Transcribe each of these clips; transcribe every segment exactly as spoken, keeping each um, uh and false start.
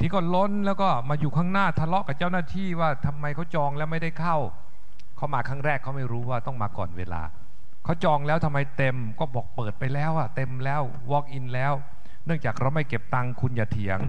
ทีก็ล้นแล้วก็มาอยู่ข้างหน้าทะเลาะกับเจ้าหน้าที่ว่าทำไมเขาจองแล้วไม่ได้เข้าเขามาครั้งแรกเขาไม่รู้ว่าต้องมาก่อนเวลาเขาจองแล้วทำไมเต็มก็บอกเปิดไปแล้วอะเต็มแล้ว walk in แล้วเนื่องจากเราไม่เก็บตังค์คุณอย่าเถียง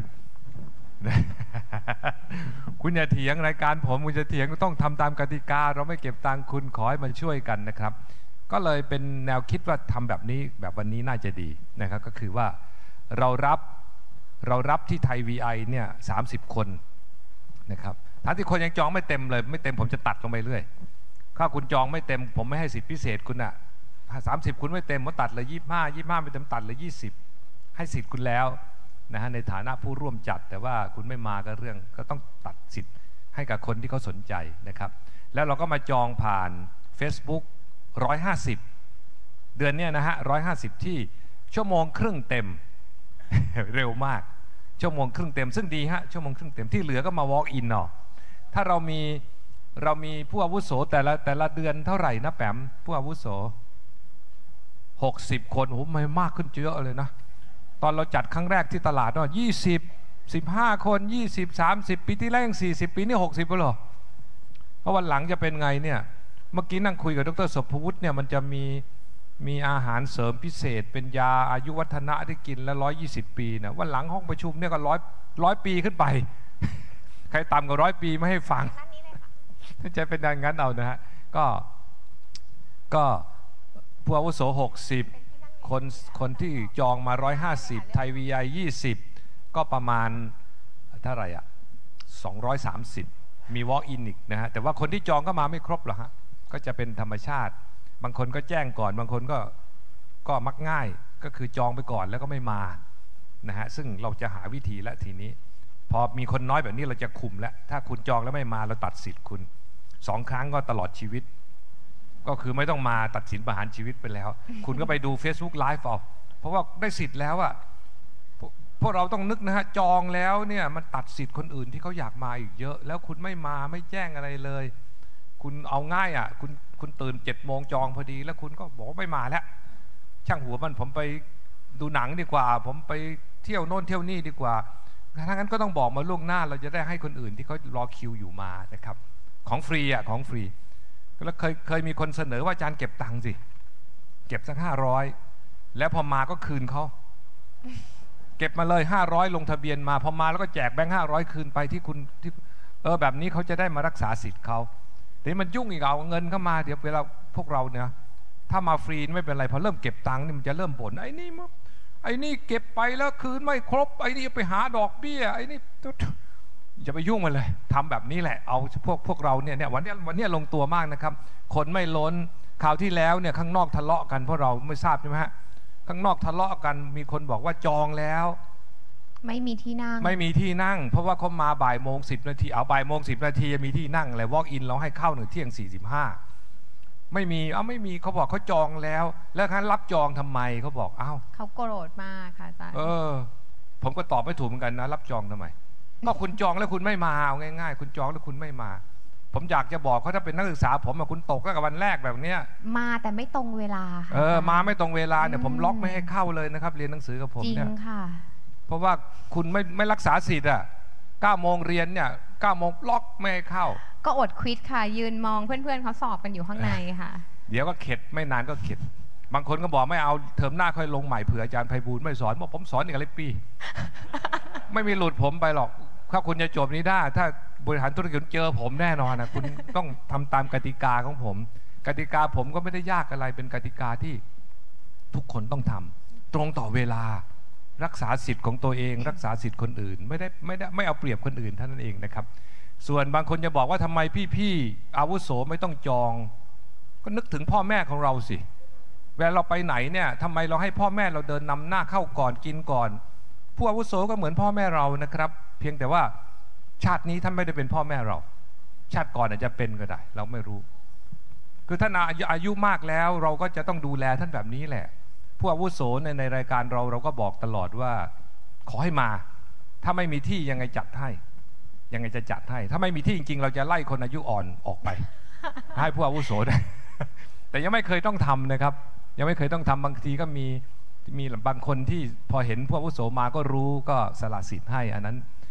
คุณอย่าเถียงรายการผมคุณจะเถียงก็ต้องทำตามกติกาเราไม่เก็บตังค์คุณขอให้มันช่วยกันนะครับก็เลยเป็นแนวคิดว่าทำแบบนี้แบบวันนี้น่าจะดีนะครับก็คือว่าเรารับเรารับที่ไทย วี ไอ เนี่ยสามสิบคนนะครับทั้งที่คนยังจองไม่เต็มเลยไม่เต็มผมจะตัดลงไปเรื่อยถ้าคุณจองไม่เต็มผมไม่ให้สิทธิพิเศษคุณอะสามสิบคุณไม่เต็มผมตัดเลยยี่สิบห้ายี่สิบห้าไม่เต็มตัดเลยยี่สิบให้สิทธิ์คุณแล้วนะฮะในฐานะผู้ร่วมจัดแต่ว่าคุณไม่มาก็เรื่องก็ต้องตัดสิทธิ์ให้กับคนที่เขาสนใจนะครับแล้วเราก็มาจองผ่าน Facebook หนึ่งร้อยห้าสิบเดือนนี้นะฮะหนึ่งร้อยห้าสิบที่ชั่วโมงครึ่งเต็ม เร็วมากชั่วโมงครึ่งเต็มซึ่งดีฮะชั่วโมงครึ่งเต็มที่เหลือก็มา walk in เนาะถ้าเรามีเรามีผู้อาวุโสแต่ละแต่ละเดือนเท่าไหร่นะแปมผู้อาวุโสหกสิบคนโอ้โหไม่มากขึ้นเยอะเลยนะตอนเราจัดครั้งแรกที่ตลาดเนาะยี่สิบ สิบห้าคนยี่สิบ สามสิบปีที่แรกสี่สิบปีนี่หกสิบแล้วเหรอเพราะวันหลังจะเป็นไงเนี่ยเมื่อกี้นั่งคุยกับดร.สุภวุฒิเนี่ยมันจะมีมีอาหารเสริมพิเศษเป็นยาอายุวัฒนะที่กินแล้วร้อยยี่สิบปีนะวันหลังห้องประชุมเนี่ยก็ร้อยร้อยปีขึ้นไป ใครต่ำกว่าร้อยปีไม่ให้ฟังจะเป็นอย่างนั้นเอานะฮะก็ก็ผู้อาวุโสหกสิบคนคนที่จองมาหนึ่งร้อยห้าสิบไทย วี ไอ ยี่สิบก็ประมาณเท่าไหร่อ่ะสองร้อยสามสิบมี walk in อีกนะฮะแต่ว่าคนที่จองก็มาไม่ครบหรอกฮะก็จะเป็นธรรมชาติบางคนก็แจ้งก่อนบางคนก็ก็มักง่ายก็คือจองไปก่อนแล้วก็ไม่มานะฮะซึ่งเราจะหาวิธีและทีนี้พอมีคนน้อยแบบนี้เราจะคุมแล้วถ้าคุณจองแล้วไม่มาเราตัดสิทธิ์คุณสองครั้งก็ตลอดชีวิตก็คือไม่ต้องมาตัดสินประหารชีวิตไปแล้ว คุณก็ไปดู Facebook Live เอาเพราะว่าได้สิทธิ์แล้วอะพวกเราต้องนึกนะฮะจองแล้วเนี่ยมันตัดสิทธิ์คนอื่นที่เขาอยากมาอีกเยอะแล้วคุณไม่มาไม่แจ้งอะไรเลยคุณเอาง่ายอะคุณคุณตื่นเจ็ดโมงจองพอดีแล้วคุณก็บอกว่าไม่มาแล้วช่างหัวมันผมไปดูหนังดีกว่าผมไปเที่ยวโน่นเที่ยวนี่ดีกว่าถ้างั้นก็ต้องบอกมาล่วงหน้าเราจะได้ให้คนอื่นที่เขารอคิวอยู่มานะครับของฟรีอ่ะของฟรีแล้วเคยเคยมีคนเสนอว่าอาจารย์เก็บตังค์สิเก็บสักห้าร้อยแล้วพอมาก็คืนเขาเก็บมาเลยห้าร้อยลงทะเบียนมาพอมาแล้วก็แจกแบงค์ห้าร้อยคืนไปที่คุณที่เออแบบนี้เขาจะได้มารักษาสิทธิ์เขาแต่มันยุ่งอีกเอาเงินเข้ามาเดี๋ยวเวลาพวกเราเนี่ยถ้ามาฟรีไม่เป็นไรพอเริ่มเก็บตังค์นี่มันจะเริ่มบ่นไอ้นี่มึงไอ้นี่เก็บไปแล้วคืนไม่ครบไอ้นี่ไปหาดอกเบี้ยไอ้นี่จะไปยุ่งมันเลยทำแบบนี้แหละเอาพวกพวกเราเนี่ยเนี่ยวันนี้วันนี้ลงตัวมากนะครับคนไม่ล้นคราวที่แล้วเนี่ยข้างนอกทะเลาะกันเพราะเราไม่ทราบใช่ไหมฮะข้างนอกทะเลาะกันมีคนบอกว่าจองแล้วไม่มีที่นั่งไม่มีที่นั่งเพราะว่าเขามาบ่ายโมงสิบนาทีเอาบ่ายโมงสิบนาทีมีที่นั่งอะไร walk in เราให้เข้าหนึ่งเที่ยงสี่สิบห้าไม่มีเอาไม่มีเขาบอกเขาจองแล้วแล้วคันรับจองทำไมเขาบอกอ้าวเขาโกรธมากค่ะอาจารย์เออผมก็ตอบไม่ถูกเหมือนกันนะรับจองทำไมก็คุณจองแล้วคุณไม่มาเอาง่ายๆคุณจองแล้วคุณไม่มาผมอยากจะบอกเขาถ้าเป็นนักศึกษาผมคุณตกก็กับวันแรกแบบเนี้ยมาแต่ไม่ตรงเวลาเออมาไม่ตรงเวลาเนี่ยผมล็อกไม่ให้เข้าเลยนะครับเรียนหนังสือกับผมเนี่ยจริงค่ะเพราะว่าคุณไม่ไม่รักษาสิทธิ์อ่ะเก้าโมงเรียนเนี่ยเก้าโมงล็อกไม่ให้เข้าก็อดควิดค่ะยืนมองเพื่อนๆเขาสอบกันอยู่ข้างในค่ะเดี๋ยวก็เข็ดไม่นานก็เข็ดบางคนก็บอกไม่เอาเทอมหน้าค่อยลงใหม่เผื่ออาจารย์ไพบูลย์ไม่สอนบอกผมสอนอีกอะไรปี ไม่มีหลุดผมไปหรอกถ้าคุณจะจบนี้ได้ถ้าบริหารธุรกิจเจอผมแน่นอนนะคุณต้องทำตามกติกาของผมกติกาผมก็ไม่ได้ยากอะไรเป็นกติกาที่ทุกคนต้องทำตรงต่อเวลารักษาสิทธิ์ของตัวเองรักษาสิทธิ์คนอื่นไม่ได้ไม่ได้ไม่เอาเปรียบคนอื่นเท่านั้นเองนะครับส่วนบางคนจะบอกว่าทำไมพี่ๆอาวุโสไม่ต้องจองก็นึกถึงพ่อแม่ของเราสิเวลาเราไปไหนเนี่ยทำไมเราให้พ่อแม่เราเดินนำหน้าเข้าก่อนกินก่อนผู้อาวุโสก็เหมือนพ่อแม่เรานะครับเพียงแต่ว่าชาตินี้ท่านไม่ได้เป็นพ่อแม่เราชาติก่อนอาจจะเป็นก็ได้เราไม่รู้คือท่านอายุมากแล้วเราก็จะต้องดูแลท่านแบบนี้แหละผู้อาวุโสในในรายการเราเราก็บอกตลอดว่าขอให้มาถ้าไม่มีที่ยังไงจัดให้ยังไงจะจัดให้ถ้าไม่มีที่จริงๆเราจะไล่คนอายุอ่อนออกไปให้ผู้อาวุโสได้ แต่ยังไม่เคยต้องทำนะครับยังไม่เคยต้องทำบางทีก็มีมีบางคนที่พอเห็นผู้อาวุโสมาก็รู้ก็สละสิทธิ์ให้อันนั้น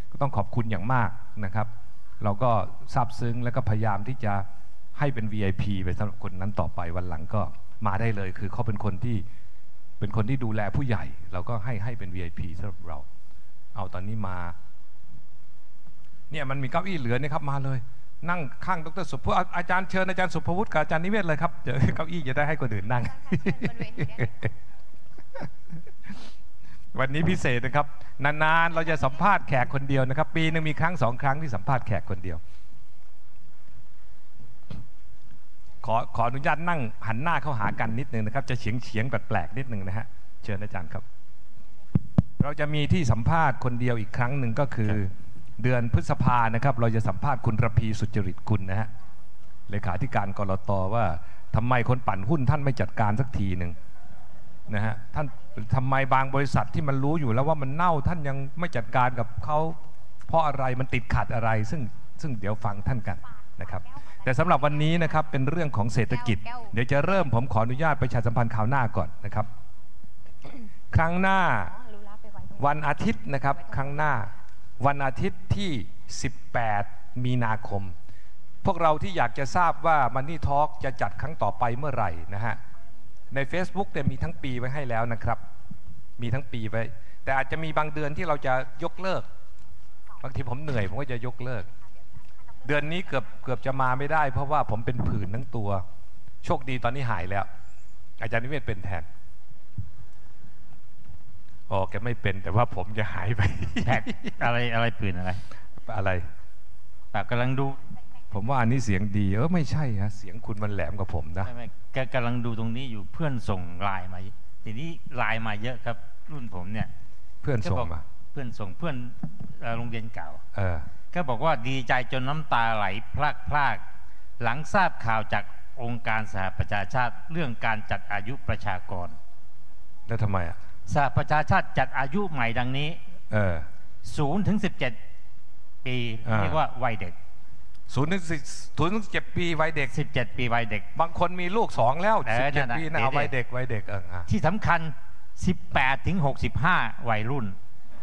ก็ต้องขอบคุณอย่างมากนะครับเราก็ซาบซึ้งแล้วก็พยายามที่จะให้เป็น วี ไอ พี ไปสำหรับคนนั้นต่อไปวันหลังก็มาได้เลยคือเขาเป็นคนที่เป็นคนที่ดูแลผู้ใหญ่เราก็ให้ให้เป็น วี ไอ พี สำหรับเราเอาตอนนี้มาเนี่ยมันมีเก้าอี้เหลือเนี่ยครับมาเลยนั่งข้างดรสุภวุฒิอาจารย์เชิญอาจารย์สุภวุฒิกับอาจารย์นิเวศเลยครับเดี๋ยวเก้าอี้จะได้ให้คนอื่นนั่ง วันนี้พิเศษนะครับนานๆเราจะสัมภาษณ์แขกคนเดียวนะครับปีนึงมีครั้งสองครั้งที่สัมภาษณ์แขกคนเดียวขอขออนุญาตนั่งหันหน้าเข้าหากันนิดนึงนะครับจะเฉียงเฉียงแปลกๆนิดนึงนะฮะเชิญอาจารย์ครับเราจะมีที่สัมภาษณ์คนเดียวอีกครั้งหนึ่งก็คือเดือนพฤษภานะครับเราจะสัมภาษณ์คุณระพีสุจริตกุลนะฮะเลขาธิการกลต.ว่าทำไมคนปั่นหุ้นท่านไม่จัดการสักทีหนึ่งนะฮะท่านทำไมบางบริษัทที่มันรู้อยู่แล้วว่ามันเน่าท่านยังไม่จัดการกับเขาเพราะอะไรมันติดขัดอะไรซึ่งซึ่งเดี๋ยวฟังท่านกันนะครับแต่สำหรับวันนี้นะครับเป็นเรื่องของเศรษฐกิจเดี๋ยวจะเริ่มผมขออนุญาตประชาสัมพันธ์ข่าวหน้าก่อนนะครับครั้งหน้าวันอาทิตย์นะครับครั้งหน้าวันอาทิตย์ที่สิบแปดมีนาคมพวกเราที่อยากจะทราบว่า Money Talk จะจัดครั้งต่อไปเมื่อไหร่นะฮะใน Facebook เนี่ยมีทั้งปีไว้ให้แล้วนะครับมีทั้งปีไว้แต่อาจจะมีบางเดือนที่เราจะยกเลิกบางทีผมเหนื่อยผมก็จะยกเลิกเดือนนี้เกือบเกือบจะมาไม่ได้เพราะว่าผมเป็นผื่นทั้งตัวโชคดีตอนนี้หายแล้วอาจารย์นิเวศเป็นแทนอ๋อแกไม่เป็นแต่ว่าผมจะหายไปแพทอะไรอะไรผื่นอะไรอะไรแต่กำลังดูผมว่าอันนี้เสียงดีเออไม่ใช่ฮะเสียงคุณมันแหลมกว่าผมนะไม่ไม่แกกำลังดูตรงนี้อยู่เพื่อนส่งไลน์มาทีนี้ไลน์มาเยอะครับรุ่นผมเนี่ยเพื่อนส่งมาเพื่อนส่งเพื่อนโรงเรียนเก่าเออก็บอกว่าดีใจจนน้ำตาไหลพลากพลากหลังทราบข่าวจากองค์การสหประชาชาติเรื่องการจัดอายุประชากรแล้วทำไมอ่ะสหประชาชาติจัดอายุใหม่ดังนี้เออศูนย์ถึงสิบเจ็ดปีเรียกว่าวัยเด็กศูนย์ถึงศูนย์ถึงสิบเจ็ดปีวัยเด็กสิบเจ็ดปีวัยเด็กบางคนมีลูกสองแล้วสิบเจ็ดปีนะเอาวัยเด็กวัยเด็กเออที่สำคัญสิบแปดถึงหกสิบห้าวัยรุ่น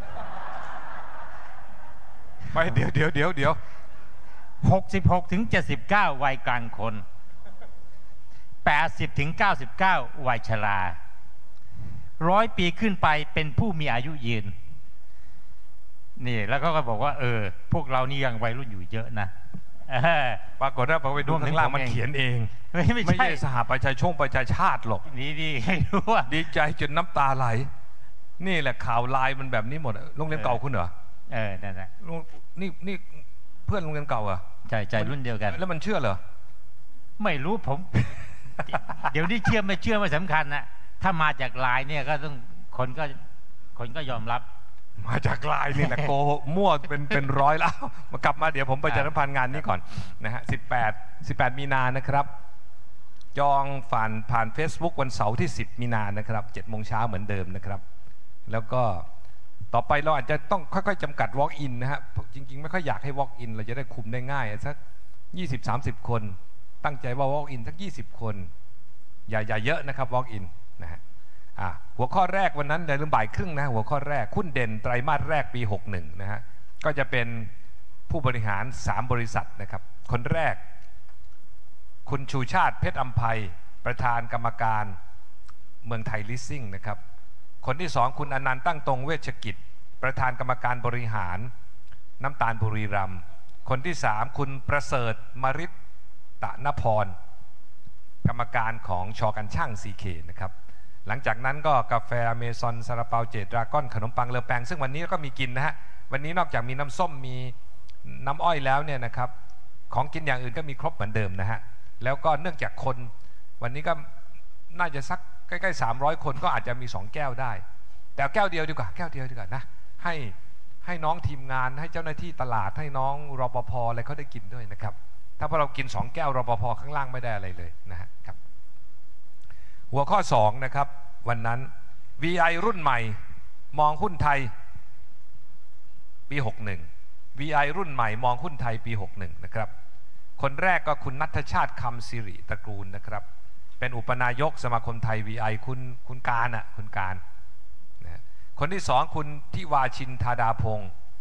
ไม่เดี๋ยวเดี๋ยวเดี๋ยวเดี๋ยวหกสิบหกถึงเจ็ดสิบเก้าวัยกลางคนแปดสิบถึงเก้าสิบเก้าวัยชราร้อยปีขึ้นไปเป็นผู้มีอายุยืนนี่แล้วก็บอกว่าเออพวกเรานี่ยังวัยรุ่นอยู่เยอะนะปรากฏว่าพอไปดูข้างล่างมันเขียนเองไม่ไม่ใช่สหประชาชนประชาชาติหรอกนี่ดีให้รู้ว่าดีใจจนน้ำตาไหลนี่แหละข่าวไลน์มันแบบนี้หมดโรงเรียนเก่าคุณเหรอเออนั่นแหละนี่นี่เพื่อนโรงเรียนเก่าเหรอใช่ใช่รุ่นเดียวกันแล้วมันเชื่อเหรอไม่รู้ผมเดี๋ยวนี้เชื่อไม่เชื่อไม่สำคัญนะถ้ามาจากไลน์เนี่ยก็ต้องคนก็คนก็ยอมรับมาจากไลน์นี่แหละโกมั่วเป็นเป็นร้อยแล้วมากลับมาเดี๋ยวผมประชาสัมพันธ์งานนี้ก่อนนะฮะสิบแปด สิบแปดมีนานะครับจองผ่านผ่าน Facebook วันเสาร์ที่สิบมีนานะครับเจ็ดโมงเช้าเหมือนเดิมนะครับแล้วก็ต่อไปเราอาจจะต้องค่อยๆจำกัด walk in นะฮะจริงๆไม่ค่อยอยากให้ walk in เราจะได้คุมได้ง่ายสัก ยี่สิบ สามสิบ คนตั้งใจว่า walk in สักยี่สิบคนอย่าอย่าเยอะนะครับ walk in นะฮะหัวข้อแรกวันนั้นอย่าลืมบ่ายครึ่งนะหัวข้อแรกหุ้นเด่นไตรมาสแรกปีหกสิบเอ็ดนะฮะก็จะเป็นผู้บริหารสามบริษัทนะครับคนแรกคุณชูชาติเพชรอำไพประธานกรรมการเมืองไทยลิสซิ่งนะครับคนที่สองคุณอนันต์ตั้งตรงเวชกิจประธานกรรมการบริหารน้ำตาลบุรีรัมย์คนที่สามคุณประเสริฐมฤทธิ์ตะนพรกรรมการของชอกันช่างซีเคนะครับหลังจากนั้นก็กาแฟอเมซอนซาลาเปาเจดราก้อนขนมปังเลอแปงซึ่งวันนี้ก็มีกินนะฮะวันนี้นอกจากมีน้ำส้มมีน้ำอ้อยแล้วเนี่ยนะครับของกินอย่างอื่นก็มีครบเหมือนเดิมนะฮะแล้วก็เนื่องจากคนวันนี้ก็น่าจะสักใกล้ๆสามร้อยคนก็อาจจะมีสองแก้วได้แต่แก้วเดียวดีกว่าแก้วเดียวดีกว่านะให้ให้น้องทีมงานให้เจ้าหน้าที่ตลาดให้น้องรปภอะไรเขาได้กินด้วยนะครับถ้าพอเรากินสองแก้วรปภข้างล่างไม่ได้อะไรเลยนะฮะครับหัวข้อสองนะครับวันนั้น วี ไอ รุ่นใหม่มองหุ้นไทยปีหกสิบเอ็ด วี ไอ รุ่นใหม่มองหุ้นไทยปีหกสิบเอ็ดนะครับคนแรกก็คุณณัฐชาติคำสิริตระกูลนะครับเป็นอุปนายกสมาคมไทย วี ไอ คุณคุณการอ่ะคุณการนะคนที่สองคุณทิวาชินธาดาพงศ์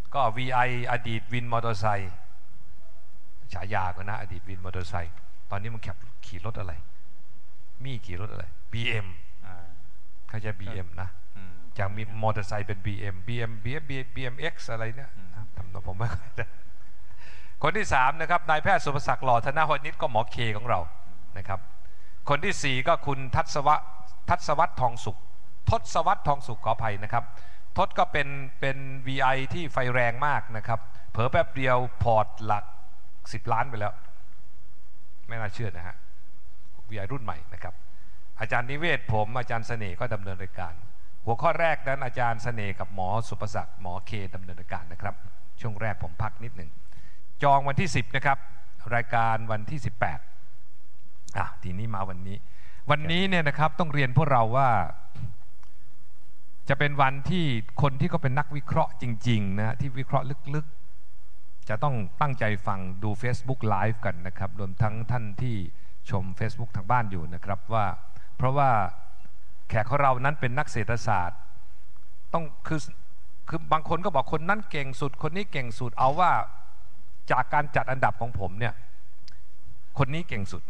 ก็ วี ไอ อดีตวินมอเตอร์ไซค์ฉายาก็นะอดีตวินมอเตอร์ไซค์ตอนนี้มันขับขี่รถอะไรมี่ขี่รถอะไร บี เอ็ม เขาจะ บี เอ็ม นะจากมีมอเตอร์ไซค์เป็น บี เอ็ม บี เอ็ม บี เอ็ม บี เอ็ม เอ็กซ์ อะไรเนี่ยทำตัวผมไม่ค่อยได้คนที่สามนะครับนายแพทย์สุภศักดิ์หล่อธนวณิชก็หมอเคของเรานะครับคนที่สี่ก็คุณทัศวะทัศวัฒน์ทองสุขทศวัฒน์ทองสุขขออภัยนะครับทศก็เป็นเป็น วี ไอ ที่ไฟแรงมากนะครับเผลอแป๊บเดียวพอร์ตหลักสิบล้านไปแล้วไม่น่าเชื่อนะฮะ วี ไอ รุ่นใหม่นะครับอาจารย์นิเวศผมอาจารย์เสน่ห์ก็ดำเนินรายการหัวข้อแรกนั้นอาจารย์เสน่ห์กับหมอสุภศักดิ์หมอเคดำเนินรายการนะครับช่วงแรกผมพักนิดหนึ่งจองวันที่สิบนะครับรายการวันที่สิบแปดอ่ะทีนี้มาวันนี้วันนี้เนี่ยนะครับต้องเรียนพวกเราว่าจะเป็นวันที่คนที่เขาเป็นนักวิเคราะห์จริงๆนะที่วิเคราะห์ลึกๆจะต้องตั้งใจฟังดู Facebook Live กันนะครับรวมทั้งท่านที่ชม Facebook ทางบ้านอยู่นะครับว่าเพราะว่าแขกของเรานั้นเป็นนักเศรษฐศาสตร์ต้องคือคือบางคนก็บอกคนนั้นเก่งสุดคนนี้เก่งสุดเอาว่าจากการจัดอันดับของผมเนี่ยคนนี้เก่งสุด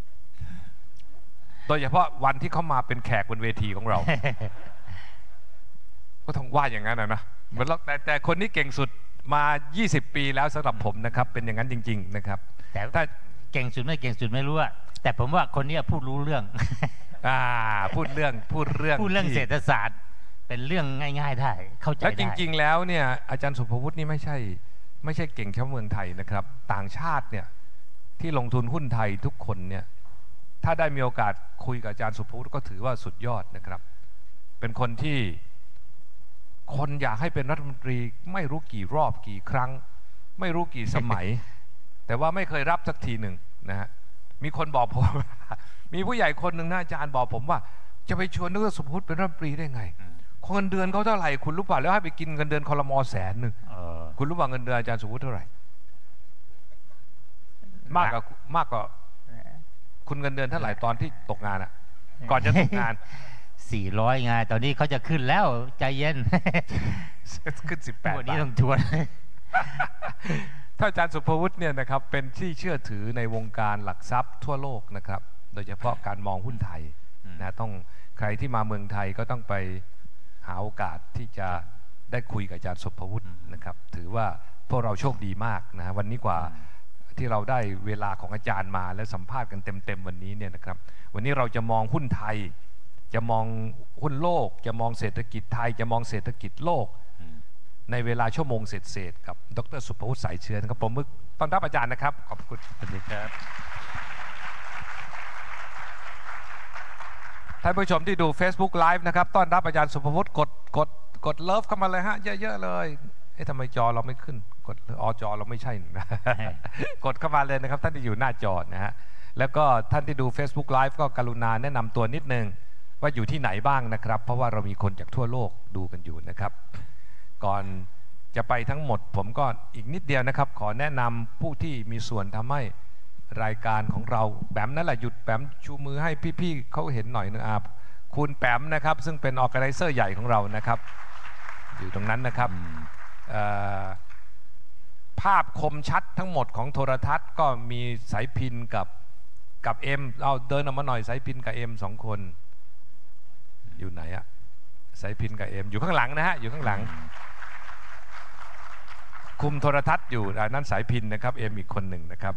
โดยเฉพาะวันที่เขามาเป็นแขกบนเวทีของเรา ก็ต้องว่าอย่างนั้นนะเหมือนเราแต่แต่คนนี้เก่งสุดมายี่สิบปีแล้วสำหรับผมนะครับเป็นอย่างนั้นจริงๆนะครับแต่ถ้าเก่งสุดไม่เก่งสุดไม่รู้อะแต่ผมว่าคนนี้พูดรู้เรื่องอ่าพูดเรื่องพูดเรื่องพูดเรื่องเศรษฐศาสตร์เป็นเรื่องง่ายๆได้เข้าใจได้แล้วจริงๆแล้วเนี่ยอาจารย์สุภวุฒินี่ไม่ใช่ไม่ใช่เก่งแค่เมืองไทยนะครับต่างชาติเนี่ยที่ลงทุนหุ้นไทยทุกคนเนี่ยถ้าได้มีโอกาสคุยกับอาจารย์สุภวุฒิก็ถือว่าสุดยอดนะครับเป็นคนที่คนอยากให้เป็นรัฐมนตรีไม่รู้กี่รอบกี่ครั้งไม่รู้กี่สมัย แต่ว่าไม่เคยรับสักทีหนึ่งนะฮะมีคนบอกผม มีผู้ใหญ่คนหนึ่งนะอาจารย์บอกผมว่าจะไปชวนนักสุภวุฒิเป็นรัฐมนตรีได้ไงเงินเดือนเขาเท่าไหร่คุณรู้ป่ะแล้วให้ไปกินเงินเดือนครม.แสนหนึ่งคุณรู้ป่ะเงินเดือนอาจารย์สุภวุฒิเท่าไหร่มากกว่ามากกว่าคุณเงินเดือนเท่าไหร่ตอนที่ตกงานอ่ะก่อนจะตกงานสี่ร้อยไงตอนนี้เขาจะขึ้นแล้วใจเย็นขึ้นสิบแปดวันนี้ต้องทวนถ้าอาจารย์สุภวุฒิเนี่ยนะครับเป็นที่เชื่อถือในวงการหลักทรัพย์ทั่วโลกนะครับโดยเฉพาะการมองหุ้นไทยนะต้องใครที่มาเมืองไทยก็ต้องไปหาโอกาสที่จะได้คุยกับอาจารย์สุภวุฒินะครับถือว่าพวกเราโชคดีมากนะวันนี้กว่าที่เราได้เวลาของอาจารย์มาและสัมภาษณ์กันเต็มๆวันนี้เนี่ยนะครับวันนี้เราจะมองหุ้นไทยจะมองหุ้นโลกจะมองเศรษฐกิจไทยจะมองเศรษฐกิจโลกในเวลาชั่วโมงเศษๆกับดร.สุภวุฒิสายเชื้อนะครับผมมึกต้อนรับอาจารย์นะครับขอบคุณสวัสดีครับท่านผู้ชมที่ดู Facebook Live นะครับต้อนรับอาจารย์สุภวุฒิกดกดกดเลิฟเข้ามาเลยฮะเยอะๆเลยเอ๊ะทำไมจอเราไม่ขึ้นกดอจอเราไม่ใช่นะ กดเข้ามาเลยนะครับท่านที่อยู่หน้าจอนะฮะแล้วก็ท่านที่ดู Facebook Live ก็กรุณาแนะนำตัวนิดนึงว่าอยู่ที่ไหนบ้างนะครับเพราะว่าเรามีคนจากทั่วโลกดูกันอยู่นะครับก่อนจะไปทั้งหมดผมก็อีกนิดเดียวนะครับขอแนะนำผู้ที่มีส่วนทำให้รายการของเราแปมนั่นแหละหยุดแปมชูมือให้พี่ๆเขาเห็นหน่อยนึงอาคุณแปมนะครับซึ่งเป็นออร์แกไนเซอร์ใหญ่ของเรานะครับอยู่ตรงนั้นนะครับภาพคมชัดทั้งหมดของโทรทัศน์ก็มีสายพินกับกับเอ็มเอาเดินออกมาหน่อยสายพินกับเอ็มสองคนอยู่ไหนอะสายพินกับเอ็มอยู่ข้างหลังนะฮะอยู่ข้างหลังคุมโทรทัศน์อยู่นั่นสายพินนะครับเอ็มอีกคนหนึ่งนะครับ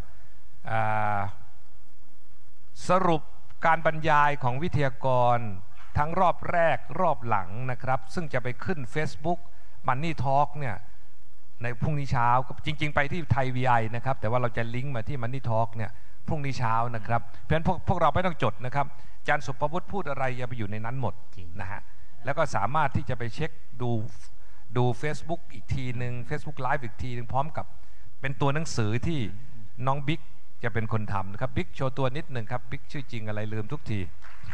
สรุปการบรรยายของวิทยากรทั้งรอบแรกรอบหลังนะครับซึ่งจะไปขึ้น Facebook Money Talk เนี่ยในพรุ่งนี้เช้าจริงๆไปที่ไทย วี ไอ นะครับแต่ว่าเราจะลิงก์มาที่ Money Talk เนี่ยพรุ่งนี้เช้านะครับเพราะฉะนั้นพวกพวกเราไม่ต้องจดนะครับอาจารย์สุภวุฒิพูดอะไรอย่าไปอยู่ในนั้นหมดนะฮะแล้วก็สามารถที่จะไปเช็คดูดู Facebook อีกทีหนึ่ง Facebook Live อีกทีหนึ่งพร้อมกับเป็นตัวหนังสือที่น้องบิ๊กจะเป็นคนทำนะครับบิ๊กโชว์ตัวนิดหนึ่งครับบิ๊กชื่อจริงอะไรลืมทุกที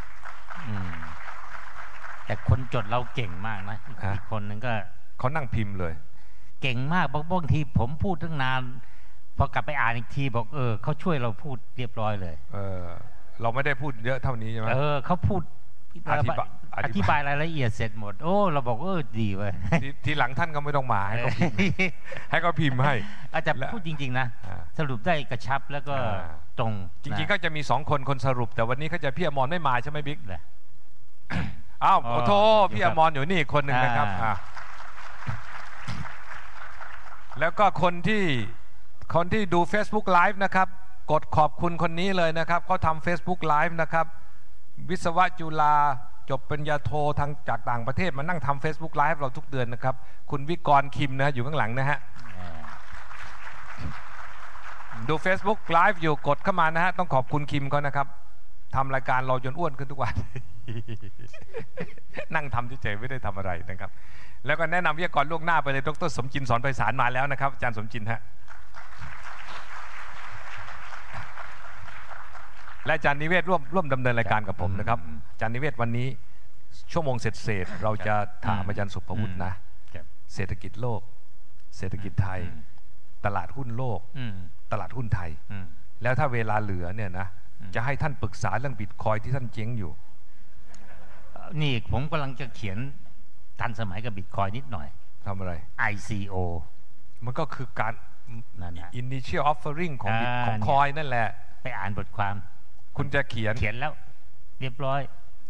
แต่คนจดเราเก่งมากนะอีกคนนึงก็เขานั่งพิมพ์เลยเก่งมากบางทีผมพูดตั้งนานพอกลับไปอ่านอีกทีบอกเออเขาช่วยเราพูดเรียบร้อยเลยเออเราไม่ได้พูดเยอะเท่านี้ใช่ไหมเออเขาพูดอธิบายรายละเอียดเสร็จหมดโอ้เราบอกเออดีเว้ยท, ทีหลังท่านก็ไม่ต้องมาให้เขาพิมพ์ ให้เขาพิมพ์ให้อาจจะพูดจริงๆนะสรุปได้กระชับแล้วก็ตรงจริงๆก็จะมีสองคนคนสรุปแต่วันนี้เขาจะพี่อมรไม่มาใช่ไหมบิ๊กอ้าวโอ้โทพี่อมรอยู่นี่คนหนึ่งนะครับแล้วก็คนที่คนที่ดู Facebook Live นะครับกดขอบคุณคนนี้เลยนะครับเขาทำ Facebook Live นะครับวิศวะจุฬาจบปริญญาโททางจากต่างประเทศมานั่งทำ Facebook Live เราทุกเดือนนะครับคุณวิกรคิมนะอยู่ข้างหลังนะฮะดู Facebook Live อยู่กดเข้ามานะฮะต้องขอบคุณคิมเขานะครับทำรายการเราจนอ้วนขึ้นทุกวัน นั่งทำเฉยๆไม่ได้ทำอะไรนะครับแล้วก็แนะนำวิทยากรล่วงหน้าไปเลยดร.สมจินต์สอนไพศาลมาแล้วนะครับอาจารย์สมจินต์ฮะและอาจารย์นิเวศร่วมร่วมดำเนินรายการกับผมนะครับอาจารย์นิเวศวันนี้ชั่วโมงเศษๆเราจะถามอาจารย์สุภวุฒินะเศรษฐกิจโลกเศรษฐกิจไทยตลาดหุ้นโลกตลาดหุ้นไทยแล้วถ้าเวลาเหลือเนี่ยนะจะให้ท่านปรึกษาเรื่องบิตคอยที่ท่านเจ๊งอยู่นี่ผมกำลังจะเขียนทันสมัยกับบิตคอยนิดหน่อยทำอะไรไอ ซี โอมันก็คือการ initial offering ของบิตของคอยนั่นแหละไปอ่านบทความคุณจะเขียนเขียนแล้วเรียบร้อย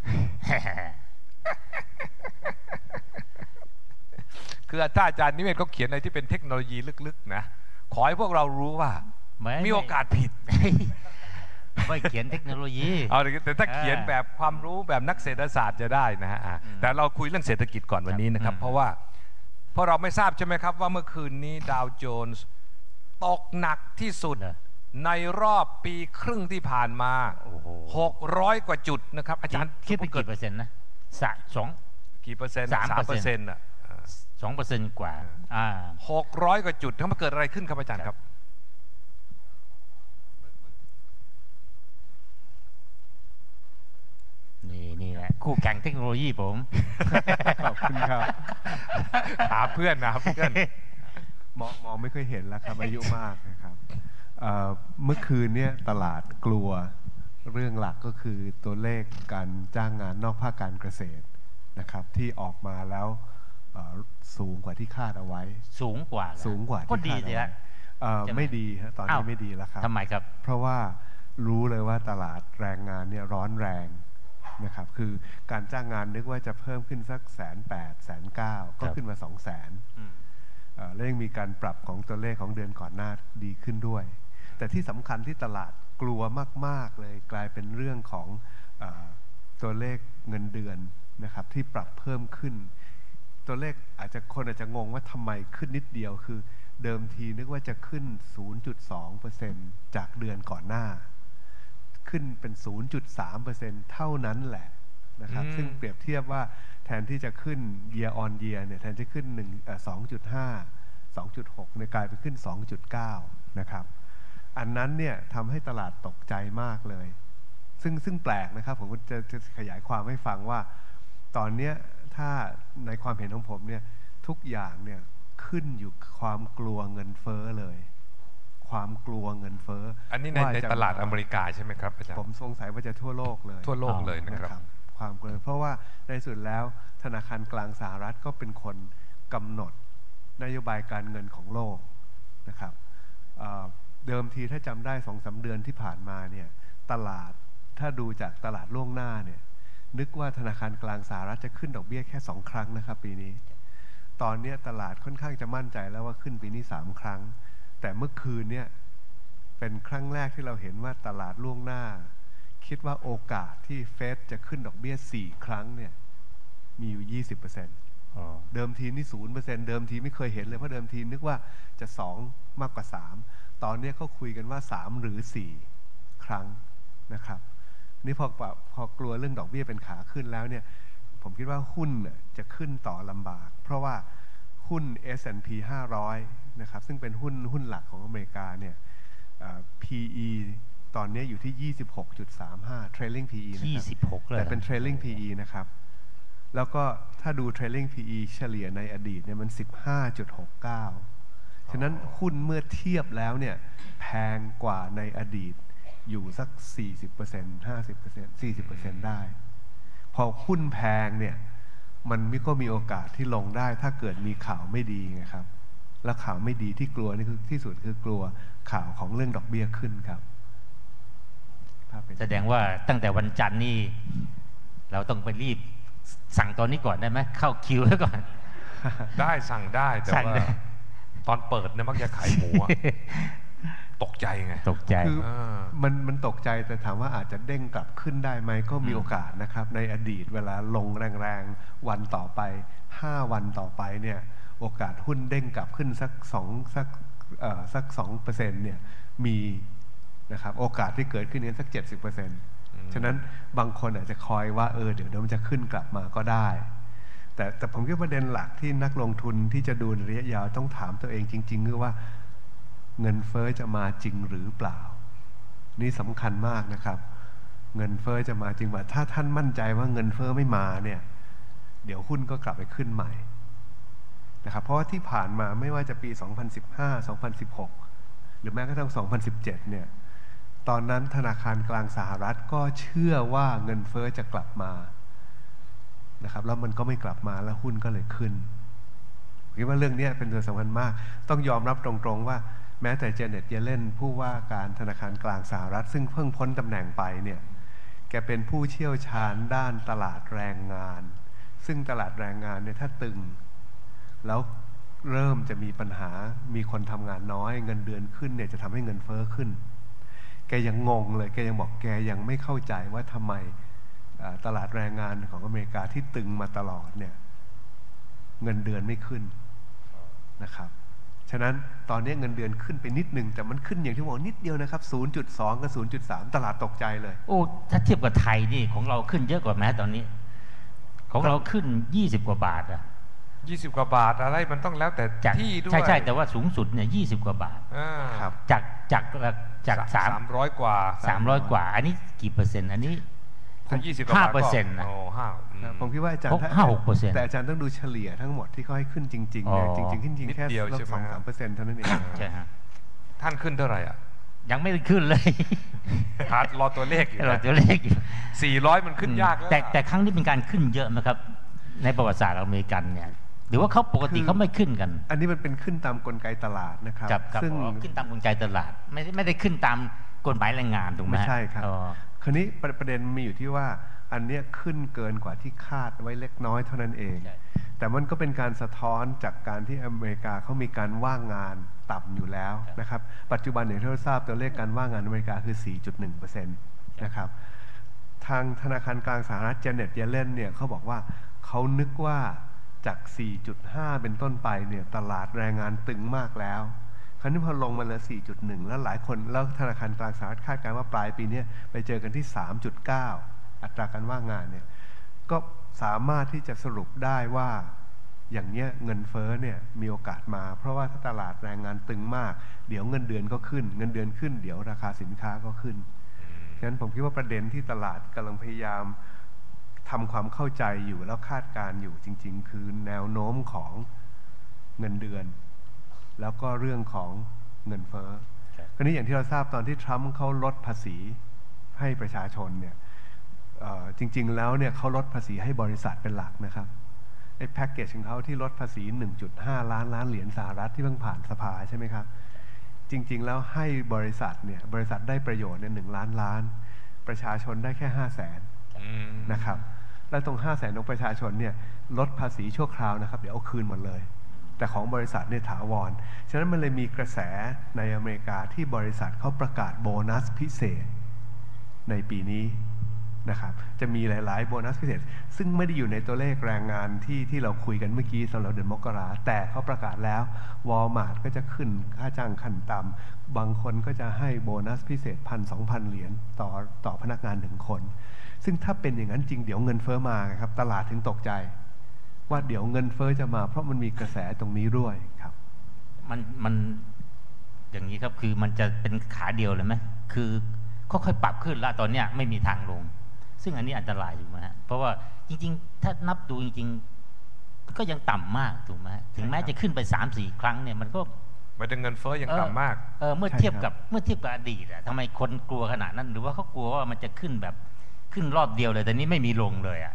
คือถ้าอาจารย์นิเวศเขาเขียนอะไรที่เป็นเทคโนโลยีลึกๆนะขอให้พวกเรารู้ว่ามีโอกาสผิดไม่เขียนเทคโนโลยีเอาแต่ถ้าเขียนแบบความรู้แบบนักเศรษฐศาสตร์จะได้นะฮะแต่เราคุยเรื่องเศรษฐกิจก่อนวันนี้นะครับเพราะว่าเพราะเราไม่ทราบใช่ไหมครับว่าเมื่อคืนนี้ดาวโจนส์ตกหนักที่สุดในรอบปีครึ่งที่ผ่านมาหกร้อยกว่าจุดนะครับอาจารย์คิดเป็นกี่เปอร์เซ็นต์นะสองกี่เปอร์เซ็นต์สามเปอร์เซ็นต์อ่ะสองเปอร์เซ็นต์กว่าหกร้อยกว่าจุดทั้งมาเกิดอะไรขึ้นครับอาจารย์ครับนี่นี่แหละคู่แข่งเทคโนโลยีผมขอบคุณครับหาเพื่อนนะเพื่อนมองมองไม่เคยเห็นแล้วครับอายุมากนะครับเมื่อคืนเนี่ยตลาดกลัวเรื่องหลักก็คือตัวเลขการจ้างงานนอกภาคการเกษตรนะครับที่ออกมาแล้วสูงกว่าที่คาดเอาไว้สูงกว่าสูงกว่าก็ดีเลยฮะไม่ดีฮะตอนนี้ไม่ดีแล้วครับทำไมครับเพราะว่ารู้เลยว่าตลาดแรงงานเนี่ยร้อนแรงนะครับคือการจ้างงานนึกว่าจะเพิ่มขึ้นสักแสนแปดแสนเก้าก็ขึ้นมาสองแสนแล้วยังมีการปรับของตัวเลขของเดือนก่อนหน้าดีขึ้นด้วยแต่ที่สำคัญที่ตลาดกลัวมากๆเลยกลายเป็นเรื่องของเอ่อตัวเลขเงินเดือนนะครับที่ปรับเพิ่มขึ้นตัวเลขอาจจะคนอาจจะงงว่าทำไมขึ้นนิดเดียวคือเดิมทีนึกว่าจะขึ้น ศูนย์จุดสองเปอร์เซ็นต์ จากเดือนก่อนหน้าขึ้นเป็น ศูนย์จุดสามเปอร์เซ็นต์ เท่านั้นแหละนะครับซึ่งเปรียบเทียบว่าแทนที่จะขึ้น year on year เนี่ยแทนจะขึ้นสองจุดห้า สองจุดหกเนี่ยกลายไปขึ้น สองจุดเก้า นะครับอันนั้นเนี่ยทำให้ตลาดตกใจมากเลยซึ่งซึ่งแปลกนะครับผมจะจะขยายความให้ฟังว่าตอนนี้ถ้าในความเห็นของผมเนี่ยทุกอย่างเนี่ยขึ้นอยู่ความกลัวเงินเฟ้อเลยความกลัวเงินเฟ้ออันนี้ในในตลาดอเมริกาใช่ไหมครับอาจารย์ผมสงสัยว่าจะทั่วโลกเลยทั่วโลกเลยนะครับความกลัวเพราะว่าในสุดแล้วธนาคารกลางสหรัฐก็เป็นคนกำหนดนโยบายการเงินของโลกนะครับเดิมทีถ้าจำได้สองสามเดือนที่ผ่านมาเนี่ยตลาดถ้าดูจากตลาดล่วงหน้าเนี่ยนึกว่าธนาคารกลางสหรัฐจะขึ้นดอกเบี้ยแค่สองครั้งนะครับปีนี้ตอนนี้ตลาดค่อนข้างจะมั่นใจแล้วว่าขึ้นปีนี้สามครั้งแต่เมื่อคืนเนี่ยเป็นครั้งแรกที่เราเห็นว่าตลาดล่วงหน้าคิดว่าโอกาสที่เฟดจะขึ้นดอกเบี้ยสี่ครั้งเนี่ยมีอยู่ ยี่สิบเปอร์เซ็นต์ เดิมทีนี่ ศูนย์เปอร์เซ็นต์ เดิมทีไม่เคยเห็นเลยเพราะเดิมทีนึกว่าจะสองมากกว่าสามตอนนี้เขาคุยกันว่าสามหรือสี่ครั้งนะครับนี่พอพอกลัวเรื่องดอกเบี้ยเป็นขาขึ้นแล้วเนี่ยผมคิดว่าหุ้นจะขึ้นต่อลำบากเพราะว่าหุ้น เอส แอนด์ พี ห้าร้อยนะครับซึ่งเป็นหุ้นหุ้นหลักของอเมริกาเนี่ย พี อี ตอนนี้อยู่ที่ ยี่สิบหกจุดสามห้า trailing พี อี นะครับยี่สิบหกเลยแต่เป็น trailing พี อี นะครับแล้วก็ถ้าดู trailing พี อี เฉลี่ยในอดีตเนี่ยมัน สิบห้าจุดหกเก้า ฉะนั้นหุ้นเมื่อเทียบแล้วเนี่ยแพงกว่าในอดีตอยู่สัก สี่สิบเปอร์เซ็นต์ ห้าสิบเปอร์เซ็นต์ สี่สิบเปอร์เซ็นต์ ได้พอหุ้นแพงเนี่ยมันก็มีโอกาสที่ลงได้ถ้าเกิดมีข่าวไม่ดีไงครับและข่าวไม่ดีที่กลัวนี่คือที่สุดคือกลัวข่าวของเรื่องดอกเบี้ยขึ้นครับแสดงว่าตั้งแต่วันจันทร์นี่เราต้องไปรีบสั่งตอนนี้ก่อนได้ไหมเข้าคิวไว้ก่อนได้สั่งได้แต่ว่าตอนเปิดเนี่ยมักจะขายหมูตกใจไงตกใจคือมันมันตกใจแต่ถามว่าอาจจะเด้งกลับขึ้นได้ไหมก็มีโอกาสนะครับในอดีตเวลาลงแรงๆวันต่อไปห้าวันต่อไปเนี่ยโอกาสหุ้นเด้งกลับขึ้นสักสองสักเอ่อสักสองเปอร์เซ็นต์เนี่ยมีนะครับโอกาสที่เกิดขึ้นนี้สักเจ็ดสิบเปอร์เซ็นต์ฉะนั้นบางคนอาจจะคอยว่าเออเดี๋ยวเดี๋ยวมันจะขึ้นกลับมาก็ได้แต่แต่ผมคิดว่าประเด็นหลักที่นักลงทุนที่จะดูในระยะยาวต้องถามตัวเองจริงๆคือว่าเงินเฟ้อจะมาจริงหรือเปล่านี่สำคัญมากนะครับเงินเฟ้อจะมาจริงว่าถ้าท่านมั่นใจว่าเงินเฟ้อไม่มาเนี่ยเดี๋ยวหุ้นก็กลับไปขึ้นใหม่นะครับเพราะว่าที่ผ่านมาไม่ว่าจะปีสองพันสิบห้า สองพันสิบหกหรือแม้กระทั่งสองพันสิบเจ็ดเนี่ยตอนนั้นธนาคารกลางสหรัฐก็เชื่อว่าเงินเฟ้อจะกลับมานะครับแล้วมันก็ไม่กลับมาแล้วหุ้นก็เลยขึ้นคิดว่าเรื่องนี้เป็นตัวสำคัญมากต้องยอมรับตรงๆว่าแม้แต่เจเน็ตเยเลนผู้ว่าการธนาคารกลางสหรัฐซึ่งเพิ่งพ้นตำแหน่งไปเนี่ยแกเป็นผู้เชี่ยวชาญด้านตลาดแรงงานซึ่งตลาดแรงงานเนี่ยถ้าตึงแล้วเริ่มจะมีปัญหามีคนทำงานน้อยเงินเดือนขึ้นเนี่ยจะทำให้เงินเฟ้อขึ้นแกยังงงเลยแกยังบอกแกยังไม่เข้าใจว่าทำไมตลาดแรงงานของอเมริกาที่ตึงมาตลอดเนี่ยเงินเดือนไม่ขึ้นนะครับฉะนั้นตอนนี้เงินเดือนขึ้นไปนิดนึงแต่มันขึ้นอย่างที่บอกนิดเดียวนะครับ ศูนย์จุดสอง กับ ศูนย์จุดสาม ตลาดตกใจเลยโอ้ถ้าเทียบกับไทยนี่ของเราขึ้นเยอะกว่าแม้ตอนนี้ของเราขึ้นยี่สิบกว่าบาทอะยี่สิบกว่าบาทอะไรมันต้องแล้วแต่ที่ด้วยใช่ใช่แต่ว่าสูงสุดเนี่ยยี่สิบกว่าบาทครับจากจากจากสามร้อยกว่าสามร้อยกว่าอันนี้กี่เปอร์เซ็นต์อันนี้ยี่สิบห้าเปอร์เซ็นต์นะโอ้ห้าผมคิดว่าอาจารย์ห้าหกเปอร์เซ็นต์แต่อาจารย์ต้องดูเฉลี่ยทั้งหมดที่เขาให้ขึ้นจริงๆเนี่ยจริงๆขึ้นจริงแค่ลบสองสามเปอร์เซ็นต์เท่านั้นเองใช่ฮะท่านขึ้นเท่าไหร่อ่ะยังไม่ได้ขึ้นเลยหารอตัวเลขอยู่รอตัวเลขอยู่สี่ร้อยมันขึ้นยากแล้วแต่แต่ครั้งนี้เป็นการขึ้นเยอะไหมครับในประวัติศาสตร์อเมริกันเนี่ยหรือว่าเขาปกติเขาไม่ขึ้นกันอันนี้มันเป็นขึ้นตามกลไกตลาดนะครับซึ่งขึ้นตามกลไกตลาดไม่ไม่ได้ขึ้นตามกฎหมายแรงงานถูกไหมไม่ใช่ครับคราวนี้ประเด็นมีอยู่ที่ว่าอันนี้ขึ้นเกินกว่าที่คาดไว้เล็กน้อยเท่านั้นเองแต่มันก็เป็นการสะท้อนจากการที่อเมริกาเขามีการว่างงานต่ำอยู่แล้วนะครับปัจจุบันอย่างที่เราทราบตัวเลขการว่างงานอเมริกาคือ สี่จุดหนึ่งเปอร์เซ็นต์ นะครับทางธนาคารกลางสหรัฐเจเน็ตเยเลนเนี่ยเขาบอกว่าเขานึกว่าจาก สี่จุดห้า เป็นต้นไปเนี่ยตลาดแรงงานตึงมากแล้วคราวนี้พอลงมาเหลือ สี่จุดหนึ่ง แล้วหลายคนแล้วธนาคารกลางสหรัฐคาดการณ์ว่าปลายปีนี้ไปเจอกันที่ สามจุดเก้า อัตราการว่างงานเนี่ยก็สามารถที่จะสรุปได้ว่าอย่างเนี้ยเงินเฟ้อเนี่ยมีโอกาสมาเพราะว่าถ้าตลาดแรงงานตึงมากเดี๋ยวเงินเดือนก็ขึ้นเงินเดือนขึ้นเดี๋ยวราคาสินค้าก็ขึ้นฉะนั้นผมคิดว่าประเด็นที่ตลาดกำลังพยายามทำความเข้าใจอยู่แล้วคาดการอยู่จริงๆคือแนวโน้มของเงินเดือนแล้วก็เรื่องของเงินเฟ้อคราวนี้อย่างที่เราทราบตอนที่ทรัมป์เขาลดภาษีให้ประชาชนเนี่ยจริงๆแล้วเนี่ยเขาลดภาษีให้บริษัทเป็นหลักนะครับไอ้แพ็กเกจของเขาที่ลดภาษี หนึ่งจุดห้า ล้านล้านเหรียญสหรัฐที่เพิ่งผ่านสภาใช่ไหมครับจริงๆแล้วให้บริษัทเนี่ยบริษัทได้ประโยชน์เนี่ยหนึ่งล้านล้านประชาชนได้แค่ห้าแสนนะครับแล้วตรงห้าแสนของประชาชนเนี่ยลดภาษีชั่วคราวนะครับเดี๋ยวเอาคืนหมดเลยแต่ของบริษัทเนี่ยถาวรฉะนั้นมันเลยมีกระแสในอเมริกาที่บริษัทเขาประกาศโบนัสพิเศษในปีนี้นะครับจะมีหลายๆโบนัสพิเศษซึ่งไม่ได้อยู่ในตัวเลขแรงงานที่ที่เราคุยกันเมื่อกี้สำหรับเดือนมกราแต่เขาประกาศแล้ววอลมาร์ทก็จะขึ้นค่าจ้างขั้นต่ำบางคนก็จะให้โบนัสพิเศษพันสองพันเหรียญต่อต่อพนักงานหนึ่งคนซึ่งถ้าเป็นอย่างนั้นจริงเดี๋ยวเงินเฟ้อมาครับตลาดถึงตกใจว่าเดี๋ยวเงินเฟ้อจะมาเพราะมันมีกระแสตรงนี้ด้วยครับมันมันอย่างนี้ครับคือมันจะเป็นขาเดียวเลยไหมคือค่อยๆปรับขึ้นแล้วตอนเนี้ยไม่มีทางลงซึ่งอันนี้อันตรายถูกไหมฮะเพราะว่าจริงๆถ้านับดูจริงๆก็ยังต่ำมากถูกไหมถึงแม้จะขึ้นไป สามสี่ ครั้งเนี่ยมันก็ไม่ได้เงินเฟ้อยังต่ำมากเออเมื่อเทียบกับเมื่อเทียบกับอดีตอะทำไมคนกลัวขนาดนั้นหรือว่าเขากลัวว่ามันจะขึ้นแบบขึ้นรอบเดียวเลยแต่นี้ไม่มีลงเลยอะ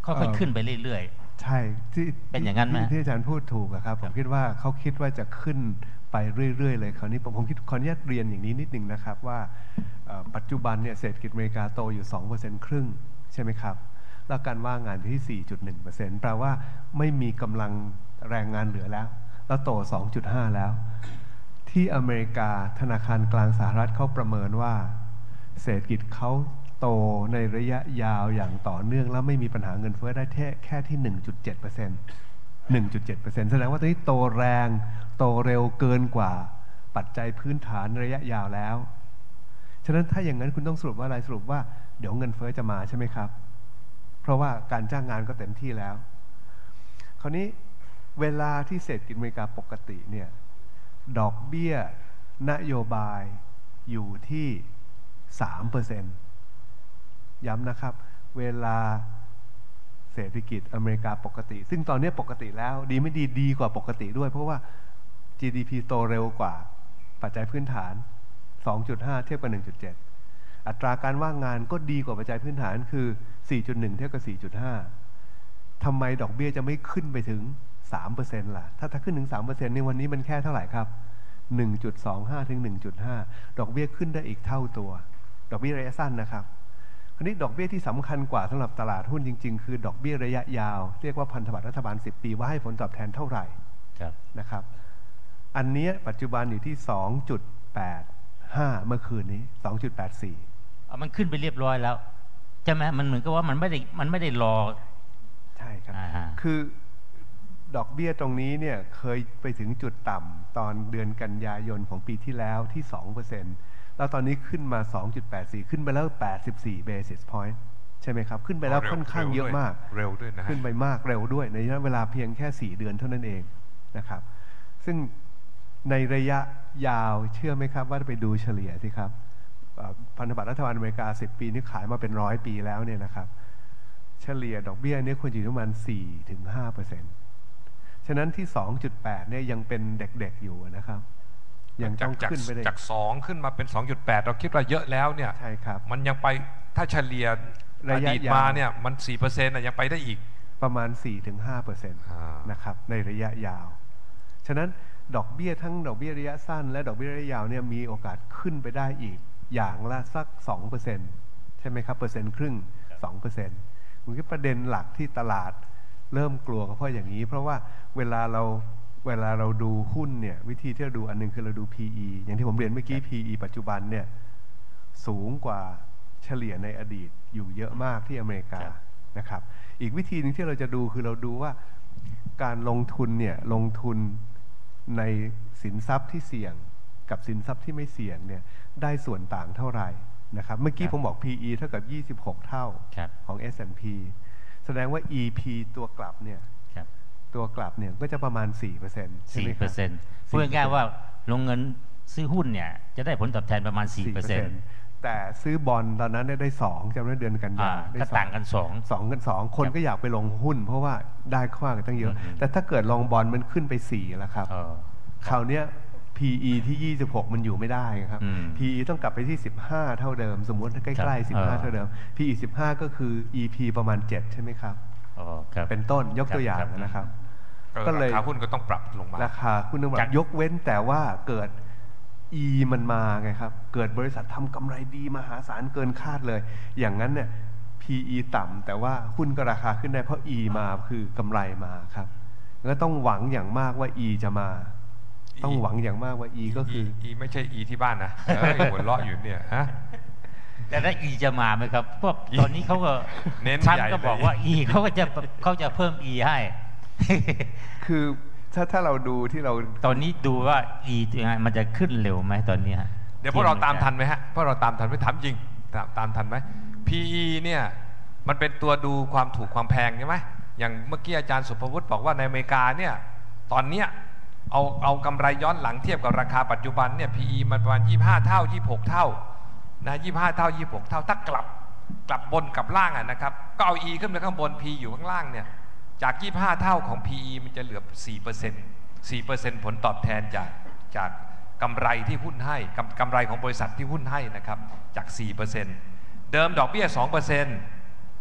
ค่อยๆขึ้นไปเรื่อยๆใช่ที่เป็นอย่างนั้นไหมที่อาจารย์พูดถูกครับผมคิดว่าเขาคิดว่าจะขึ้นไปเรื่อยๆเลยคราวนี้ผมคิดขออนุญาตเรียนอย่างนี้นิดนึงนะครับว่าปัจจุบันเนี่ยเศรษฐกิจอเมริกาโตอยู่ สองเปอร์เซ็นต์ ครึ่งใช่ไหมครับแล้วการว่างงานที่ สี่จุดหนึ่งเปอร์เซ็นต์ แปลว่าไม่มีกำลังแรงงานเหลือแล้วแล้วโต สองจุดห้า แล้วที่อเมริกาธนาคารกลางสหรัฐเขาประเมินว่าเศรษฐกิจเขาโตในระยะยาวอย่างต่อเนื่องแล้วไม่มีปัญหาเงินเฟ้อได้แค่แค่ที่ หนึ่งจุดเจ็ดเปอร์เซ็นต์ หนึ่งจุดเจ็ดเปอร์เซ็นต์ แสดงว่าตอนนี้โตแรงโตเร็วเกินกว่าปัจจัยพื้นฐานระยะยาวแล้วฉะนั้นถ้าอย่างนั้นคุณต้องสรุปว่าอะไรสรุปว่าเดี๋ยวเงินเฟ้อจะมาใช่ไหมครับเพราะว่าการจ้างงานก็เต็มที่แล้วคราวนี้เวลาที่เศรษฐกิจอเมริกาปกติเนี่ยดอกเบี้ยนโยบายอยู่ที่ สามเปอร์เซ็นต์ ย้ำนะครับเวลาเศรษฐกิจอเมริกาปกติซึ่งตอนนี้ปกติแล้วดีไม่ดีดีกว่าปกติด้วยเพราะว่า จี ดี พี โตเร็วกว่าปัจจัยพื้นฐาน สองจุดห้า เทียบกับ หนึ่งจุดเจ็ด อัตราการว่างงานก็ดีกว่าปัจจัยพื้นฐานคือ สี่จุดหนึ่ง เทียบกับ สี่จุดห้า ทำไมดอกเบี้ยจะไม่ขึ้นไปถึง สามเปอร์เซ็นต์ ล่ะถ้าถ้าขึ้นถึง สามเปอร์เซ็นต์ ในวันนี้มันแค่เท่าไหร่ครับ หนึ่งจุดสองห้า ถึง หนึ่งจุดห้า ดอกเบี้ยขึ้นได้อีกเท่าตัวดอกเบี้ยระยะสั้นนะครับคราวนี้ดอกเบี้ยที่สำคัญกว่าสำหรับตลาดหุ้นจริงๆคือดอกเบี้ยระยะยาวเรียกว่าพันธบัตรรัฐบาลสิบปีว่าให้ผลตอบแทนเท่าไหร่นะครับอันนี้ปัจจุบันอยู่ที่ สองจุดแปดห้า เมื่อคืนนี้ สองจุดแปดสี่อ๋อมันขึ้นไปเรียบร้อยแล้วใช่ไหมมันเหมือนกับว่ามันไม่ได้มันไม่ได้รอใช่ครับคือดอกเบี้ยตรงนี้เนี่ยเคยไปถึงจุดต่ำตอนเดือนกันยายนของปีที่แล้วที่ สองเปอร์เซ็นต์ แล้วตอนนี้ขึ้นมา สองจุดแปดสี่ ขึ้นไปแล้วแปดสิบสี่ basis point ใช่ไหมครับขึ้นไปแล้วค่อนข้างเยอะมากเร็วด้วยนะขึ้นไปมากเร็วด้วยในระยะเวลาเพียงแค่สี่เดือนเท่านั้นเองนะครับซึ่งในระยะยาวเชื่อไหมครับว่าไปดูเฉลี่ยสิครับพันธบัตรรัฐบาลอเมริกาสิบปีนี่ขายมาเป็นร้อยปีแล้วเนี่ยนะครับเฉลี่ยดอกเบี้ยนี้ควรอยู่ประมาณ สี่ถึงห้าเปอร์เซ็นต์ ฉะนั้นที่ สองจุดแปด เนี่ยยังเป็นเด็กๆอยู่นะครับยังต้องขึ้นไปได้จากสองขึ้นมาเป็น สองจุดแปด เราคิดว่าเยอะแล้วเนี่ยใช่ครับมันยังไปถ้าเฉลี่ยระยะยาวมาเนี่ยมัน สี่เปอร์เซ็นต์ น่ะยังไปได้อีกประมาณ สี่ถึงห้าเปอร์เซ็นต์ นะครับในระยะยาวฉะนั้นดอกเบี้ยทั้งดอกเบี้ยระยะสั้นและดอกเบี้ยระยะยาวเนี่ยมีโอกาสขึ้นไปได้อีกอย่างละสัก สองเปอร์เซ็นต์ ใช่ไหมครับเปอร์เซ็นต์ครึ่ง สองเปอร์เซ็นต์ มันก็ประเด็นหลักที่ตลาดเริ่มกลัวก็เพราะอย่างนี้เพราะว่าเวลาเราเวลาเราดูหุ้นเนี่ยวิธีที่เราดูอันนึงคือเราดู พี อี อย่างที่ผมเรียนเมื่อกี้ พี อี ปัจจุบันเนี่ยสูงกว่าเฉลี่ยในอดีตอยู่เยอะมากที่อเมริกานะครับอีกวิธีนึงที่เราจะดูคือเราดูว่าการลงทุนเนี่ยลงทุนในสินทรัพย์ที่เสี่ยงกับสินทรัพย์ที่ไม่เสี่ยงเนี่ยได้ส่วนต่างเท่าไหร่นะครับเมื่อกี้ผมบอก พี อี เท่ากับยี่สิบหกเท่าของ เอส แอนด์ พี แสดงว่า อี พี ตัวกลับเนี่ยตัวกลับเนี่ยก็จะประมาณ สี่เปอร์เซ็นต์ ใช่ไหมครับสี่เปอร์เซ็นต์ พูดง่ายๆว่าลงเงินซื้อหุ้นเนี่ยจะได้ผลตอบแทนประมาณ สี่เปอร์เซ็นต์แต่ซื้อบอลตอนนั้นได้สองจำได้เดือนกันยาก็ต่างกันสองสองกันสองคนก็อยากไปลงหุ้นเพราะว่าได้ค่ากันตั้งเยอะแต่ถ้าเกิดลงบอลมันขึ้นไปสี่แล้วครับคราวนี้ พี อี ที่ยี่สิบหกมันอยู่ไม่ได้ครับ พี อี ต้องกลับไปที่สิบห้าเท่าเดิมสมมติถ้าใกล้ๆสิบห้าเท่าเดิม พี อี สิบห้าก็คือ อี พี ประมาณเจ็ดใช่ไหมครับเป็นต้นยกตัวอย่างนะครับก็เลยราคาหุ้นก็ต้องปรับลงมาราคาหุ้นต้องปรับยกเว้นแต่ว่าเกิด E มันมาไงครับเกิดบริษัททำกำไรดีมหาศาลเกินคาดเลยอย่างนั้นเนี่ย พี อี ต่ำแต่ว่าหุ้นก็ราคาขึ้นได้เพราะ E มาคือกำไรมาครับแล้วต้องหวังอย่างมากว่า E จะมาต้องหวังอย่างมากว่า E ก็คือ E ไม่ใช่ E ที่บ้านนะเฮ้ยหัวเราะอยู่เนี่ยฮะแต่ถ้า E จะมาไหมครับพวกตอนนี้เขาก็เน้นท่านก็บอกว่า E เขาก็จะเขาจะเพิ่ม E ให้คือถ้าถ้าเราดูที่เราตอนนี้ดูว่า E มันจะขึ้นเร็วไหมตอนนี้ฮะเดี๋ยวพวกเราตามทันไหมฮะพวกเราตามทันไหมถามจริงตามตามทันไหม พี อี เนี่ยมันเป็นตัวดูความถูกความแพงใช่ไหมอย่างเมื่อกี้อาจารย์สุภวุฒิบอกว่าในอเมริกาเนี่ยตอนเนี้ยเอาเอากำไรย้อนหลังเทียบกับราคาปัจจุบันเนี่ย พี อี มันประมาณยี่สิบห้าเท่ายี่สิบหกเท่านะยี่สิบห้าเท่ายี่สิบหกเท่าถ้ากลับกลับบนกับล่างอ่ะนะครับก็เอา E ขึ้นไปข้างบน P อยู่ข้างล่างเนี่ยจากยี่สิบห้าเท่าของ พี อี มันจะเหลือ สี่เปอร์เซ็นต์ สี่เปอร์เซ็นต์ ผลตอบแทนจากจากกำไรที่หุ้นให้กำกำไรของบริษัทที่หุ้นให้นะครับจาก สี่เปอร์เซ็นต์ เดิมดอกเบี้ย สองเปอร์เซ็นต์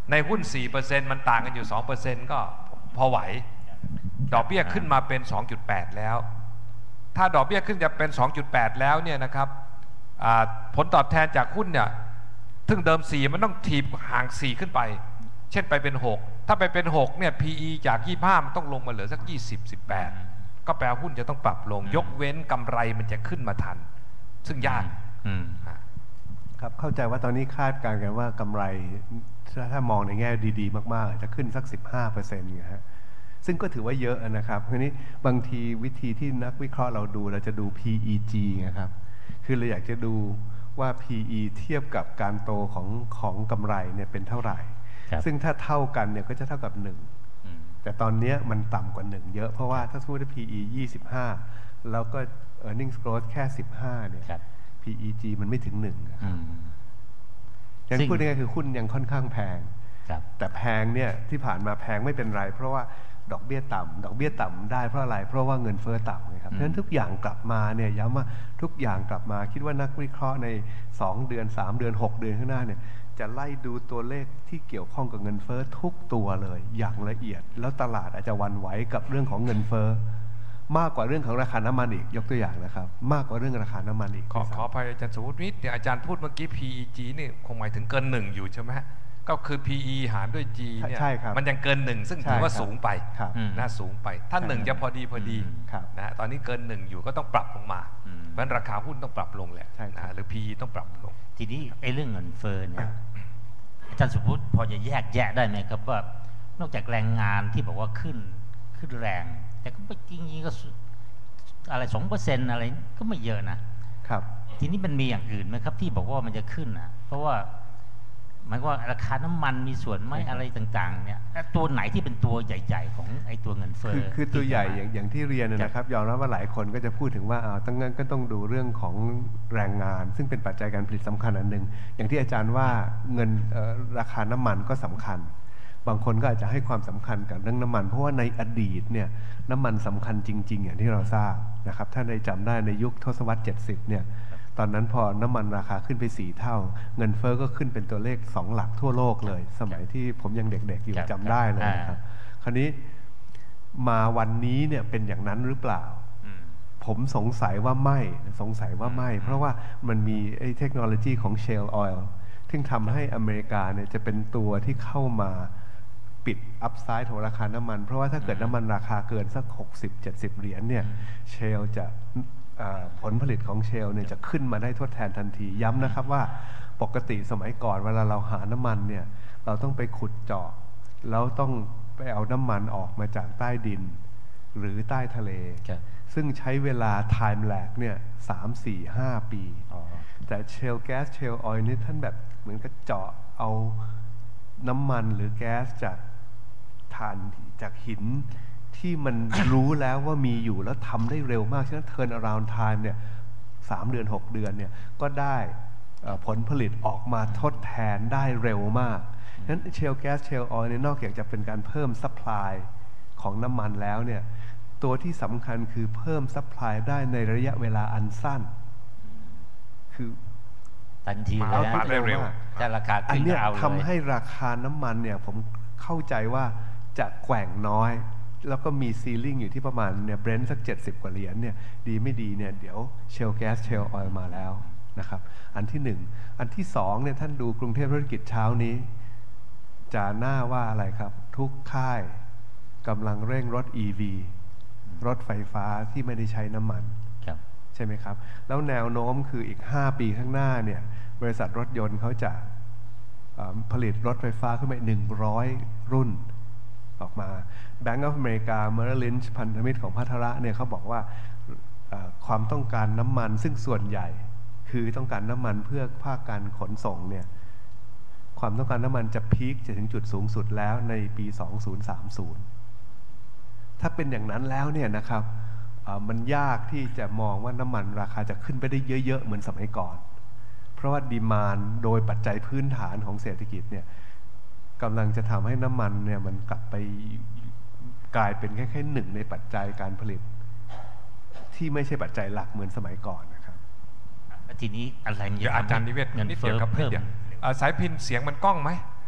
ในหุ้น สี่เปอร์เซ็นต์ มันต่างกันอยู่ สองเปอร์เซ็นต์ ก็พอไหวดอกเบี้ยขึ้นมาเป็น สองจุดแปด แล้วถ้าดอกเบี้ยขึ้นจะเป็น สองจุดแปด แล้วเนี่ยนะครับผลตอบแทนจากหุ้นเนี่ยถึงเดิมสี่มันต้องถีบห่างสี่ขึ้นไปเช่นไปเป็นหกถ้าไปเป็นหกเนี่ย พี อี จากยี่สิบห้ามันต้องลงมาเหลือสักยี่สิบ สิบแปดก็แปลหุ้นจะต้องปรับลงยกเว้นกำไรมันจะขึ้นมาทันซึ่งยากครับเข้าใจว่าตอนนี้คาดการณ์กันว่ากำไรถ้ามองในแง่ดีๆมากๆจะขึ้นสัก สิบห้าเปอร์เซ็นต์ นะฮะซึ่งก็ถือว่าเยอะนะครับทีนี้บางทีวิธีที่นักวิเคราะห์เราดูเราจะดู พี อี จี นะครับคือเราอยากจะดูว่า พี อี เทียบกับการโตของของกำไรเนี่ยเป็นเท่าไหร่ซึ่งถ้าเท่ากันเนี่ยก็จะเท่ากับหนึ่งแต่ตอนนี้มันต่ำกว่าหนึ่งเยอะเพราะว่าถ้าสมมติว่า พี อี ยี่สิบห้าแล้วก็ earnings growth แค่สิบห้าเนี่ย พี อี จี มันไม่ถึงหนึ่งยังพูดง่ายๆคือหุ้นยังค่อนข้างแพงแต่แพงเนี่ยที่ผ่านมาแพงไม่เป็นไรเพราะว่าดอกเบี้ยต่ำดอกเบี้ยต่ำได้เพราะอะไรเพราะว่าเงินเฟ้อต่ำนะครับเพราะฉะนั้นทุกอย่างกลับมาเนี่ยย้ำว่าทุกอย่างกลับมาคิดว่านักวิเคราะห์ในสองเดือนสามเดือนหกเดือนข้างหน้าเนี่ยจะไล่ดูตัวเลขที่เกี่ยวข้องกับเงินเฟ้อทุกตัวเลยอย่างละเอียดแล้วตลาดอาจจะหวั่นไหวกับเรื่องของเงินเฟ้อมากกว่าเรื่องของราคาน้ำมันอีกยกตัวอย่างนะครับมากกว่าเรื่องราคาน้ำมันอีกขอขออภัยอาจารย์สมมติวิทย์เนี่ยอาจารย์พูดเมื่อกี้ พี อี จี นี่คงหมายถึงเกินหนึ่งอยู่ใช่ไหมก็คือ พี อี หารด้วย G เนี่ยมันยังเกินหนึ่งซึ่งถือว่าสูงไปนะสูงไปถ้าหนึ่งจะพอดีพอดีนะตอนนี้เกินหนึ่งอยู่ก็ต้องปรับลงมาเพราะราคาหุ้นต้องปรับลงแหละนะหรือ พี อี ต้องปรับลงทีนี้ไอ้เรื่องเงินเฟ้อเนี่ยอาจารย์สุพุทธพอจะแยกแยะได้ไหมครับว่านอกจากแรงงานที่บอกว่าขึ้นขึ้นแรงแต่ก็จริงๆก็อะไรสองเปอร์เซ็นต์อะไรก็ไม่เยอะนะครับทีนี้มันมีอย่างอื่นไหมครับที่บอกว่ามันจะขึ้นอ่ะเพราะว่าหมายว่าราคาน้ำมันมีส่วนไหมอะไรต่างๆเนี่ยตัวไหนที่เป็นตัวใหญ่ๆของไอ้ตัวเงินเฟ้อคือตัวใหญ่อย่างอย่างที่เรียนนะครับยอมรับว่าหลายคนก็จะพูดถึงว่าอ่าตั้งงั้นก็ต้องดูเรื่องของแรงงานซึ่งเป็นปัจจัยการผลิตสำคัญอันหนึ่งอย่างที่อาจารย์ว่าเงินราคาน้ำมันก็สำคัญบางคนก็อาจจะให้ความสำคัญกับเรื่องน้ำมันเพราะว่าในอดีตเนี่ยน้ำมันสำคัญจริงๆอย่างที่เราทราบนะครับถ้าในจำได้ในยุคทศวรรษเจ็ดสิบเนี่ยตอนนั้นพอน้ำมันราคาขึ้นไปสี่เท่าเงินเฟ้อก็ขึ้นเป็นตัวเลขสองหลักทั่วโลกเลยสมัยที่ผมยังเด็กๆอยู่จำได้เลยนะครับคราวนี้มาวันนี้เนี่ยเป็นอย่างนั้นหรือเปล่าผมสงสัยว่าไม่สงสัยว่าไม่เพราะว่ามันมีไอ้เทคโนโลยีของ Shale Oil ที่ทำให้อเมริกาเนี่ยจะเป็นตัวที่เข้ามาปิดอัพไซด์ของราคาน้ำมันเพราะว่าถ้าเกิดน้ำมันราคาเกินสัก หกสิบเจ็ดสิบ เหรียญเนี่ยเชลจะผลผลิตของเชลเนี่ยจะขึ้นมาได้ทดแทนทันทีย้ำนะครับว่าปกติสมัยก่อนเวลาเราหาน้ำมันเนี่ยเราต้องไปขุดเจาะแล้วต้องไปเอาน้ำมันออกมาจากใต้ดินหรือใต้ทะเลซึ่งใช้เวลา time lag เนี่ยสาม สี่ ห้า ปีแต่เชลแก๊สเชลออยล์นี่ท่านแบบเหมือนกับเจาะเอาน้ำมันหรือแก๊สจากถ่านจากหินที่มันรู้แล้วว่ามีอยู่แล้วทำได้เร็วมากฉะนั้น turn around time เนี่ยสามเดือนหกเดือนเนี่ยก็ได้ผลผลิตออกมาทดแทนได้เร็วมากฉะนั้นเชลแก๊สเชลออยล์เนี่ยนอกจากจะเป็นการเพิ่ม supply ของน้ำมันแล้วเนี่ยตัวที่สำคัญคือเพิ่ม supply ได้ในระยะเวลาอันสั้นคือทันทีเลยนะเร็วจะราคาขึ้นเอาเลยอันนี้ทำให้ราคาน้ำมันเนี่ยผมเข้าใจว่าจะแกว่งน้อยแล้วก็มีซีลิ่งอยู่ที่ประมาณเนี่ยเบรนท์สักเจ็ดสิบกว่าเหรียญเนี่ยดีไม่ดีเนี่ยเดี๋ยวเชลแก๊สเชลออยล์มาแล้วนะครับอันที่หนึ่งอันที่สองเนี่ยท่านดูกรุงเทพธุรกิจเช้านี้จะหน้าว่าอะไรครับทุกค่ายกำลังเร่งรถ อี วี รถไฟฟ้าที่ไม่ได้ใช้น้ำมันใช่ไหมครับแล้วแนวโน้มคืออีกห้าปีข้างหน้าเนี่ยบริษัทรถยนต์เขาจะผลิตรถไฟฟ้าขึ้นมาหนึ่งร้อยรุ่นออกมา Bank of America Merrill Lynch พันธมิตรของพัทระเนี่ยเขาบอกว่าความต้องการน้ำมันซึ่งส่วนใหญ่คือต้องการน้ำมันเพื่อภาคการขนส่งเนี่ยความต้องการน้ำมันจะพีคจะถึงจุดสูงสุดแล้วในปีสองพันสามสิบถ้าเป็นอย่างนั้นแล้วเนี่ยนะครับมันยากที่จะมองว่าน้ำมันราคาจะขึ้นไปได้เยอะๆเหมือนสมัยก่อนเพราะว่าดีมานด์โดยปัจจัยพื้นฐานของเศรษฐกิจเนี่ยกำลังจะทำให้น้ำมันเนี่ยมันกลับไปกลายเป็นแค่แค่หนึ่งในปัจจัยการผลิตที่ไม่ใช่ปัจจัยหลักเหมือนสมัยก่อนนะครับทีนี้อะไรเดี๋ยวอาจารย์นิเวศเงินเฟ้อเพิ่มสายพินเสียงมันก้องไหม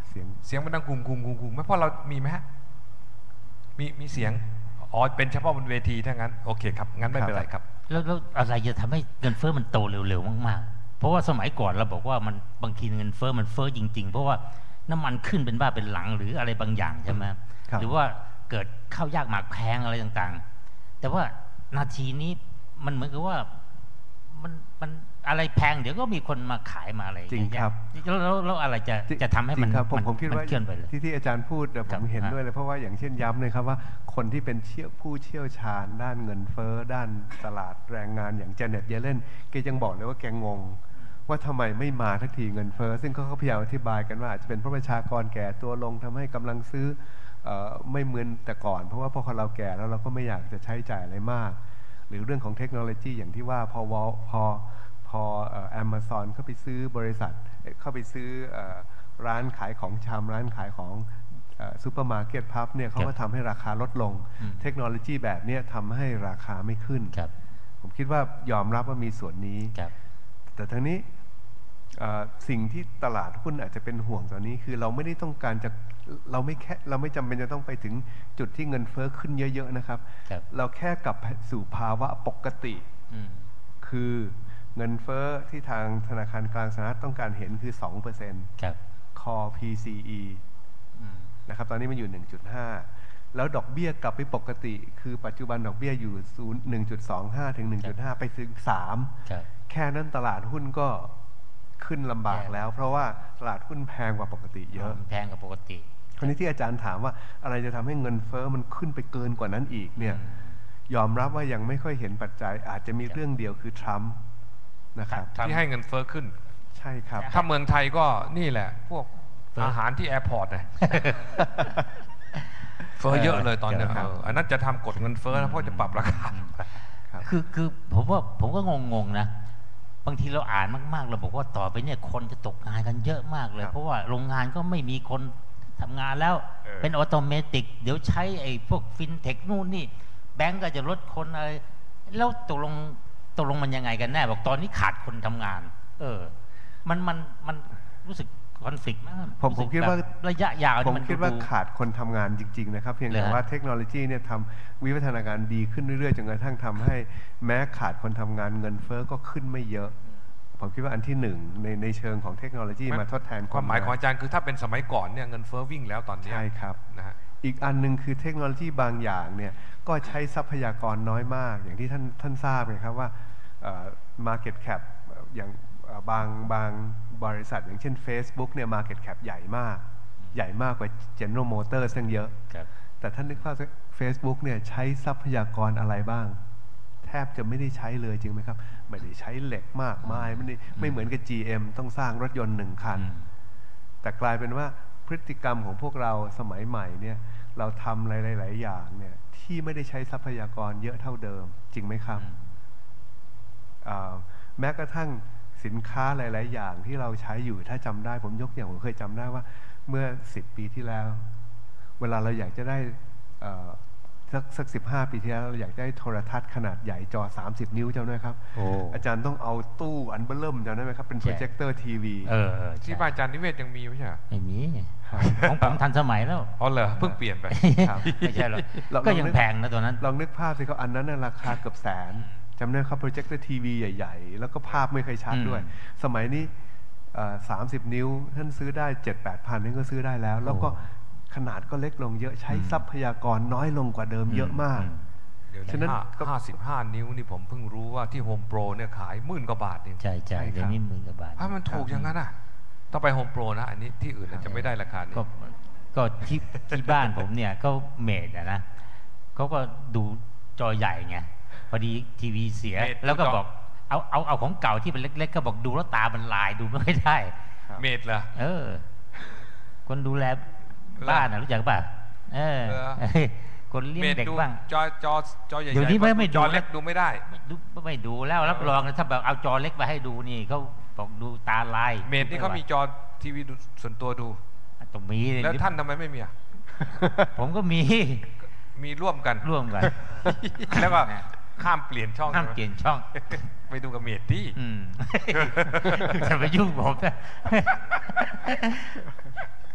เสียงเสียงมันดังกุงกุงกุงกุงไม่เพราะเรามีไหมฮะมีมีเสียงอ๋อเป็นเฉพาะบนเวทีถ้างั้นโอเคครับงั้นไม่เป็นไรครับแล้วแล้วอะไรจะทำให้เงินเฟ้อมันโตเร็วๆมากๆเพราะว่าสมัยก่อนเราบอกว่ามันบางทีเงินเฟ้อมันเฟ้อจริงๆเพราะว่าน้ำมันขึ้นเป็นบ้าเป็นหลังหรืออะไรบางอย่างใช่ไหมหรือว่าเกิดข้าวยากหมากแพงอะไรต่างๆแต่ว่านาทีนี้มันเหมือนกับว่ามันมันอะไรแพงเดี๋ยวก็มีคนมาขายมาอะไรจริงครับแล้วแล้วอะไรจะจะทำให้มันผมผมคิดว่าเคลื่อนไปเลยที่ที่อาจารย์พูดผมเห็นด้วยเลยเพราะว่าอย่างเช่นย้ำเลยครับว่าคนที่เป็นผู้เชี่ยวชาญด้านเงินเฟ้อด้านตลาดแรงงานอย่างเจเน็ตเยเลนแกยังบอกเลยว่าแกงงว่าทำไมไม่มาทักทีเงินเฟ้อซึ่งเขาพยายามอธิบายกันว่าอาจจะเป็นเพราะประชากรแก่ตัวลงทำให้กำลังซื้อไม่เหมือนแต่ก่อนเพราะว่าพอเราแก่แล้วเราก็ไม่อยากจะใช้จ่ายอะไรมากหรือเรื่องของเทคโนโลยีอย่างที่ว่าพอพอพอแอมะซอนเข้าไปซื้อบริษัทเข้าไปซื้อร้านขายของชำร้านขายของซูเปอร์มาร์เก็ตพับเนี่ยเขาก็ทำให้ราคาลดลงเทคโนโลยีแบบนี้ทำให้ราคาไม่ขึ้นผมคิดว่ายอมรับว่ามีส่วนนี้แต่ทั้งนี้สิ่งที่ตลาดหุ้นอาจจะเป็นห่วงตอนนี้คือเราไม่ได้ต้องการจะเราไม่แค่เราไม่จำเป็นจะต้องไปถึงจุดที่เงินเฟ้อขึ้นเยอะๆนะครับเราแค่กลับสู่ภาวะปกติคือเงินเฟ้อที่ทางธนาคารกลางสหรัฐต้องการเห็นคือ สองเปอร์เซ็นต์ Core พี ซี อี นะครับตอนนี้มันอยู่ หนึ่งจุดห้า แล้วดอกเบี้ยกลับไปปกติคือปัจจุบันดอกเบี้ยอยู่ หนึ่งจุดสองห้า ถึง หนึ่งจุดห้า ไปถึง สาม แค่นั้นตลาดหุ้นก็ขึ้นลำบากแล้วเพราะว่าตลาดหุ้นแพงกว่าปกติเยอะแพงกว่าปกติคราวนี้ที่อาจารย์ถามว่าอะไรจะทำให้เงินเฟ้อมันขึ้นไปเกินกว่านั้นอีกเนี่ยยอมรับว่ายังไม่ค่อยเห็นปัจจัยอาจจะมีเรื่องเดียวคือทรัมป์นะครับที่ให้เงินเฟ้อขึ้นใช่ครับถ้าเมืองไทยก็นี่แหละพวกอาหารที่แอร์พอร์ตนะเฟ้อเยอะเลยตอนนี้อันนั้นจะทำกฎเงินเฟ้อนะเพราะจะปรับราคาคือคือผมว่าผมก็งงๆนะบางทีเราอ่านมากๆเราบอกว่าต่อไปเนี่ยคนจะตกงานกันเยอะมากเลยเพราะว่าโรงงานก็ไม่มีคนทำงานแล้วเป็นออโตเมติกเดี๋ยวใช้ไอ้พวกฟินเทคนู่นนี่แบงก์ก็จะลดคนอะไรแล้วตกลงตกลงมันยังไงกันแน่บอกตอนนี้ขาดคนทำงานเออมันมันมันรู้สึกคอนฟ lict มากผมผมคิดว่าระยะยาวผมคิดว่าขาดคนทำงานจริงๆนะครับเพียงแต่ว่าเทคโนโลยีเนี่ยทำวิวัฒนาการดีขึ้นเรื่อยๆจนกระทั่งทำให้แม้ขาดคนทำงานเงินเฟ้อก็ขึ้นไม่เยอะผมคิดว่าอันที่หนึ่งในในเชิงของเทคโนโลยีมาทดแทนความหมายของอาจารย์คือถ้าเป็นสมัยก่อนเนี่ยเงินเฟ้อวิ่งแล้วตอนนี้ใช่ครับนะฮะอีกอันนึงคือเทคโนโลยีบางอย่างเนี่ยก็ใช้ทรัพยากรน้อยมากอย่างที่ท่านท่านทราบนะครับว่า market cap อย่างบางบางบริษัทอย่างเช่น Facebook เนี่ย market cap ใหญ่มากใหญ่มากกว่า General Motors ซึ่งเยอะแต่ท่านนึกว่า Facebook เนี่ยใช้ทรัพยากรอะไรบ้างแทบจะไม่ได้ใช้เลยจริงไหมครับไม่ได้ใช้เหล็กมากมายไม่ได้ไม่เหมือนกับ จี เอ็ม ต้องสร้างรถยนต์หนึ่งคันแต่กลายเป็นว่าพฤติกรรมของพวกเราสมัยใหม่เนี่ยเราทำหลายๆอย่างเนี่ยที่ไม่ได้ใช้ทรัพยากรเยอะเท่าเดิมจริงไหมครับแม้กระทั่งสินค้าหลายๆอย่างที่เราใช้อยู่ถ้าจำได้ผมยกอย่างผมเคยจำได้ว่าเมื่อสิบปีที่แล้วเวลาเราอยากจะได้สักสักสิบห้าปีที่แล้วเราอยากได้โทรทัศน์ขนาดใหญ่จอสามสิบนิ้วจำได้ครับ อาจารย์ต้องเอาตู้อันเบลิ่มจำได้ไหมครับเป็นโปรเจคเตอร์ทีวีที่บ้านอาจารย์นิเวศยังมีไม่ใช่ไม่มีของผมทันสมัยแล้วอ๋อเหรอเพิ่งเปลี่ยนไปไม่ใช่หรอกก็ยังแพงนะตัวนั้นลองนึกภาพสิครับอันนั้นราคาเกือบแสนจำได้ครับโปรเจคเตอร์ทีวีใหญ่ๆแล้วก็ภาพไม่เคยชัดด้วยสมัยนี้สามสิบนิ้วท่านซื้อได้เจ็ดแปดพันนี่ก็ซื้อได้แล้วแล้วก็ขนาดก็เล็กลงเยอะใช้ทรัพยากรน้อยลงกว่าเดิมเยอะมากฉะนั้นห้าสิบห้านิ้วนี่ผมเพิ่งรู้ว่าที่โฮมโปรเนี่ยขายหมื่นกว่าบาทเองใช่ใช่เดี๋ยวนี้หมื่นกว่าบาทถ้ามันถูกอย่างนั้นอ่ะต้องไปโฮมโปรนะอันนี้ที่อื่นจะไม่ได้ราคานี้ก็ที่ที่บ้านผมเนี่ยก็เมดนะเขาก็ดูจอใหญ่ไงพอดีทีวีเสียแล้วก็บอกเอาเอาเอาของเก่าที่เป็นเล็กๆก็บอกดูแล้วตามันลายดูไม่ได้เมดเหรอเออคนดูแลบ้านนะรู้จักป่ะเออคนเลี้ยงเด็กบ้างจอจอจอใหญ่ๆเดี๋ยวนี้ไม่ไม่จอเล็กดูไม่ได้ดูไม่ดูแล้วรับรองนะถ้าแบบเอาจอเล็กมาให้ดูนี่เขาบอกดูตาลายเมดนี่เขามีจอทีวีส่วนตัวดูต้องมีแล้วท่านทำไมไม่มีอ่ะผมก็มีมีร่วมกันร่วมกันแล้วก็ข้ามเปลี่ยนช่องข้ามเปลี่ยนช่องไปดูกับเมดที่จะไปยุ่งผมนะ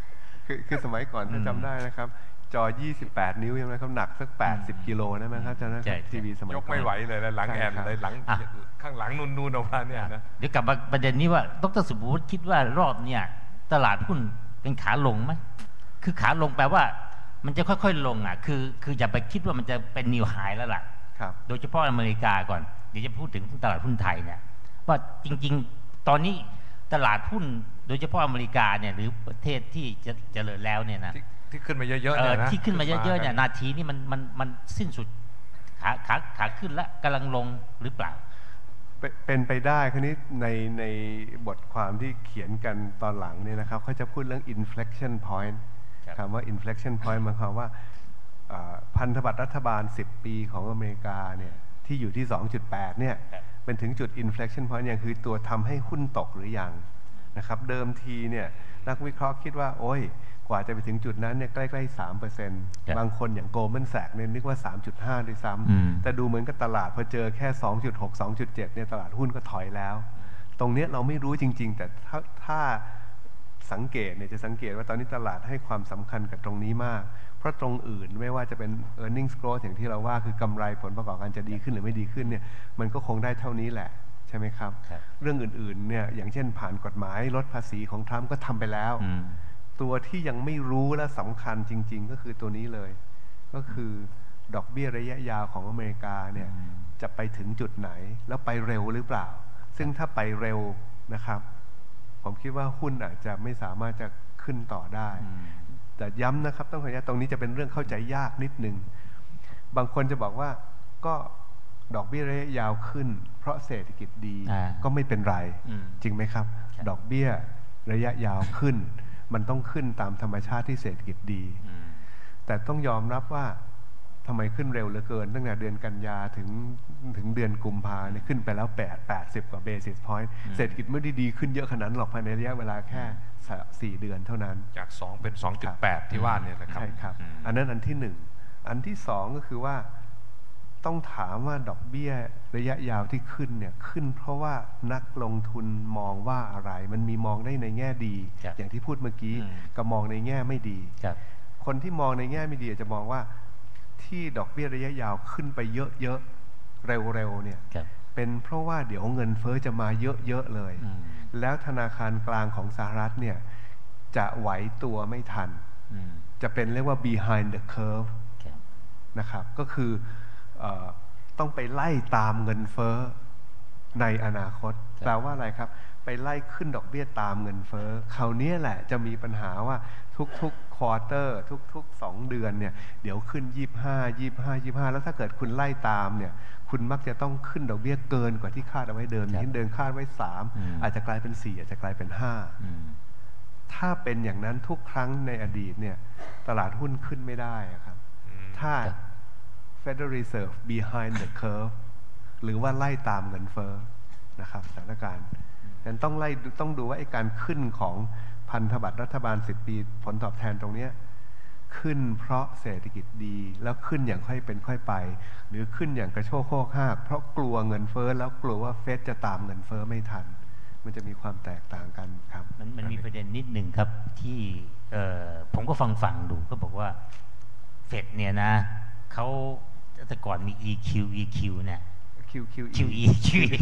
คือคือสมัยก่อนถ้าจำได้นะครับจอยี่สิบแปดนิ้วใช่ไหมครับหนักสักแปดสิบกิโลนะมั้งครับจำได้ทีวีสมัยก่อนยกไม่ไหวเลยแล้วหลังแอนเลยหลังข้างหลังนูนๆออกมาเนี่ยนะเดี๋ยวกลับมาประเด็นนี้ว่าดร.สุภวุฒิคิดว่ารอบเนี่ยตลาดหุ้นเป็นขาลงไหมคือขาลงแปลว่ามันจะค่อยๆลงอ่ะคือคืออย่าไปคิดว่ามันจะเป็นนิวไฮแล้วล่ะโดยเฉพาะอเมริกาก่อนเดี๋ยวจะพูดถึงตลาดหุ้นไทยเนี่ยว่าจริงๆตอนนี้ตลาดหุ้นโดยเฉพาะอเมริกาเนี่ยหรือประเทศที่จะเจริญแล้วเนี่ยนะที่ขึ้นมาเยอะๆเนี่ยนะที่ขึ้นมาเยอะๆเนี่ยนาทีนี้มันมันมันสิ้นสุดขาขาขาขึ้นแล้วกำลังลงหรือเปล่าเป็นไปได้คราวนี้ในในบทความที่เขียนกันตอนหลังเนี่ยนะครับเขาจะพูดเรื่อง inflection point คำว่า inflection point หมายความว่าพันธบัตรรัฐบาลสิบปีของอเมริกาเนี่ยที่อยู่ที่ สองจุดแปด เนี่ยเป็นถึงจุด inflection point อย่างคือตัวทำให้หุ้นตกหรือยังนะครับเดิมทีเนี่ยนักวิเคราะห์คิดว่าโอ้ยกว่าจะไปถึงจุดนั้นเนี่ยใกล้ๆ สามเปอร์เซ็นต์ บางคนอย่าง Goldman Sachs เนี่ยนึกว่า สามจุดห้า ด้วยซ้ำแต่ดูเหมือนกับตลาดพอเจอแค่ สองจุดหก สองจุดเจ็ด เนี่ยตลาดหุ้นก็ถอยแล้วตรงนี้เราไม่รู้จริงๆแต่ถ้าถ้าสังเกตเนี่ยจะสังเกตว่าตอนนี้ตลาดให้ความสำคัญกับตรงนี้มากเพราะตรงอื่นไม่ว่าจะเป็น earnings growth อย่างที่เราว่าคือกำไรผลประกอบการจะดีขึ้นหรือไม่ดีขึ้นเนี่ยมันก็คงได้เท่านี้แหละใช่ไหมครับเรื่องอื่นๆเนี่ยอย่างเช่นผ่านกฎหมายลดภาษีของทรัมป์ก็ทำไปแล้วตัวที่ยังไม่รู้และสำคัญจริงๆก็คือตัวนี้เลยก็คือดอกเบี้ยระยะยาวของอเมริกาเนี่ยจะไปถึงจุดไหนแล้วไปเร็วหรือเปล่าซึ่งถ้าไปเร็วนะครับผมคิดว่าหุ้นอาจจะไม่สามารถจะขึ้นต่อได้แต่ย้ำนะครับต้องขออนุญาตตรงนี้จะเป็นเรื่องเข้าใจยากนิดนึงบางคนจะบอกว่าก็ดอกเบี้ยระยะยาวขึ้นเพราะเศรษฐกิจดีก็ไม่เป็นไรจริงไหมครับดอกเบี้ยระยะยาวขึ้นมันต้องขึ้นตามธรรมชาติที่เศรษฐกิจดีแต่ต้องยอมรับว่าทำไมขึ้นเร็วเหลือเกินตั้งแต่เดือนกันยาถึงถึงเดือนกุมภาเนี่ยขึ้นไปแล้วแปด แปดสิบกว่าเบสิสพอยต์เศรษฐกิจไม่ได้ดีขึ้นเยอะขนาดนั้นหรอกภายในระยะเวลาแค่สี่เดือนเท่านั้นจากสองเป็น สองจุดแปด ที่ว่าเนี่ยนะครับใช่ครับอันนั้นอันที่หนึ่งอันที่สองก็คือว่าต้องถามว่าดอกเบี้ยระยะยาวที่ขึ้นเนี่ยขึ้นเพราะว่านักลงทุนมองว่าอะไรมันมีมองได้ในแง่ดีอย่างที่พูดเมื่อกี้กับมองในแง่ไม่ดีคนที่มองในแง่ไม่ดีอาจจะมองว่าที่ดอกเบี้ยระยะยาวขึ้นไปเยอะๆเร็วๆเนี่ยเป็นเพราะว่าเดี๋ยวเงินเฟ้อจะมาเยอะๆเลยแล้วธนาคารกลางของสหรัฐเนี่ยจะไหวตัวไม่ทันจะเป็นเรียกว่า behind the curve นะครับก็คือต้องไปไล่ตามเงินเฟ้อในอนาคตแปลว่าอะไรครับไปไล่ขึ้นดอกเบี้ยตามเงินเฟ้อคราวนี้แหละจะมีปัญหาว่าทุกๆควอเตอร์ทุกๆสองเดือนเนี่ยเดี๋ยวขึ้นยี่สิบห้า ยี่สิบห้า ยี่สิบห้าแล้วถ้าเกิดคุณไล่ตามเนี่ยคุณมักจะต้องขึ้นดอกเบี้ยเกินกว่าที่คาดเอาไว้เดิมอย่างที่เดิมคาดไว้สามอาจจะกลายเป็นสี่อาจจะกลายเป็นห้าถ้าเป็นอย่างนั้นทุกครั้งในอดีตเนี่ยตลาดหุ้นขึ้นไม่ได้ครับถ้าFederal Reserve behind the curve หรือว่าไล่ตามเงินเฟ้อนะครับสถานการณ์ดังนั้นต้องไล่ต้องดูว่าไอ้การขึ้นของพันธบัตรรัฐบาลสิบปีผลตอบแทนตรงนี้ขึ้นเพราะเศรษฐกิจดีแล้วขึ้นอย่างค่อยเป็นค่อยไปหรือขึ้นอย่างกระโชกโคกฮากเพราะกลัวเงินเฟ้อแล้วกลัวว่าเฟดจะตามเงินเฟ้อไม่ทันมันจะมีความแตกต่างกันครับมันมันมีประเด็นนิดหนึ่งครับที่ผมก็ฟังฟังดูก็บอกว่าเฟดเนี่ยนะเขาแต่ก่อนมี อี คิว อี คิว เนี่ยคิว คิวอี คิว อี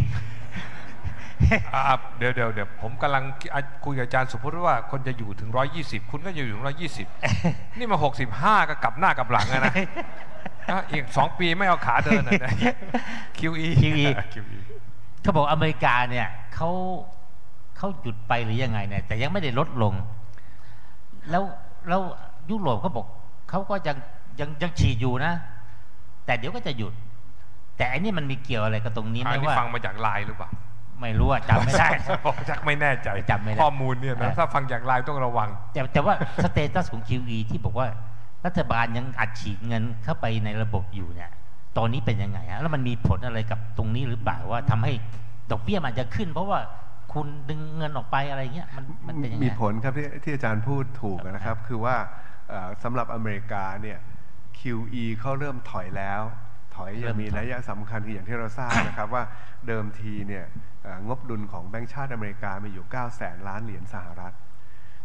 เดี๋ยวเดี๋ยวเดี๋ยวผมกำลังคุยกับอาจารย์สมมติว่าคนจะอยู่ถึงหนึ่งร้อยยี่สิบคุณก็จะอยู่ถึงหนึ่งร้อยยี่สิบนี่มาหกสิบห้าก็กลับหน้ากลับหลังนะอีกสองปีไม่เอาขาเดินนะ คิว อีคิว อี เขาบอกอเมริกาเนี่ยเขาเขาหยุดไปหรือยังไงเนี่ยแต่ยังไม่ได้ลดลงแล้วแล้วยุโรปเขาบอกเขาก็ยังยังยังฉีดอยู่นะแต่เดี๋ยวก็จะหยุดแต่อันนี้มันมีเกี่ยวอะไรกับตรงนี้ไหมว่าฟังมาจากไลน์หรือเปล่าไม่รู้อะจำไม่ได้จักไม่แน่ใจจำไม่ได้ข้อมูลเนี่ยนะถ้าฟังจากไลน์ต้องระวังแต่แต่ว่าสเตตัสของ คิว อี ที่บอกว่ารัฐบาลยังอัดฉีดเงินเข้าไปในระบบอยู่เนี่ยตอนนี้เป็นยังไงฮะแล้วมันมีผลอะไรกับตรงนี้หรือเปล่าว่าทำให้ดอกเบี้ยมันจะขึ้นเพราะว่าคุณดึงเงินออกไปอะไรเงี้ยมันมันเป็นยังไงมีผลครับที่ที่อาจารย์พูดถูกนะครับคือว่าสำหรับอเมริกาเนี่ย คิว อี เขาเริ่มถอยแล้วถอยยังมีนัยสำคัญคืออย่างที่เราทราบนะครับว่าเดิมทีเนี่ยงบดุลของแบงก์ชาติอเมริกามีอยู่เก้าแสนล้านเหรียญสหรัฐ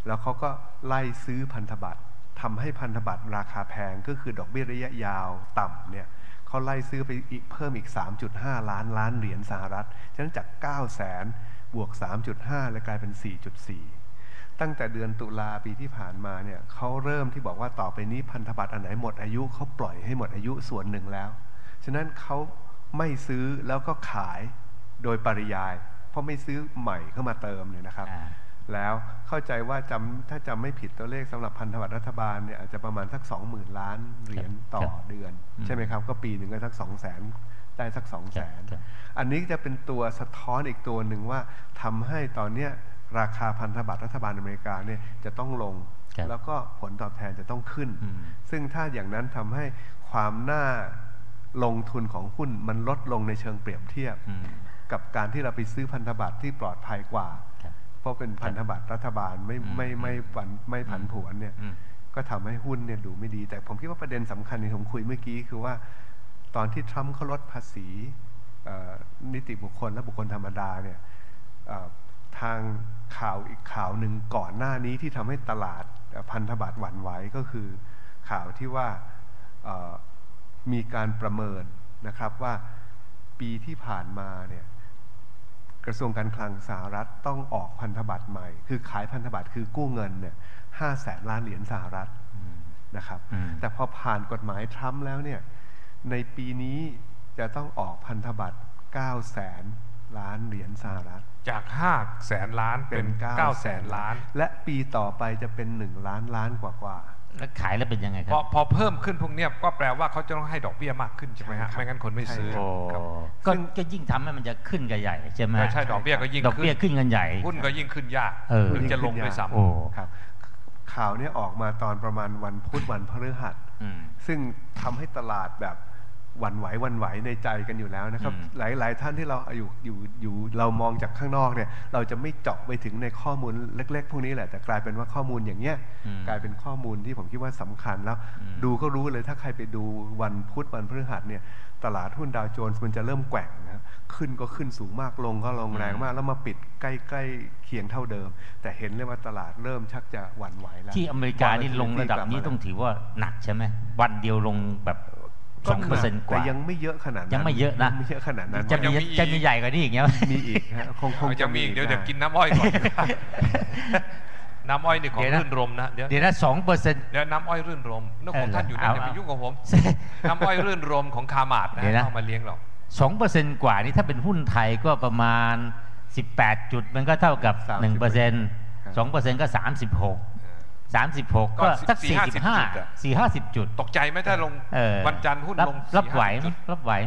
แล้วเขาก็ไล่ซื้อพันธบัตรทำให้พันธบัตรราคาแพงก็คือดอกเบี้ยระยะยาวต่ำเนี่ยเขาไล่ซื้อไปอีกเพิ่มอีก สามจุดห้า ล้านล้านเหรียญสหรัฐฉะนั้นจาก เก้าแสน บวก สามจุดห้า เลยกลายเป็น สี่จุดสี่ ตั้งแต่เดือนตุลาปีที่ผ่านมาเนี่ยเขาเริ่มที่บอกว่าต่อไปนี้พันธบัตรอันไหนหมดอายุเขาปล่อยให้หมดอายุส่วนหนึ่งแล้วฉะนั้นเขาไม่ซื้อแล้วก็ขายโดยปริยายเพราะไม่ซื้อใหม่เข้ามาเติมเนี่ยนะครับแล้วเข้าใจว่าจำถ้าจำไม่ผิดตัวเลขสำหรับพันธบัตรรัฐบาลเนี่ยอาจจะประมาณสัก สองหมื่น ล้านเหรียญต่อเดือนใช่ไหมครับก็ปีหนึ่งก็สัก สองแสน ได้สัก สองแสน อันนี้จะเป็นตัวสะท้อนอีกตัวหนึ่งว่าทำให้ตอนเนี้ยราคาพันธบัตรรัฐบาลอเมริกาเนี่ยจะต้องลงแล้วก็ผลตอบแทนจะต้องขึ้นซึ่งถ้าอย่างนั้นทำให้ความน่าลงทุนของหุ้นมันลดลงในเชิงเปรียบเทียบกับการที่เราไปซื้อพันธบัตรที่ปลอดภัยกว่าเพราะเป็นพันธบัตรรัฐบาลไม่ไม่ไม่ผันไม่ผันผวนเนี่ยก็ทำให้หุ้นเนี่ยดูไม่ดีแต่ผมคิดว่าประเด็นสำคัญที่ผมคุยเมื่อกี้คือว่าตอนที่ทรัมป์เขาลดภาษีนิติบุคคลและบุคคลธรรมดาเนี่ยทางข่าวอีกข่าวหนึ่งก่อนหน้านี้ที่ทำให้ตลาดพันธบัตรหวั่นไหวก็คือข่าวที่ว่ามีการประเมินนะครับว่าปีที่ผ่านมาเนี่ยกระทรวงการคลังสหรัฐต้องออกพันธบัตรใหม่คือขายพันธบัตรคือกู้เงินเนี่ยห้าแสนล้านเหรียญสหรัฐนะครับแต่พอผ่านกฎหมายทรัมป์แล้วเนี่ยในปีนี้จะต้องออกพันธบัตรเก้าแสนล้านเหรียญสหรัฐจากห้าแสนล้านเป็นเก้าแสนล้านและปีต่อไปจะเป็นหนึ่งล้านล้านกว่าๆแล้วขายแล้วเป็นยังไงครับพอพอเพิ่มขึ้นพวกนี้ก็แปลว่าเขาจะต้องให้ดอกเบี้ยมากขึ้นใช่ไหมฮะไม่งั้นคนไม่ซื้อก็ก็ยิ่งทำให้มันจะขึ้นกันใหญ่ใช่ไหมใช่ดอกเบี้ยก็ยิ่งดอกเบี้ยขึ้นกันใหญ่หุ้นก็ยิ่งขึ้นยากถึงจะลงไปซ้ำครับข่าวนี้ออกมาตอนประมาณวันพุธวันพฤหัสซึ่งทำให้ตลาดแบบหวั่นไหวหวั่นไหวในใจกันอยู่แล้วนะครับหลายๆท่านที่เราอยู่อยู่อยู่เรามองจากข้างนอกเนี่ยเราจะไม่เจาะไปถึงในข้อมูลเล็กๆพวกนี้แหละแต่กลายเป็นว่าข้อมูลอย่างเงี้ยกลายเป็นข้อมูลที่ผมคิดว่าสำคัญแล้วดูก็รู้เลยถ้าใครไปดูวันพุธวันพฤหัสเนี่ยตลาดหุ้นดาวโจนส์มันจะเริ่มแกว่งนะขึ้นก็ขึ้นสูงมากลงก็ลงแรงมากแล้วมาปิดใกล้ๆเคียงเท่าเดิมแต่เห็นเลยว่าตลาดเริ่มชักจะหวั่นไหวแล้วที่อเมริกานี่ลงระดับนี้ต้องถือว่าหนักใช่ไหมวันเดียวลงแบบสองเปอร์เซ็นต์กว่าแต่ยังไม่เยอะขนาดนั้นยังไม่เยอะนะไม่เยอะขนาดนั้นจะมีจะมีใหญ่กว่านี้อีกเงี้ยมีอีกฮะคงคงจะมีเดี๋ยวเดี๋ยวกินน้ำอ้อยก่อนน้ำอ้อยนี่ของรื่นรมนะเดี๋ยวเดี๋ยวนะสองเปอร์เซ็นต์เดี๋ยวน้ำอ้อยรื่นรมนกของท่านอยู่นั่นอย่าไปยุ่งกับผมน้ำอ้อยรื่นรมของคามาดนะเอามาเลี้ยงหรอกสองเปอร์เซ็นต์กว่านี่ถ้าเป็นหุ้นไทยก็ประมาณสิบแปดจุดมันก็เท่ากับหนึ่งเปอร์เซ็นต์สองเปอร์เซ็นต์ก็สามสิบหกสามสิบหกก็สักสี่สิบห้าสี่ห้าสิบจุดตกใจไหมถ้าลงวันจันทร์หุ้นลงรับไหวรับไหว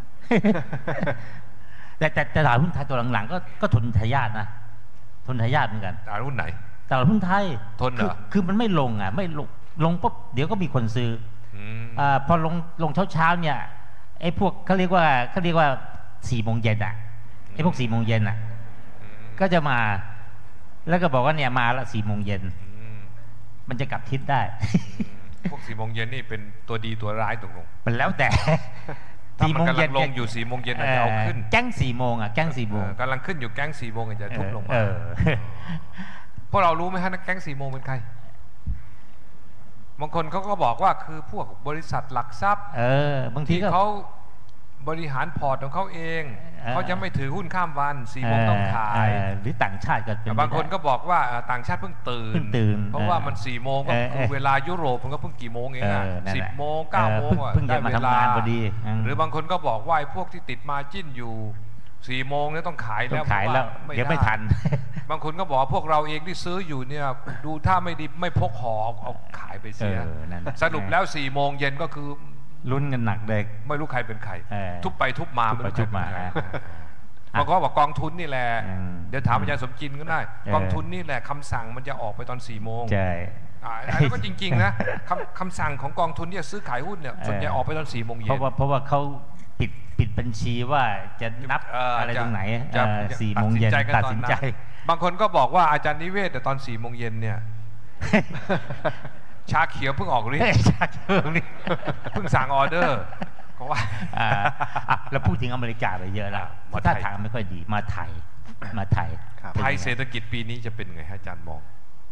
แต่แต่ตลาดหุ้นไทยตัวหลังๆก็ก็ทนทายาทนะทนทายาทเหมือนกันตลาดหุ้นไหนตลาดหุ้นไทยทนเหรอคือมันไม่ลงอ่ะไม่ลงลงปุ๊บเดี๋ยวก็มีคนซื้ออ่าพอลงลงเช้าเช้าเนี่ยไอ้พวกเขาเรียกว่าเขาเรียกว่าสี่โมงเย็นอ่ะไอ้พวกสี่โมงเย็นอ่ะก็จะมาแล้วก็บอกว่าเนี่ยมาละสี่โมงเย็นมันจะกลับทิศได้พวกสี่โมงเย็นนี่เป็นตัวดีตัวร้ายตกลงมันแล้วแต่สี่โมงเย็นลงอยู่สี่โมงเย็นอาจจะเอาขึ้นแก๊งสี่โมงอ่ะแก๊งสี่โมงกำลังขึ้นอยู่แก๊งสี่โมงอาจจะทุบลงมาพวกเรารู้ไหมฮะนักแก๊งสี่โมงเป็นใครบางคนเขาก็บอกว่าคือพวกบริษัทหลักทรัพย์เออบางทีเขาบริหารพอร์ตของเขาเองเขาจะไม่ถือหุ้นข้ามวันสี่โมงต้องขายหรือต่างชาติก็เป็นบางคนก็บอกว่าต่างชาติเพิ่งตื่นเพราะว่ามันสี่โมงก็คือเวลายุโรปมันก็เพิ่งกี่โมงเองอ่ะสิบโมงเก้าโมงเพิ่งจะมาทำงานพอดีหรือบางคนก็บอกว่าพวกที่ติดมาจิ้นอยู่สี่โมงเนี่ยต้องขายแล้วขายแล้วเดี๋ยวไม่ทันบางคนก็บอกพวกเราเองที่ซื้ออยู่เนี่ยดูถ้าไม่ดีไม่พกห่อเอาขายไปเสียสรุปแล้วสี่โมงเย็นก็คือลุ้นกันหนักเด็กไม่รู้ใครเป็นใครทุบไปทุบมาไม่รู้ใครเป็นใครบางคนบอกกองทุนนี่แหละเดี๋ยวถามอาจารย์สมจินก็ได้กองทุนนี่แหละคำสั่งมันจะออกไปตอนสี่โมงใช่แล้วก็จริงๆนะคำคำสั่งของกองทุนที่จะซื้อขายหุ้นเนี่ยส่วนใหญ่ออกไปตอนสี่โมงเย็นเพราะว่าเพราะว่าเขาปิดปิดบัญชีว่าจะนับอะไรตรงไหนสี่โมงเย็นตัดสินใจบางคนก็บอกว่าอาจารย์นิเวศแต่ตอนสี่โมงเย็นเนี่ยชาเขียวเพิ่งออกฤทธิ์ชาเขียวนี่เพิ่งสั่งออเดอร์เขาว่าแล้วพูดถึงอเมริกาไปเยอะแล้วถ้าทางไม่ค่อยดีมาไทยมาไทยไทยเศรษฐกิจปีนี้จะเป็นไงฮะอาจารย์มอง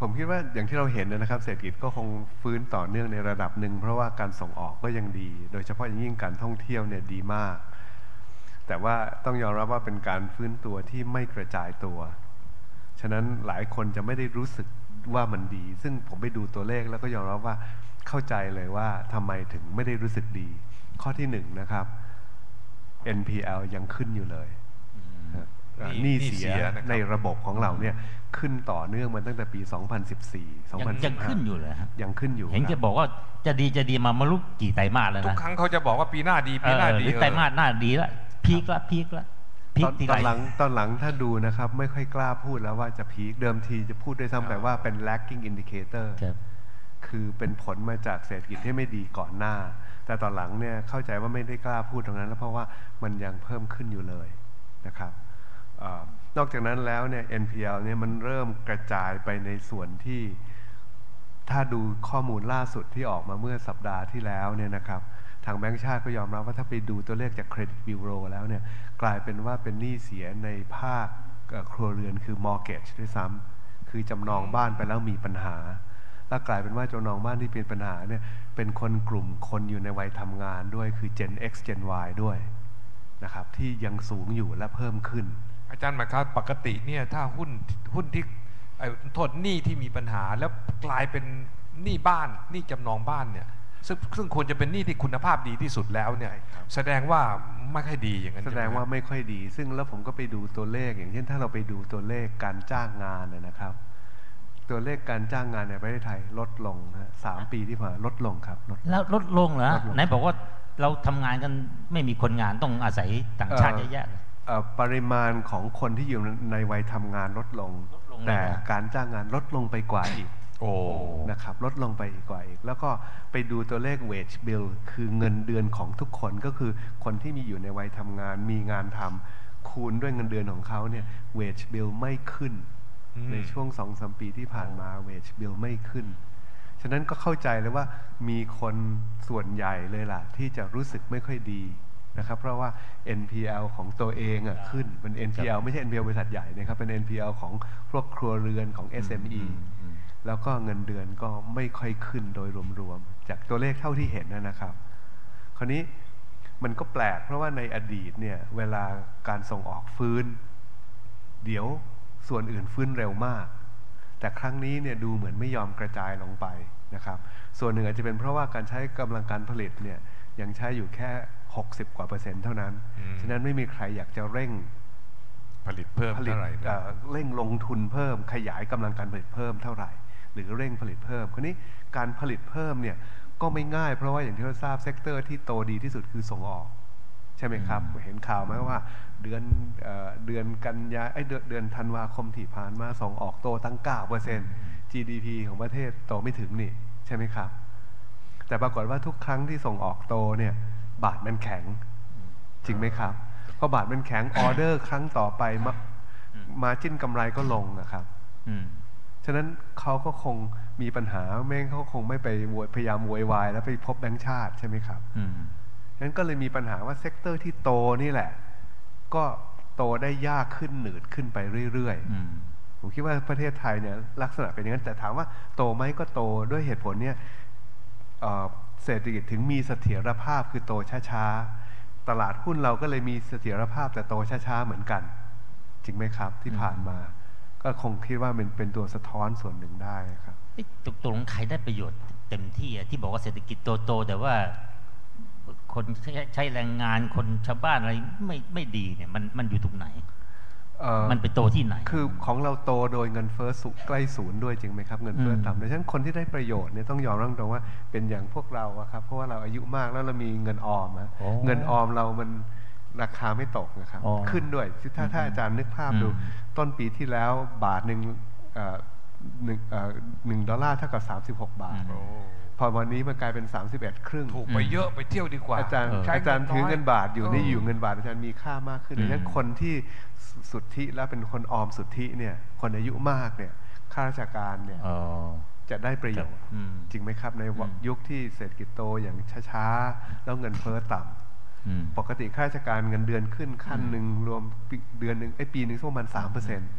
ผมคิดว่าอย่างที่เราเห็นนะครับเศรษฐกิจก็คงฟื้นต่อเนื่องในระดับหนึ่งเพราะว่าการส่งออกก็ยังดีโดยเฉพาะอย่างยิ่งการท่องเที่ยวเนี่ยดีมากแต่ว่าต้องยอมรับว่าเป็นการฟื้นตัวที่ไม่กระจายตัวฉะนั้นหลายคนจะไม่ได้รู้สึกว่ามันดีซึ่งผมไปดูตัวเลขแล้วก็ยอมรับว่าเข้าใจเลยว่าทำไมถึงไม่ได้รู้สึกดีข้อที่หนึ่งนะครับ เอ็น พี แอล ยังขึ้นอยู่เลยหนี้เสียในระบบของเราเนี่ยขึ้นต่อเนื่องมาตั้งแต่ปี สองพันสิบสี่ สองพันสิบห้ายังขึ้นอยู่เลยครับยังขึ้นอยู่เห็นจะบอกว่าจะดีจะดีมามาลุกกี่ไตรมาสแล้วนะทุกครั้งเขาจะบอกว่าปีหน้าดีปีหน้าดีหรือไตรมาสหน้าดีแล้วพีคละพีคละพีคทีไรตอนหลังตอนหลังถ้าดูนะครับไม่ค่อยกล้าพูดแล้วว่าจะพีคเดิมทีจะพูดด้วยซ้ำไปว่าเป็น lagging indicator คือเป็นผลมาจากเศรษฐกิจที่ไม่ดีก่อนหน้าแต่ตอนหลังเนี่ยเข้าใจว่าไม่ได้กล้าพูดตรงนั้นแล้วเพราะว่ามันยังเพิ่มขึ้นอยู่เลยนะครับนอกจากนั้นแล้วเนี่ย เอ็น พี แอล เนี่ยมันเริ่มกระจายไปในส่วนที่ถ้าดูข้อมูลล่าสุดที่ออกมาเมื่อสัปดาห์ที่แล้วเนี่ยนะครับทางแบงก์ชาติก็ยอมรับว่าถ้าไปดูตัวเลขจากเครดิตบิวโรแล้วเนี่ยกลายเป็นว่าเป็นหนี้เสียในภาคครัวเรือนคือ mortgage ด้วยซ้ำคือจำนองบ้านไปแล้วมีปัญหาแล้วกลายเป็นว่าจำนองบ้านที่เป็นปัญหาเนี่ยเป็นคนกลุ่มคนอยู่ในวัยทำงานด้วยคือ Gen X Gen Y ด้วยนะครับที่ยังสูงอยู่และเพิ่มขึ้นอาจารย์หมายครับปกติเนี่ยถ้าหุ้นหุ้นที่โทษหนี้ที่มีปัญหาแล้วกลายเป็นหนี้บ้านหนี้จำนองบ้านเนี่ยซึ่งซึ่งควรจะเป็นหนี้ที่คุณภาพดีที่สุดแล้วเนี่ยแสดงว่าไม่ค่อยดีอย่างนั้นแสดงว่าไม่ค่อยดีซึ่งแล้วผมก็ไปดูตัวเลขอย่างเช่นถ้าเราไปดูตัวเลขการจ้างงานนะครับตัวเลขการจ้างงานในประเทศไทยลดลงนะสามปีที่ผ่านลดลงครับลดแล้วลดลงเหรอไหนบอกว่าเราทำงานกันไม่มีคนงานต้องอาศัยต่างชาติเยอะแยะเลยปริมาณของคนที่อยู่ในวัยทำงานลดลงแต่การจ้างงานลดลงไปกว่าอีกโอ้นะครับลดลงไปอีกกว่าอีกแล้วก็ไปดูตัวเลข wage bill คือเงินเดือนของทุกคนก็คือคนที่มีอยู่ในวัยทำงานมีงานทำคูณด้วยเงินเดือนของเขาเนี่ย wage bill ไม่ขึ้นในช่วง สองถึงสาม ปีที่ผ่านมา wage bill ไม่ขึ้นฉะนั้นก็เข้าใจเลยว่ามีคนส่วนใหญ่เลยล่ะที่จะรู้สึกไม่ค่อยดีนะครับเพราะว่า เอ็น พี แอล ของตัวเองอ่ะขึ้นเป็น เอ็น พี แอล ไม่ใช่ เอ็น พี แอล บริษัทใหญ่นะครับเป็น เอ็น พี แอล ของพวกครัวเรือนของ เอส เอ็ม อี แล้วก็เงินเดือนก็ไม่ค่อยขึ้นโดยรวมๆจากตัวเลขเท่าที่เห็นนะครับคราวนี้มันก็แปลกเพราะว่าในอดีตเนี่ยเวลาการส่งออกฟื้นเดี๋ยวส่วนอื่นฟื้นเร็วมากแต่ครั้งนี้เนี่ยดูเหมือนไม่ยอมกระจายลงไปนะครับส่วนหนึ่งอาจจะเป็นเพราะว่าการใช้กำลังการผลิตเนี่ยยังใช้อยู่แค่หกสิบกว่าเปอร์เซ็นต์เท่านั้นฉะนั้นไม่มีใครอยากจะเร่งผลิตเพิ่มเท่าไหร่เร่งลงทุนเพิ่มขยายกำลังการผลิตเพิ่มเท่าไหร่หรือเร่งผลิตเพิ่มคราวนี้การผลิตเพิ่มเนี่ยก็ไม่ง่ายเพราะว่าอย่างที่เราทราบเซกเตอร์ที่โตดีที่สุดคือส่งออกใช่ไหมครับเห็นข่าวไหมว่าเดือนเดือนกันยาไอ้เดือนธันวาคมที่ผ่านมาส่งออกโตตั้ง เก้าเปอร์เซ็นต์ จี ดี พี ของประเทศโตไม่ถึงนี่ใช่ไหมครับแต่ปรากฏว่าทุกครั้งที่ส่งออกโตเนี่ยบาทมันแข็งจริงไหมครับเพราะบาทมันแข็งออเดอร์ครั้งต่อไปมามาจิ้นกำไรก็ลงนะครับฉะนั้นเขาก็คงมีปัญหาแม่งเขาคงไม่ไปพยายามโวยวายแล้วไปพบแบงก์ชาติใช่ไหมครับฉะนั้นก็เลยมีปัญหาว่าเซกเตอร์ที่โตนี่แหละก็โตได้ยากขึ้นหนืดขึ้นไปเรื่อยๆผมคิดว่าประเทศไทยเนี่ยลักษณะเป็นอย่างนั้นแต่ถามว่าโตไหมก็โตด้วยเหตุผลเนี่ยเศรษฐกิจถึงมีเสถียรภาพคือโตช้าๆตลาดหุ้นเราก็เลยมีเสถียรภาพแต่โตช้าๆเหมือนกันจริงไหมครับที่ผ่านมาก็คงคิดว่าเป็นเป็นตัวสะท้อนส่วนหนึ่งได้ครับตกลงใครได้ประโยชน์เต็มที่ที่บอกว่าเศรษฐกิจโตๆแต่ว่าคนใช้แรงงานคนชาวบ้านอะไรไม่ไม่ดีเนี่ยมันมันอยู่ตรงไหนมันไปโตที่ไหนคือของเราโตโดยเงินเฟ้อสูงใกล้ศูนย์ด้วยจริงไหมครับเงินเฟ้อต่ำดังนั้นคนที่ได้ประโยชน์เนี่ยต้องยอมรับตรงว่าเป็นอย่างพวกเราครับเพราะว่าเราอายุมากแล้วเรามีเงินออมนะเงินออมเรามันราคาไม่ตกนะครับขึ้นด้วยถ้าถ้าอาจารย์นึกภาพดูต้นปีที่แล้วบาทหนึ่งหนึ่งหนึ่งดอลลาร์เท่ากับสามสิบหกบาทพอวันนี้มันกลายเป็นสามสิบเอ็ดครึ่งถูกไปเยอะไปเที่ยวดีกว่าอาจารย์อาจารย์ถือเงินบาทอยู่นี่อยู่เงินบาทอาจารย์มีค่ามากขึ้นดังนั้นคนที่สุทธิและเป็นคนออมสุทธิเนี่ยคนอายุมากเนี่ยข้าราชการเนี่ยจะได้ประโยชน์จริงไหมครับในยุคที่เศรษฐกิจโตอย่างช้าๆแล้วเงินเฟ้อต่ำปกติข้าราชการเงินเดือนขึ้นขั้นหนึ่งรวมเดือนหนึ่งไอ้ปีหนึ่งประมาณสามเปอร์เซ็นต์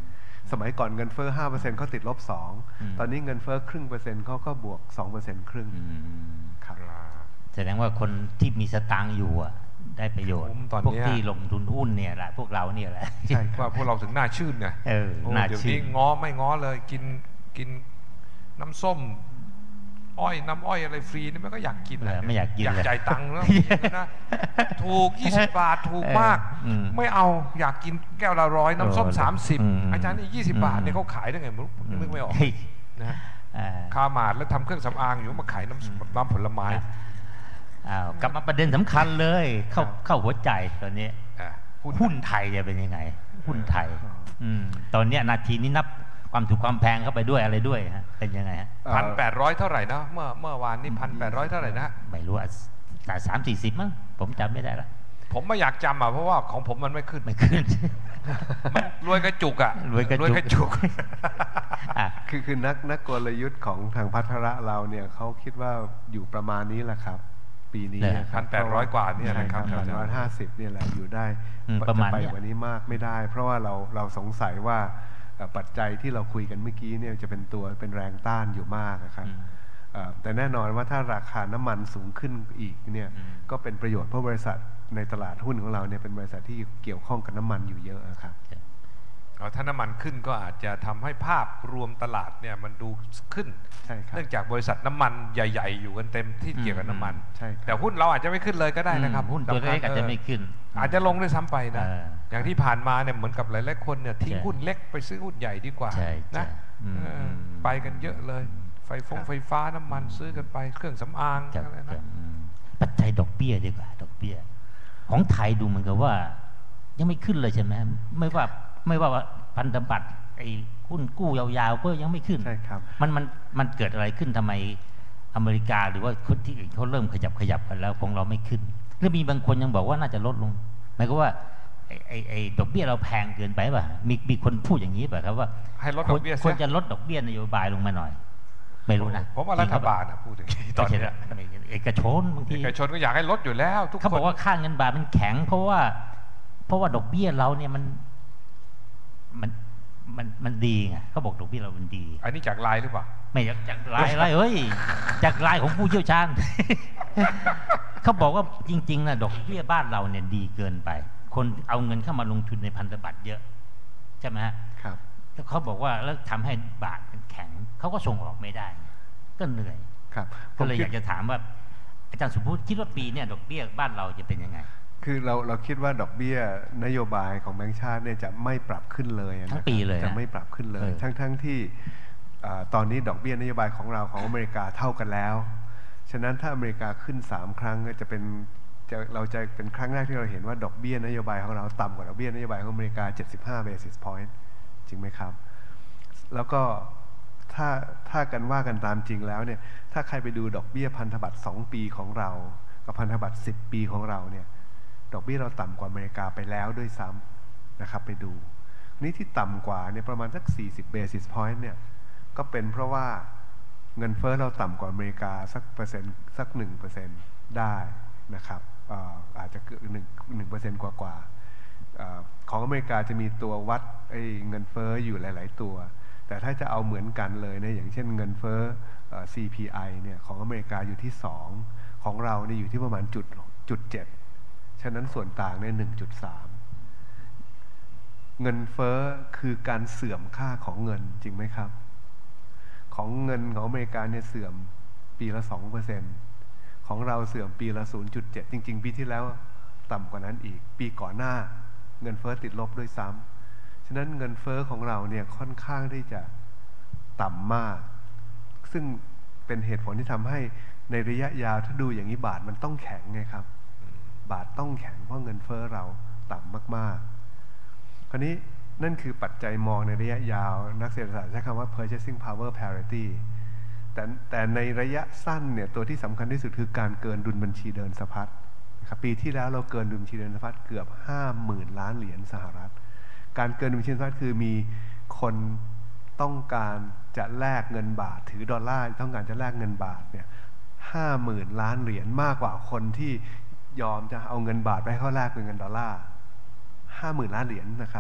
สมัยก่อนเงินเฟ้อ ห้าเปอร์เซ็นต์ เขาติดลบสองตอนนี้เงินเฟ้อครึ่งเปอร์เซ็นต์เขาก็บวก สองเปอร์เซ็นต์ ครึ่งครับแสดงว่าคนที่มีสตางค์อยู่อะได้ประโยชน์พวกที่ลงทุนหุ้นเนี่ยแหละพวกเราเนี่ยแหละใช่ว่าพวกเราถึงน่าชื่นไงเออน่าชื่นง้อไม่ง้อเลยกินกินน้ำส้มอ้อยน้ำอ้อยอะไรฟรีนี่มันก็อยากกินเลยไม่อยากกินอยากจ่ายตังค์แล้วนะถูกยี่สิบบาทถูกมากไม่เอาอยากกินแก้วละร้อยน้ำส้มสามสิบอาจารย์นี่ยี่สิบบาทเนี่ยเขาขายได้ไงผมนึกไม่ออกนะคามาดแล้วทำเครื่องสำอางอยู่มาขายน้ำน้ำผลไม้กลับมาประเด็นสำคัญเลยเข้าเข้าหัวใจตอนนี้หุ้นไทยจะเป็นยังไงหุ้นไทยตอนนี้นาทีนี้นับความถูกความแพงเข้าไปด้วยอะไรด้วยฮะเป็นยังไงฮะพันแปดร้อยเท่าไหร่นะเมื่อเมื่อวานนี้พันแปดร้อยเท่าไหร่นะไม่รู้แต่สามสี่สิบมั้งผมจำไม่ได้ละผมไม่อยากจำอ่ะเพราะว่าของผมมันไม่ขึ้นไม่ขึ้นมันรวยกระจุกอ่ะรวยกระจุกคือคือนักนักกลยุทธ์ของทางพัฒระเราเนี่ยเขาคิดว่าอยู่ประมาณนี้แหละครับปีนี้พันแปดร้อยกว่านี่นะครับพันร้อยห้าสิบเนี่ยแหละอยู่ได้ประมาณไปกว่านี้มากไม่ได้เพราะว่าเราเราสงสัยว่าปัจจัยที่เราคุยกันเมื่อกี้เนี่ยจะเป็นตัวเป็นแรงต้านอยู่มากนะครับแต่แน่นอนว่าถ้าราคาน้ำมันสูงขึ้นอีกเนี่ยก็เป็นประโยชน์เพราะบริษัทในตลาดหุ้นของเราเนี่ยเป็นบริษัทที่เกี่ยวข้องกับน้ำมันอยู่เยอะครับถ้าน้ำมันขึ้นก็อาจจะทำให้ภาพรวมตลาดเนี่ยมันดูขึ้นเนื่องจากบริษัทน้ำมันใหญ่ๆอยู่กันเต็มที่เกี่ยวกับน้ำมันแต่หุ้นเราอาจจะไม่ขึ้นเลยก็ได้นะครับหุ้นตัวเล็กอาจจะไม่ขึ้นอาจจะลงด้วยซ้ำไปนะอย่างที่ผ่านมาเนี่ยเหมือนกับหลายๆคนเนี่ยทิ้งหุ้นเล็กไปซื้อหุ้นใหญ่ดีกว่านะไปกันเยอะเลยไฟฟงไฟฟ้าน้ำมันซื้อกันไปเครื่องสำอางอะไรนะปัจจัยดอกเบี้ยดีกว่าดอกเบี้ยของไทยดูเหมือนกับว่ายังไม่ขึ้นเลยใช่ไหมไม่ว่าไม่ว่าพันธบัตรไอ้หุ้นกู้ยาวๆก็ยังไม่ขึ้นใช่ครับมันมันมันเกิดอะไรขึ้นทำไมอเมริกาหรือว่าคนที่อื่นเขาเริ่มขยับขยับกันแล้วของเราไม่ขึ้นแล้วมีบางคนยังบอกว่าน่าจะลดลงหมายความว่าไอ้ไอ้ไอ้ดอกเบี้ยเราแพงเกินไปป่ะมีมีคนพูดอย่างนี้ป่ะครับว่าให้ลดดอกเบี้ยควรจะลดดอกเบี้ยนโยบายลงมาหน่อยไม่รู้นะผมว่ารัฐบาลพูดอย่างนี้ตอนนี้เอกชนบางทีเอกชนก็อยากให้ลดอยู่แล้วทุกคนเขาบอกว่าค่าเงินบาทมันแข็งเพราะว่าเพราะว่าดอกเบี้ยเราเนี่ยมันมันมันมันดีไงเขาบอกดอกเบี้ยเรามันดีอันนี้จากลายหรือเปล่าไม่จากลายอะไรเฮ้ยจากลายของผู้เชี่ยวชาญเขาบอกว่าจริงๆนะดอกเบี้ยบ้านเราเนี่ยดีเกินไปคนเอาเงินเข้ามาลงทุนในพันธบัตรเยอะใช่ไหมฮะครับแล้วเขาบอกว่าแล้วทำให้บาทมันแข็งเขาก็ส่งออกไม่ได้ก็เหนื่อยครับก็เลยอยากจะถามว่าอาจารย์สมบูรณ์คิดว่าปีเนี่ยดอกเบี้ยบ้านเราจะเป็นยังไงคือเราเราคิดว่าดอกเบี้ยนโยบายของแบงก์ชาติเนี่ยจะไม่ปรับขึ้นเลยทั้งปีเลยจะไม่ปรับขึ้นเลยทั้งทั้งที่ตอนนี้ดอกเบี้ยนโยบายของเราของอเมริกาเท่ากันแล้วฉะนั้นถ้าอเมริกาขึ้นสามครั้งจะเป็นจะเราจะเป็นครั้งแรกที่เราเห็นว่าดอกเบี้ยนโยบายของเราต่ำกว่าดอกเบี้ยนโยบายของอเมริกาเจ็ดสิบห้า basis point จริงไหมครับแล้วก็ถ้าถ้ากันว่ากันตามจริงแล้วเนี่ยถ้าใครไปดูดอกเบี้ยพันธบัตรสองปีของเรากับพันธบัตรสิบปีของเราเนี่ยดอกเบี้ยเราต่ำกว่าอเมริกาไปแล้วด้วยซ้ำนะครับไปดูนี่ที่ต่ำกว่าเนี่ยประมาณสักสี่สิบ basis point เนี่ยก็เป็นเพราะว่าเงินเฟ้อเราต่ำกว่าอเมริกาสักเปอร์เซ็นต์สักหนึ่งเปอร์เซ็นต์ได้นะครับอาจจะเกินหนึ่งหนึ่งเปอร์เซ็นต์กว่ากว่าของอเมริกาจะมีตัววัดไอ้เงินเฟ้ออยู่หลายๆตัวแต่ถ้าจะเอาเหมือนกันเลยนะอย่างเช่นเงินเฟ้อ ซี พี ไอ เนี่ยของอเมริกาอยู่ที่สองของเราเนี่ยอยู่ที่ประมาณจุดจุดเจ็ดฉะนั้นส่วนต่างใน หนึ่งจุดสาม เงินเฟ้อคือการเสื่อมค่าของเงินจริงไหมครับของเงินของอเมริกาเนี่ยเสื่อมปีละ สองเปอร์เซ็นต์ ของเราเสื่อมปีละ ศูนย์จุดเจ็ด จริงๆปีที่แล้วต่ำกว่านั้นอีกปีก่อนหน้าเงินเฟ้อติดลบด้วยซ้ำฉะนั้นเงินเฟ้อของเราเนี่ยค่อนข้างที่จะต่ำมากซึ่งเป็นเหตุผลที่ทำให้ในระยะยาวถ้าดูอย่างนี้บาทมันต้องแข็งไงครับบาทต้องแข็งเพราะเงินเฟ้อเราต่ำมากๆคราวนี้นั่นคือปัจจัยมองในระยะยาวนักเศรษฐศาสตร์ใช้คำว่า purchasing power parity แต่แต่ในระยะสั้นเนี่ยตัวที่สำคัญที่สุดคือการเกินดุลบัญชีเดินสะพัดครับปีที่แล้วเราเกินดุลบัญชีเดินสะพัดเกือบห้าหมื่นล้านเหรียญสหรัฐการเกินดุลบัญชีเดินสะพัดคือมีคนต้องการจะแลกเงินบาทถือดอลลาร์ต้องการจะแลกเงินบาทเนี่ยห้าหมื่นล้านเหรียญมากกว่าคนที่ยอมจะเอาเงินบาทไปให้เขาแลกเป็นเงินดอลลาร์ห้าหมื่นล้านเหรียญนะครับ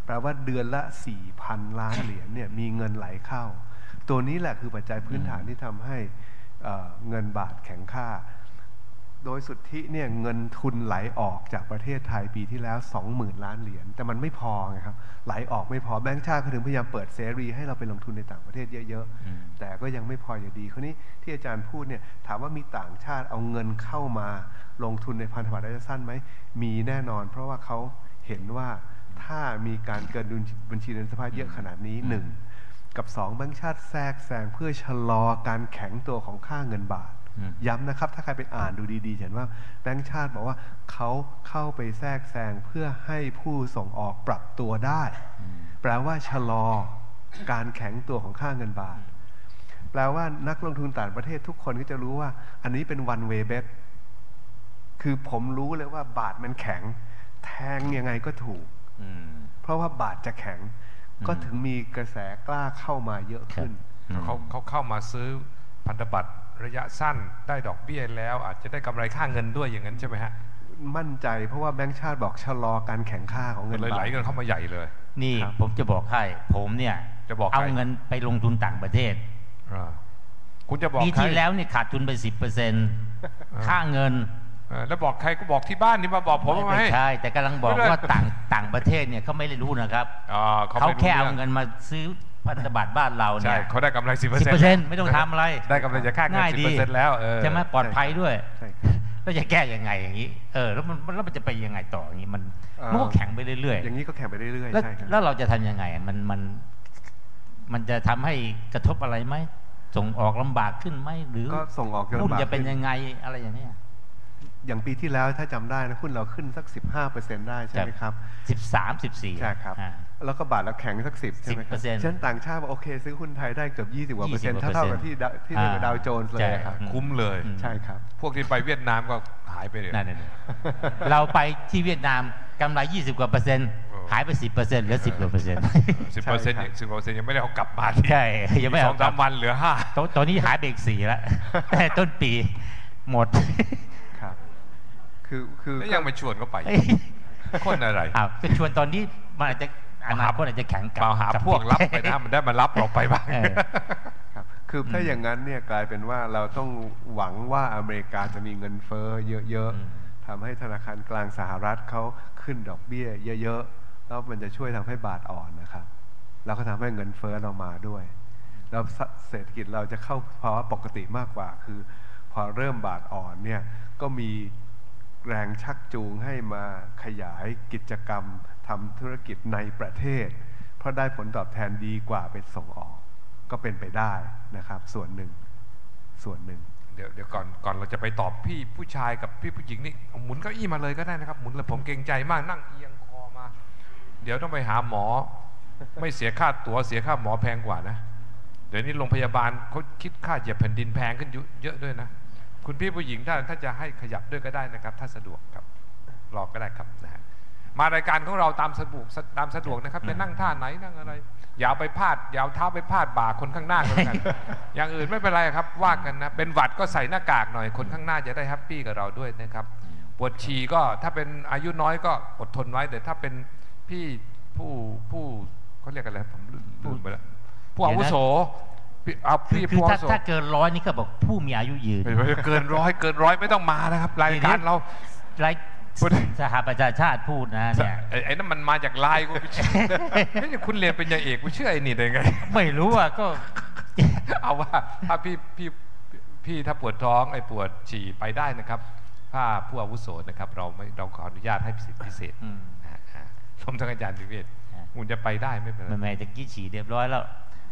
แปลว่าเดือนละ สี่พัน ล้านเหรียญเนี่ยมีเงินไหลเข้าตัวนี้แหละคือปัจจัยพื้นฐานที่ทำให้เงินบาทแข็งค่าโดยสุทธิเนี่ยเงินทุนไหลออกจากประเทศไทยปีที่แล้ว สองหมื่น ล้านเหรียญแต่มันไม่พอไงครับไหลออกไม่พอแบงก์ชาติเขาถึงพยายามเปิดเสรีให้เราไปลงทุนในต่างประเทศเยอะๆแต่ก็ยังไม่พออยู่ดีคราวนี้ที่อาจารย์พูดเนี่ยถามว่ามีต่างชาติเอาเงินเข้ามาลงทุนในพันธบัตรระยะสั้นไหมมีแน่นอนเพราะว่าเขาเห็นว่าถ้ามีการเกินดุลบัญชีเงินสะพัดเยอะขนาดนี้หนึ่งกับสองแบงก์ชาติแทรกแซงเพื่อชะลอการแข็งตัวของค่าเงินบาทย้ำนะครับถ้าใครไปอ่านดูดีๆเห็นว่าแบงก์ชาติบอกว่าเขาเข้าไปแทรกแซงเพื่อให้ผู้ส่งออกปรับตัวได้แปลว่าชะลอการแข็งตัวของค่าเงินบาทแปลว่านักลงทุนต่างประเทศทุกคนก็จะรู้ว่าอันนี้เป็น one way bet คือผมรู้เลยว่าบาทมันแข็งแทงยังไงก็ถูกเพราะว่าบาทจะแข็งก็ถึงมีกระแสกล้าเข้ามาเยอะขึ้นเขาเขาเข้ามาซื้อพันธบัตรระยะสั้นได้ดอกเบี้ยแล้วอาจจะได้กำไรค่าเงินด้วยอย่างนั้นใช่ไหมฮะมั่นใจเพราะว่าแบงก์ชาติบอกชะลอการแข่งค่าของเงินบาทเลยไหลเงินเข้ามาใหญ่เลยนี่ผมจะบอกให้ผมเนี่ยจะบอกเอาเงินไปลงทุนต่างประเทศคุณจะบอกปีที่แล้วเนี่ยขาดทุนไป สิบเปอร์เซ็นต์ ค่าเงินแล้วบอกใครก็บอกที่บ้านนี่มาบอกผมไหมไม่ใช่แต่กำลังบอกว่าต่างต่างประเทศเนี่ยเขาไม่ได้รู้นะครับเขาแค่เอาเงินมาซื้อพันธบัตรบ้านเราเนี่ยเขาได้กำไร สิบเปอร์เซ็นต์ ไม่ต้องทำอะไรได้กำไรจากค่าเงิน สิบเปอร์เซ็นต์ แล้วใช่ไหมปลอดภัยด้วยแล้วจะแก้ยังไงอย่างนี้เออแล้วมันแล้วมันจะไปยังไงต่ออย่างนี้มันมันก็แข็งไปเรื่อยๆอย่างนี้ก็แข็งไปเรื่อยๆใช่แล้วเราจะทำยังไงมันมันมันจะทำให้กระทบอะไรไหมส่งออกลำบากขึ้นไหมหรือก็ส่งออกหุ้นจะเป็นยังไงอะไรอย่างนี้อย่างปีที่แล้วถ้าจำได้นะหุ้นเราขึ้นสัก สิบห้าเปอร์เซ็นต์ ได้ใช่ไหมครับสิบสาม สิบสี่ใช่ครับแล้วก็บาทแล้วแข็งสักสิบใช่ไหมครับเช่นต่างชาติว่าโอเคซื้อหุ้นไทยได้เกือบยี่สิบกว่าเปอร์เซ็นต์เท่ากับที่ที่เรียกว่าดาวโจนส์เลยครับคุ้มเลยใช่ครับพวกที่ไปเวียดนามก็หายไปเลยนั่นๆเราไปที่เวียดนามกำไรยี่สิบกว่าเปอร์เซ็นต์หายไปสิบเปอร์เซ็นต์เหลือสิบกว่าเปอร์เซ็นต์สิบเปอร์เซ็นต์สิบกว่าเปอร์เซ็นต์ยังไม่ได้เอากลับมาใช่ยังไม่สองสามวันเหลือห้าตอนนี้หายไปอีกสี่แล้วต้นปีหมดคือคือแล้วยังไปชวนเขาไปคนอะไรอ้าวก็ชวนตอนนี้มันอาจจะอนาคตอาจจะแข็งกับหาพวกรับไปนะมันได้มารับเราไปบ้างครับคือถ้าอย่างนั้นเนี่ยกลายเป็นว่าเราต้องหวังว่าอเมริกาจะมีเงินเฟ้อเยอะๆทำให้ธนาคารกลางสหรัฐเขาขึ้นดอกเบี้ยเยอะๆแล้วมันจะช่วยทำให้บาทอ่อนนะครับแล้วก็ทำให้เงินเฟ้อเรามาด้วยแล้วเศรษฐกิจเราจะเข้าภาวะปกติมากกว่าคือพอเริ่มบาทอ่อนเนี่ยก็มีแรงชักจูงให้มาขยายกิจกรรมทำธุรกิจในประเทศเพราะได้ผลตอบแทนดีกว่าไปส่งออกก็เป็นไปได้นะครับส่วนหนึ่งส่วนหนึ่งเดี๋ยวเดี๋ยวก่อนก่อนเราจะไปตอบพี่ผู้ชายกับพี่ผู้หญิงนี่หมุนเก้าอี้มาเลยก็ได้นะครับหมุนเลยผมเกรงใจมากนั่งเอียงคอมาเดี๋ยวต้องไปหาหมอไม่เสียค่าตั๋วเสียค่าหมอแพงกว่านะเดี๋ยวนี้โรงพยาบาลเขาคิดค่าเหยียบแผ่นดินแพงขึ้นเยอะด้วยนะคุณพี่ผู้หญิงถ้าถ้าจะให้ขยับด้วยก็ได้นะครับถ้าสะดวกครับรอก็ได้ครับนะฮะมารายการของเราตามสะดวกตามสะดวกนะครับจะนั่งท่าไหนนั่งอะไรอย่าไปพาดอย่าเท้าไปพาดบ่าคนข้างหน้ากัน อย่างอื่นไม่เป็นไรครับว่ากันนะเป็นหวัดก็ใส่หน้ากากหน่อยคนข้างหน้าจะได้แฮปปี้กับเราด้วยนะครับปวดฉี่ก็ถ้าเป็นอายุน้อยก็อดทนไว้แต่ถ้าเป็นพี่ผู้ผู้เขาเรียกอะไรผมลืมไปแล้วผู้อาวุโสเอาพี่คือถ้าถ้าเกินร้อยนี่ก็บอกผู้มีอายุยืนเกินร้อยเกินร้อยไม่ต้องมานะครับรายการเรารายสหประชาชาติพูดนะเนี่ยไอ้นั่นมันมาจากไลน์กูเชื่อคุณเรียนเป็นยาเอกกูเชื่อไอ้นี่ได้ไงไม่รู้อ่ะก็เอาว่าถ้าพี่พี่พี่ถ้าปวดท้องไอ้ปวดฉี่ไปได้นะครับถ้าผู้อาวุโสนะครับเราไม่เราขออนุญาตให้สิทธิพิเศษชมทางอาจารย์ดิเวศคุณจะไปได้ไม่เป็นไรไม่ไม่ตะกี้ฉี่เรียบร้อยแล้ว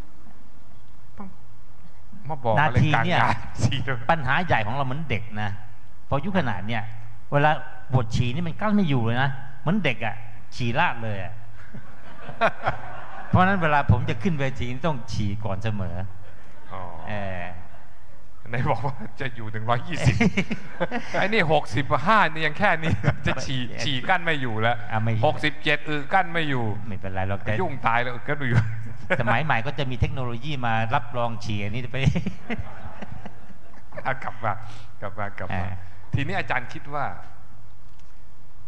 มาบอกนาทีเนี่ยปัญหาใหญ่ของเราเหมือนเด็กนะพอยุคขนาดเนี่ยเวลาปวดฉี่นี่มันกั้นไม่อยู่เลยนะเหมือนเด็กอ่ะฉี่ราดเลยอ่ะเพราะนั้นเวลาผมจะขึ้นเวทีต้องฉี่ก่อนเสมอเออไหนบอกว่าจะอยู่ถึงร้อยยี่สิบไอ้นี่หกสิบห้านี่ยังแค่นี้จะฉี่ฉี่กั้นไม่อยู่แล้วหกสิบเจ็ดอือกั้นไม่อยู่ไม่เป็นไรหรอกแต่ยุ่งตายแล้วก็ดูอยู่สมัยใหม่ก็จะมีเทคโนโลยีมารับรองฉี่อันนี้ไปกลับมากลับมากลับมาทีนี้อาจารย์คิดว่า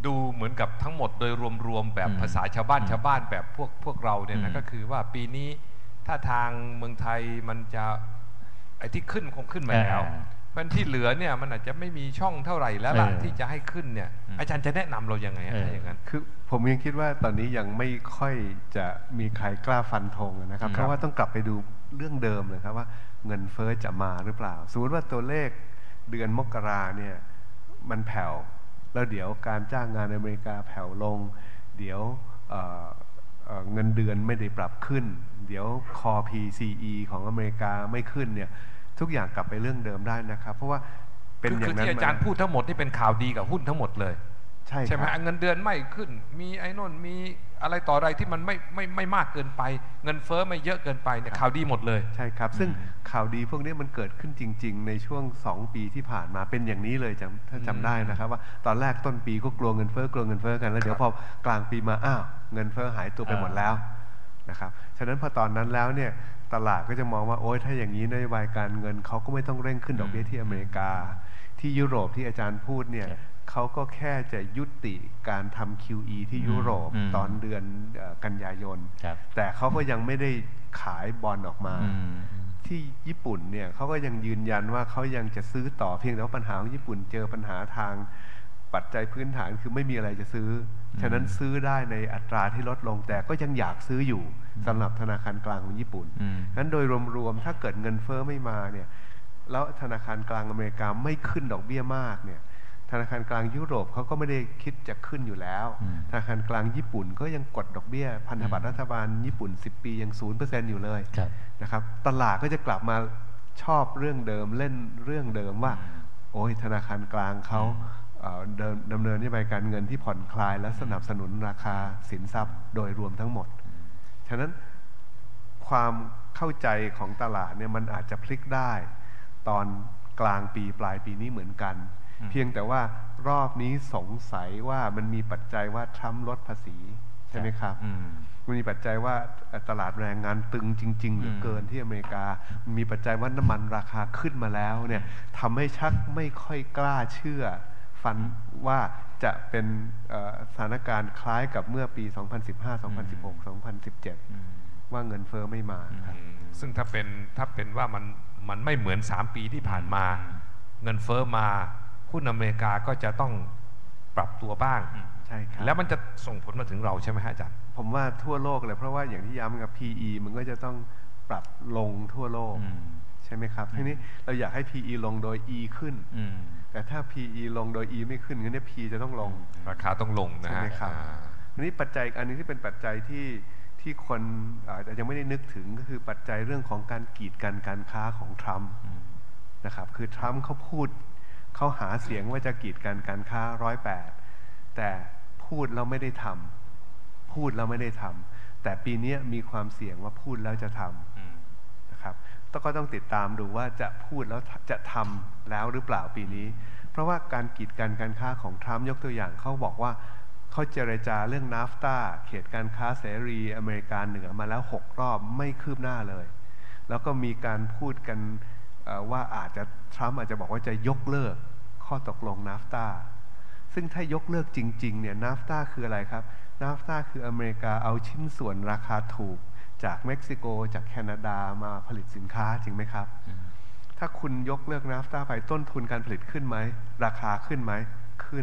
ดูเหมือนกับทั้งหมดโดยรวมๆแบบภาษาชาวบ้านชาวบ้านแบบพวกพวกเราเนี่ยนะก็คือว่าปีนี้ถ้าทางเมืองไทยมันจะไอ้ที่ขึ้นคงขึ้นมาแล้วมันที่เหลือเนี่ยมันอาจจะไม่มีช่องเท่าไหร่แล้วล่ะที่จะให้ขึ้นเนี่ยอาจารย์จะแนะนำเรายังไงถ้าอย่างนั้นคือผมยังคิดว่าตอนนี้ยังไม่ค่อยจะมีใครกล้าฟันธงนะครับเพราะว่าต้องกลับไปดูเรื่องเดิมเลยครับว่าเงินเฟ้อจะมาหรือเปล่าสมมติว่าตัวเลขเดือนมกราเนี่ยมันแผ่วแล้วเดี๋ยวการจ้างงานในอเมริกาแผ่วลงเดี๋ยวเอ่อเอ่อเงินเดือนไม่ได้ปรับขึ้นเดี๋ยวคอ พี ซี อี ของอเมริกาไม่ขึ้นเนี่ยทุกอย่างกลับไปเรื่องเดิมได้นะครับเพราะว่าเป็นอย่างนั้นคือที่อาจารย์พูดทั้งหมดนี่เป็นข่าวดีกับหุ้นทั้งหมดเลยใช่ใช่ไหมเงินเดือนไม่ขึ้นมีไอ้นนมีอะไรต่ออะไรที่มันไม่ไม่ไม่มากเกินไปเงินเฟ้อไม่เยอะเกินไปเนี่ยข่าวดีหมดเลยใช่ครับซึ่งข่าวดีพวกนี้มันเกิดขึ้นจริงๆในช่วงสองปีที่ผ่านมาเป็นอย่างนี้เลยจำถ้าจำได้นะครับว่าตอนแรกต้นปีก็กลัวเงินเฟ้อกลัวเงินเฟ้อกันแล้วเดี๋ยวพอกลางปีมาอ้าวเงินเฟ้อหายตัวไปหมดแล้วนะครับฉะนั้นพอตอนนั้นแล้วเนี่ยตลาดก็จะมองว่าโอ๊ยถ้าอย่างนี้นโยบายการเงินเขาก็ไม่ต้องเร่งขึ้นดอกเบี้ยที่อเมริกาที่ยุโรปที่อาจารย์พูดเนี่ยเขาก็แค่จะยุติการทำ คิว อี ที่ยุโรปตอนเดือนกันยายนแต่เขาก็ยังไม่ได้ขายบอลออกมาที่ญี่ปุ่นเนี่ยเขาก็ยังยืนยันว่าเขายังจะซื้อต่อเพียงแต่ว่าปัญหาของญี่ปุ่นเจอปัญหาทางปัจจัยพื้นฐานคือไม่มีอะไรจะซื้อฉะนั้นซื้อได้ในอัตราที่ลดลงแต่ก็ยังอยากซื้ออยู่สำหรับธนาคารกลางของญี่ปุ่นนั้นโดยรวมๆถ้าเกิดเงินเฟ้อไม่มาเนี่ยแล้วธนาคารกลางอเมริกาไม่ขึ้นดอกเบี้ยมากเนี่ยธนาคารกลางยุโรปเขาก็ไม่ได้คิดจะขึ้นอยู่แล้วธนาคารกลางญี่ปุ่นก็ยังกดดอกเบี้ยพันธบัตรรัฐบาลญี่ปุ่นสิบปียัง ศูนย์เปอร์เซ็นต์ อยู่เลยนะครับตลาดก็จะกลับมาชอบเรื่องเดิมเล่นเรื่องเดิมว่าโอ้ยธนาคารกลางเขาดำเนินนโยบายการเงินที่ผ่อนคลายและสนับสนุนราคาสินทรัพย์โดยรวมทั้งหมดฉะนั้นความเข้าใจของตลาดเนี่ยมันอาจจะพลิกได้ตอนกลางปีปลายปีนี้เหมือนกันเพียงแต่ว่ารอบนี้สงสัยว่ามันมีปัจจัยว่าทรัมป์ลดภาษีใช่ไหมครับมันมีปัจจัยว่าตลาดแรงงานตึงจริงๆเหลือเกินที่อเมริกามันมีปัจจัยว่าน้ำมันราคาขึ้นมาแล้วเนี่ยทำให้ชักไม่ค่อยกล้าเชื่อฟันว่าจะเป็นสถานการณ์คล้ายกับเมื่อปี สองพันสิบห้า สองพันสิบหก สองพันสิบเจ็ด ว่าเงินเฟ้อไม่มาครับซึ่งถ้าเป็นถ้าเป็นว่ามันมันไม่เหมือนสามปีที่ผ่านมาเงินเฟ้อมาหุ้นอเมริกาก็จะต้องปรับตัวบ้างใช่ครับแล้วมันจะส่งผลมาถึงเราใช่ไหมฮะอาจารย์ผมว่าทั่วโลกเลยเพราะว่าอย่างที่ย้ำกับ พี อี มันก็จะต้องปรับลงทั่วโลกใช่ไหมครับทีนี้เราอยากให้ พี อี ลงโดย E ขึ้นแต่ถ้า พี อี ลงโดย E ไม่ขึ้นงั้นเนี่ย P จะต้องลงราคาต้องลงนะฮะใช่ไหมครับทีนี้ปัจจัยอันนึงที่เป็นปัจจัยที่ที่คนอาจจะยังไม่ได้นึกถึงก็คือปัจจัยเรื่องของการกีดกันการค้าของทรัมป์นะครับคือทรัมป์เขาพูดเขาหาเสียงว่าจะกีดกันการค้าร้อยแปดแต่พูดแล้วไม่ได้ทำพูดแล้วไม่ได้ทำแต่ปีนี้มีความเสี่ยงว่าพูดแล้วจะทำนะครับก็ต้องติดตามดูว่าจะพูดแล้วจะทำแล้วหรือเปล่าปีนี้เพราะว่าการกีดกันการค้าของทรัมป์ยกตัวอย่างเขาบอกว่าเขาเจรจาเรื่องนาฟตาเขตการค้าเสรีอเมริกาเหนือมาแล้วหกรอบไม่คืบหน้าเลยแล้วก็มีการพูดกันว่าอาจจะทรัมป์อาจจะบอกว่าจะยกเลิกข้อตกลงนาฟตาซึ่งถ้ายกเลิกจริงๆเนี่ยนาฟตาคืออะไรครับนาฟตาคืออเมริกาเอาชิ้นส่วนราคาถูกจากเม็กซิโกจากแคนาดามาผลิตสินค้าจริงไหมครับถ้าคุณยกเลิกนาฟตาไปต้นทุนการผลิตขึ้นไหมราคาขึ้นไหมขึ้น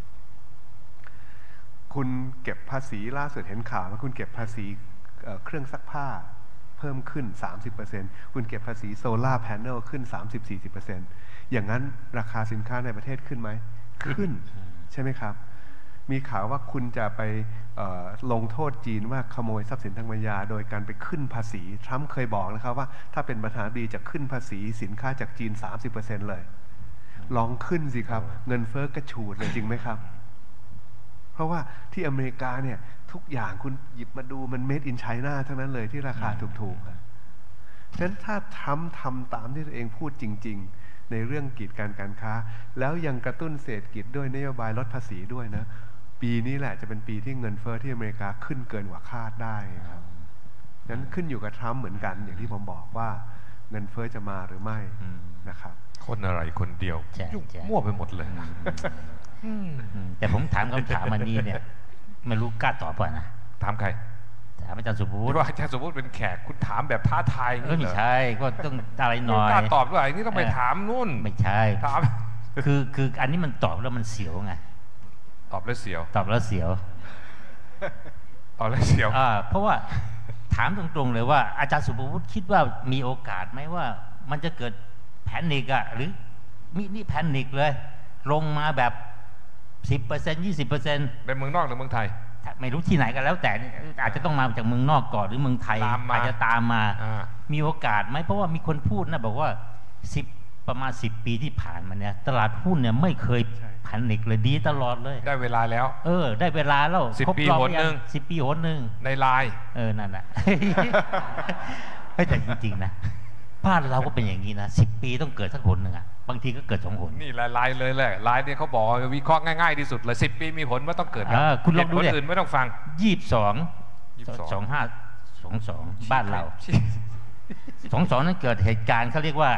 คุณเก็บภาษีล่าสุดเห็นข่าวว่าคุณเก็บภาษีเครื่องซักผ้าเพิ่มขึ้น สามสิบเปอร์เซ็นต์ คุณเก็บภาษีโซล่าร์แผงขึ้น สามสิบถึงสี่สิบเปอร์เซ็นต์ อย่างนั้นราคาสินค้าในประเทศขึ้นไหมขึ้นใช่ไหมครับมีข่าวว่าคุณจะไปลงโทษจีนว่าขโมยทรัพย์สินทางปัญญาโดยการไปขึ้นภาษีทรัมป์เคยบอกนะครับว่าถ้าเป็นประธานาธิบดีจะขึ้นภาษีสินค้าจากจีน สามสิบเปอร์เซ็นต์ เลยลองขึ้นสิครับเงินเฟ้อกระฉูดเลยจริงไหมครับเพราะว่าที่อเมริกาเนี่ยทุกอย่างคุณหยิบมาดูมัน made in China ทั้งนั้นเลยที่ราคาถูกๆฉะนั้นถ้าทำทำตามที่ตัวเองพูดจริงๆในเรื่องกีดกันการค้าแล้วยังกระตุ้นเศรษฐกิจด้วยนโยบายลดภาษีด้วยนะปีนี้แหละจะเป็นปีที่เงินเฟ้อที่อเมริกาขึ้นเกินกว่าคาดได้ครับฉะนั้นขึ้นอยู่กับทรัมป์เหมือนกันอย่างที่ผมบอกว่าเงินเฟ้อจะมาหรือไม่นะครับคนอะไรคนเดียวยุ่งมั่วไปหมดเลยแต่ผมถามคำถามอันนี้เนี่ยไม่รู้กล้าตอบป่ะนะถามใครถามอาจารย์สุภวุฒิว่าอาจารย์สุภวุฒิเป็นแขกคุณถามแบบท้าทายไม่ใช่ก็ต้องอะไรหน่อยกล้าตอบด้วยนี่ต้องไปถามนู่นไม่ใช่ถามคือคืออันนี้มันตอบแล้วมันเสียวไงตอบแล้วเสียวตอบแล้วเสียวตอบแล้วเสียวอ่าเพราะว่าถามตรงๆเลยว่าอาจารย์สุภวุฒิคิดว่ามีโอกาสไหมว่ามันจะเกิดแพนิกอะหรือมินิแพนิกเลยลงมาแบบ สิบเปอร์เซ็นต์ ยี่สิบเปอร์เซ็นต์เป็นเมืองนอกหรือเมืองไทยไม่รู้ที่ไหนกันแล้วแต่อาจจะต้องมาจากเมืองนอกก่อนหรือเมืองไทยอาจจะตามมามีโอกาสไหมเพราะว่ามีคนพูดนะบอกว่าสิบประมาณสิบปีที่ผ่านมาเนี่ยตลาดหุ้นเนี่ยไม่เคยแพนิกเลยดีตลอดเลยได้เวลาแล้วเออได้เวลาแล้วสิบปีหนหนึ่งสิบปีหนหนึ่งในไลน์เออนั่นแหละไม่แต่จริงๆนะบ้านเราก็เป็นอย่างนี้นะสิบปีต้องเกิดสักหนหนึ่งอ่ะบางทีก็เกิดสองหนนี่ไลน์เลยแหละไลน์เนี่ยเขาบอกวิเคราะห์ง่ายๆที่สุดเลยสิบปีมีผลว่าต้องเกิดแล้วคุณลองดูเนี่ยอื่นไม่ต้องฟังยี่สิบสองสองห้าสองสองบ้านเราสองสองนั้นเกิดเหตุการณ์เขาเรียกว่า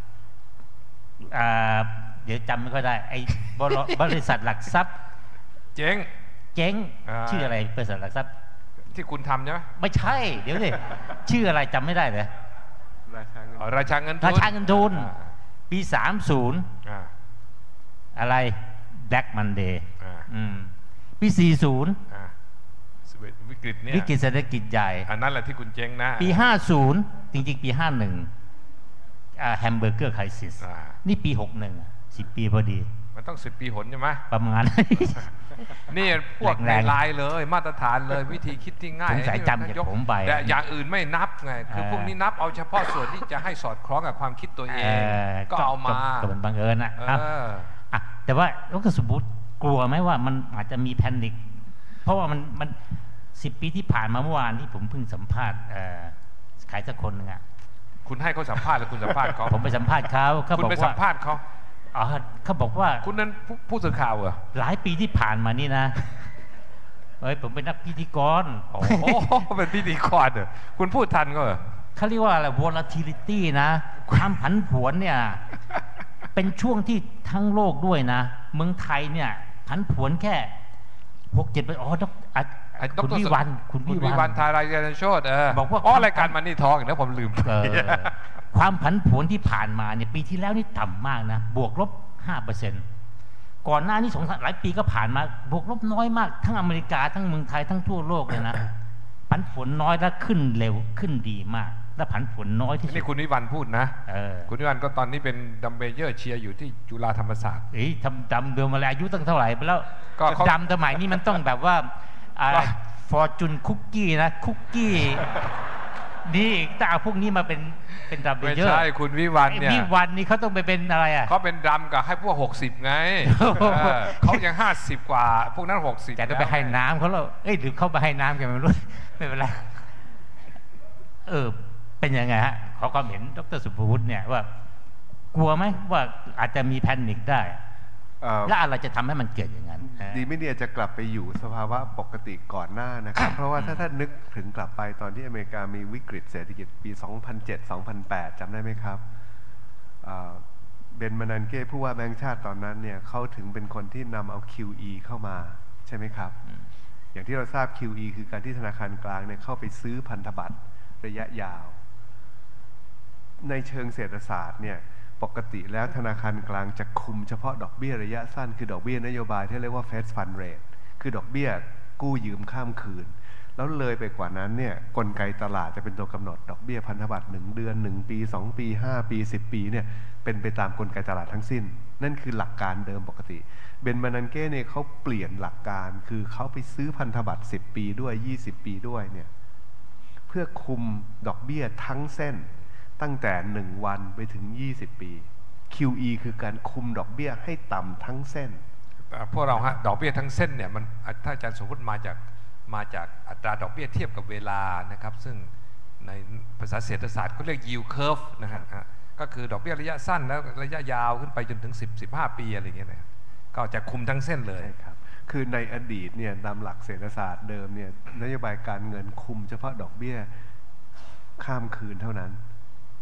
เดี๋ยวจำไม่ค่อยได้ไอ้บริษัทหลักทรัพย์เจ๊งเจ๊งชื่ออะไรบริษัทหลักทรัพย์ที่คุณทำใช่ไหมไม่ใช่เดี๋ยวดิชื่ออะไรจำไม่ได้เลยราชาเงินทุนราชาเงินทุนปีสามสิบอะไร Black Monday ปีสี่สิบวิกฤตเนี่ยวิกฤตเศรษฐกิจใหญ่อันนั้นแหละที่คุณเจ๊งนะปีห้าสิบจริงๆปีห้าสิบเอ็ดแฮมเบอร์เกอร์ไครซิสนี่ปีหกสิบเอ็ดสิบปีพอดีมันต้องสิบปีหนใช่ไหมประมาณนี่พวกในไลน์เลยมาตรฐานเลยวิธีคิดที่ง่ายสงสัยจำจากผมไปแต่อย่างอื่นไม่นับไงคือพวกนี้นับเอาเฉพาะส่วนที่จะให้สอดคล้องกับความคิดตัวเองก็เอามาก็เป็นบังเอิญนะครับแต่ว่าดร.สุภวุฒิกลัวไหมว่ามันอาจจะมีแพนิคเพราะว่ามันมันสิบปีที่ผ่านมาเมื่อวานที่ผมเพิ่งสัมภาษณ์ใครสักคนนึงอ่ะคุณให้เขาสัมภาษณ์หรือคุณสัมภาษณ์เขาผมไปสัมภาษณ์เขาเขาบอกว่าคุณไปสัมภาษณ์เขาอ๋อเขาบอกว่าคุณนั้นผู้สื่อข่าวเหรอหลายปีที่ผ่านมานี่นะเอ้ยผมเป็นนักพิธีกรโอ้เป็นพิธีกรเหรอคุณพูดทันก็เหรอเขาเรียกว่าอะไร volatility นะความผันผวนเนี่ยเป็นช่วงที่ทั้งโลกด้วยนะเมืองไทยเนี่ยผันผวนแค่หกเจ็ดไปอ๋อคุณวิวันคุณวิวันทารายการโชดเออบอกว่าอ๋อรายการมันนี่ทองอีกแล้วผมลืมความผันผวนที่ผ่านมาเนี่ยปีที่แล้วนี่ต่ำมากนะบวกลบ ห้าเปอร์เซ็นต์ ก่อนหน้านี้สองหลายปีก็ผ่านมาบวกลบน้อยมากทั้งอเมริกาทั้งเมืองไทยทั้งทั่วโลกเลยนะผันผวนน้อยและขึ้นเร็วขึ้นดีมากและผันผวนน้อยที่สุดนี่คุณวิวันพูดนะคุณวิวันก็ตอนนี้เป็นดัมเบลเยอร์เชียร์อยู่ที่จุฬาธรรมศาสตร์เอ้ยทำดำเดิมมาแล้วอายุตั้งเท่าไหร่ไปแล้วดำสมัยนี้มันต้องแบบว่าฟอร์จูนคุกกี้นะคุกกี้นี่แต่เอาพวกนี้มาเป็นเป็นดัมเบลเยอร์ไม่ใช่คุณวิวันเนี่ยวิวันนี่เขาต้องไปเป็นอะไรอ่ะเขาเป็นดำกับให้พวกหกสิบไงเขายังห้าสิบกว่าพวกนั้นหกสิบแต่ต้องไปให้น้ำเขาแล้วเอ้ยหรือเขาไปให้น้ำกันไม่รู้ไม่เป็นไรเออเป็นยังไงฮะขอความเห็นดร.สุภวุฒิเนี่ยว่ากลัวไหมว่าอาจจะมีแพนิคได้และอะไรจะทำให้มันเกิดอย่างนั้นดีไม่เนี่ยจะกลับไปอยู่สภาวะปกติก่อนหน้านะครับเพราะว่าถ้าท่านนึกถึงกลับไปตอนที่อเมริกามีวิกฤตเศรษฐกิจปีสองพันเจ็ด สองพันแปดจำได้ไหมครับเบน มานันเก้ผู้ว่าแบงก์ชาติตอนนั้นเนี่ยเขาถึงเป็นคนที่นำเอา คิว อี เข้ามาใช่ไหมครับอย่างที่เราทราบ คิว อี คือการที่ธนาคารกลางเนี่ยเข้าไปซื้อพันธบัตรระยะยาวในเชิงเศรษฐศาสตร์เนี่ยปกติแล้วธนาคารกลางจะคุมเฉพาะดอกเบี้ยระยะสั้นคือดอกเบี้ยนโยบายที่เรียกว่า Fed Fund Rate คือดอกเบี้ยกู้ยืมข้ามคืนแล้วเลยไปกว่านั้นเนี่ยกลไกตลาดจะเป็นตัวกำหนดดอกเบี้ยพันธบัตรหนึ่งเดือนหนึ่งปีสองปีห้าปีสิบปีเนี่ยเป็นไปตามกลไกตลาดทั้งสิ้นนั่นคือหลักการเดิมปกติเบน มานันเก้เนี่ยเขาเปลี่ยนหลักการคือเขาไปซื้อพันธบัตรสิบปีด้วยยี่สิบปีด้วยเนี่ยเพื่อคุมดอกเบี้ยทั้งเส้นตั้งแต่หนึ่งวันไปถึงยี่สิบปี คิว อี คือการคุมดอกเบี้ยให้ต่ำทั้งเส้นพวกเราฮะดอกเบี้ยทั้งเส้นเนี่ยมันถ้าอาจารย์สมมติมาจากมาจากอัตราดอกเบี้ยเทียบกับเวลานะครับซึ่งในภาษาเศรษฐศาสตร์เขาเรียก yield curve นะฮะก็คือดอกเบี้ยระยะสั้นแล้วระยะยาวขึ้นไปจนถึงสิบ สิบห้าปีอะไรอย่างเงี้ยนะก็จะคุมทั้งเส้นเลยครับคือในอดีตเนี่ยตามหลักเศรษฐศาสตร์เดิมเนี่ยนโยบายการเงินคุมเฉพาะดอกเบี้ยข้ามคืนเท่านั้น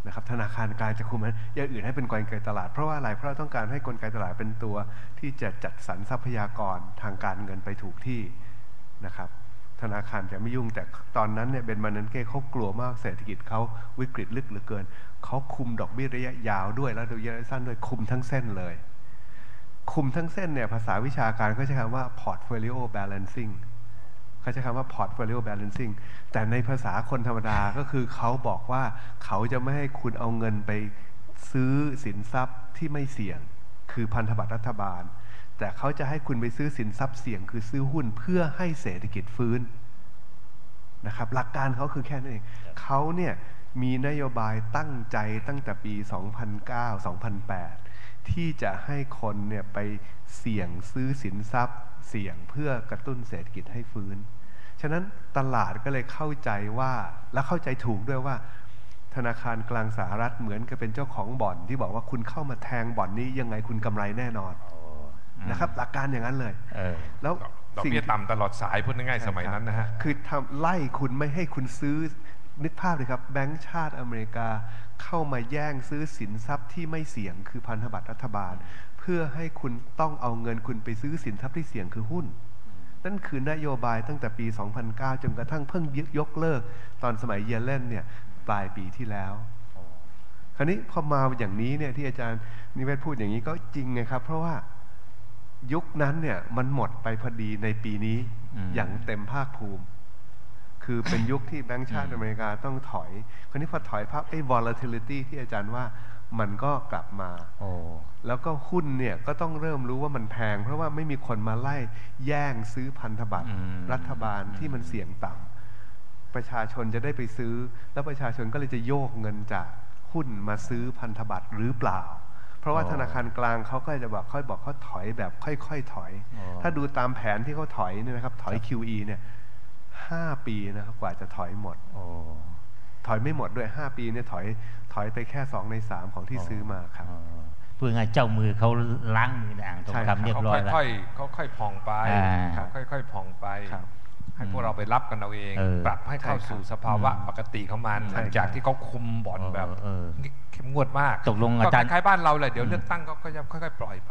นะครับธนาคารกลางจะคุมอย่างอื่นให้เป็นกลไกตลาดเพราะว่าอะไรเพราะเราต้องการให้กลไกตลาดเป็นตัวที่จะจัดสรรทรัพยากรทางการเงินไปถูกที่นะครับธนาคารจะไม่ยุ่งแต่ตอนนั้นเนี่ยเบนมานันเก้เขากลัวมากเศรษฐกิจเขาวิกฤตลึกเหลือเกินเขาคุมดอกเบี้ยระยะยาวด้วยแล้วระยะสั้นด้วยคุมทั้งเส้นเลยคุมทั้งเส้นเนี่ยภาษาวิชาการเขาใช้คำว่า portfolio balancing เขาใช้คำว่า portfolio balancing แต่ในภาษาคนธรรมดาก็คือเขาบอกว่าเขาจะไม่ให้คุณเอาเงินไปซื้อสินทรัพย์ที่ไม่เสี่ยงคือพันธบัตรรัฐบาลแต่เขาจะให้คุณไปซื้อสินทรัพย์เสี่ยงคือซื้อหุ้นเพื่อให้เศรษฐกิจฟื้นนะครับหลักการเขาคือแค่นั้นเองเขาเนี่ยมีนโยบายตั้งใจตั้งแต่ปี สองพันเก้า สองพันแปด ที่จะให้คนเนี่ยไปเสี่ยงซื้อสินทรัพย์เสี่ยงเพื่อกระตุ้นเศรษฐกิจให้ฟื้นฉะนั้นตลาดก็เลยเข้าใจว่าและเข้าใจถูกด้วยว่าธนาคารกลางสหรัฐเหมือนกับเป็นเจ้าของบ่อนที่บอกว่าคุณเข้ามาแทงบ่อนนี้ยังไงคุณกำไรแน่นอนนะครับหลักการอย่างนั้นเลยแล้วดอกเบี้ยต่ำตลอดสายพูดง่ายๆสมัยนั้นนะฮะคือทำไล่คุณไม่ให้คุณซื้อนึกภาพเลยครับแบงก์ชาติอเมริกาเข้ามาแย่งซื้อสินทรัพย์ที่ไม่เสี่ยงคือพันธบัตรรัฐบาลเพื่อให้คุณต้องเอาเงินคุณไปซื้อสินทรัพย์ที่เสี่ยงคือหุ้นนั่นคือนโยบายตั้งแต่ปี สองพันเก้า จนกระทั่งเพิ่งยกเลิกตอนสมัยเยเลนเนี่ยปลายปีที่แล้วคราวนี้พอมาอย่างนี้เนี่ยที่อาจารย์นิเวศพูดอย่างนี้ก็จริงไงครับเพราะว่ายุคนั้นเนี่ยมันหมดไปพอดีในปีนี้อย่างเต็มภาคภูมิคือเป็นยุคที่แบงก์ชาติอเมริกาต้องถอยคราวนี้พอถอยภาพไอ้ volatility ที่อาจารย์ว่ามันก็กลับมาแล้วก็หุ้นเนี่ยก็ต้องเริ่มรู้ว่ามันแพงเพราะว่าไม่มีคนมาไล่แย่งซื้อพันธบัตรรัฐบาลที่มันเสี่ยงต่ำประชาชนจะได้ไปซื้อแล้วประชาชนก็เลยจะโยกเงินจากหุ้นมาซื้อพันธบัตรหรือเปล่าเพราะว่าธนาคารกลางเขาก็จะบอกค่อยบอกเขาถอยแบบค่อยๆถอยถ้าดูตามแผนที่เขาถอยเนี่ยนะครับถอย คิว อี เนี่ยห้าปีนะครับกว่าจะถอยหมดถอยไม่หมดด้วยห้าปีเนี่ยถอยถอยไปแค่สองในสามของที่ซื้อมาครับเพื่อไงเจ้ามือเขาล้างมือในอ่างทองคำเรียบร้อยแล้วค่อยๆเขาค่อยๆผ่องไปค่อยๆผ่องไปให้พวกเราไปรับกันเอาเองปรับให้เข้าสู่สภาวะปกติของมันหลังจากที่เขาคุมบ่อนแบบเข้มงวดมากตกลงอาจารย์คล้ายๆบ้านเราเลยเดี๋ยวเลือกตั้งก็จะค่อยๆปล่อยไป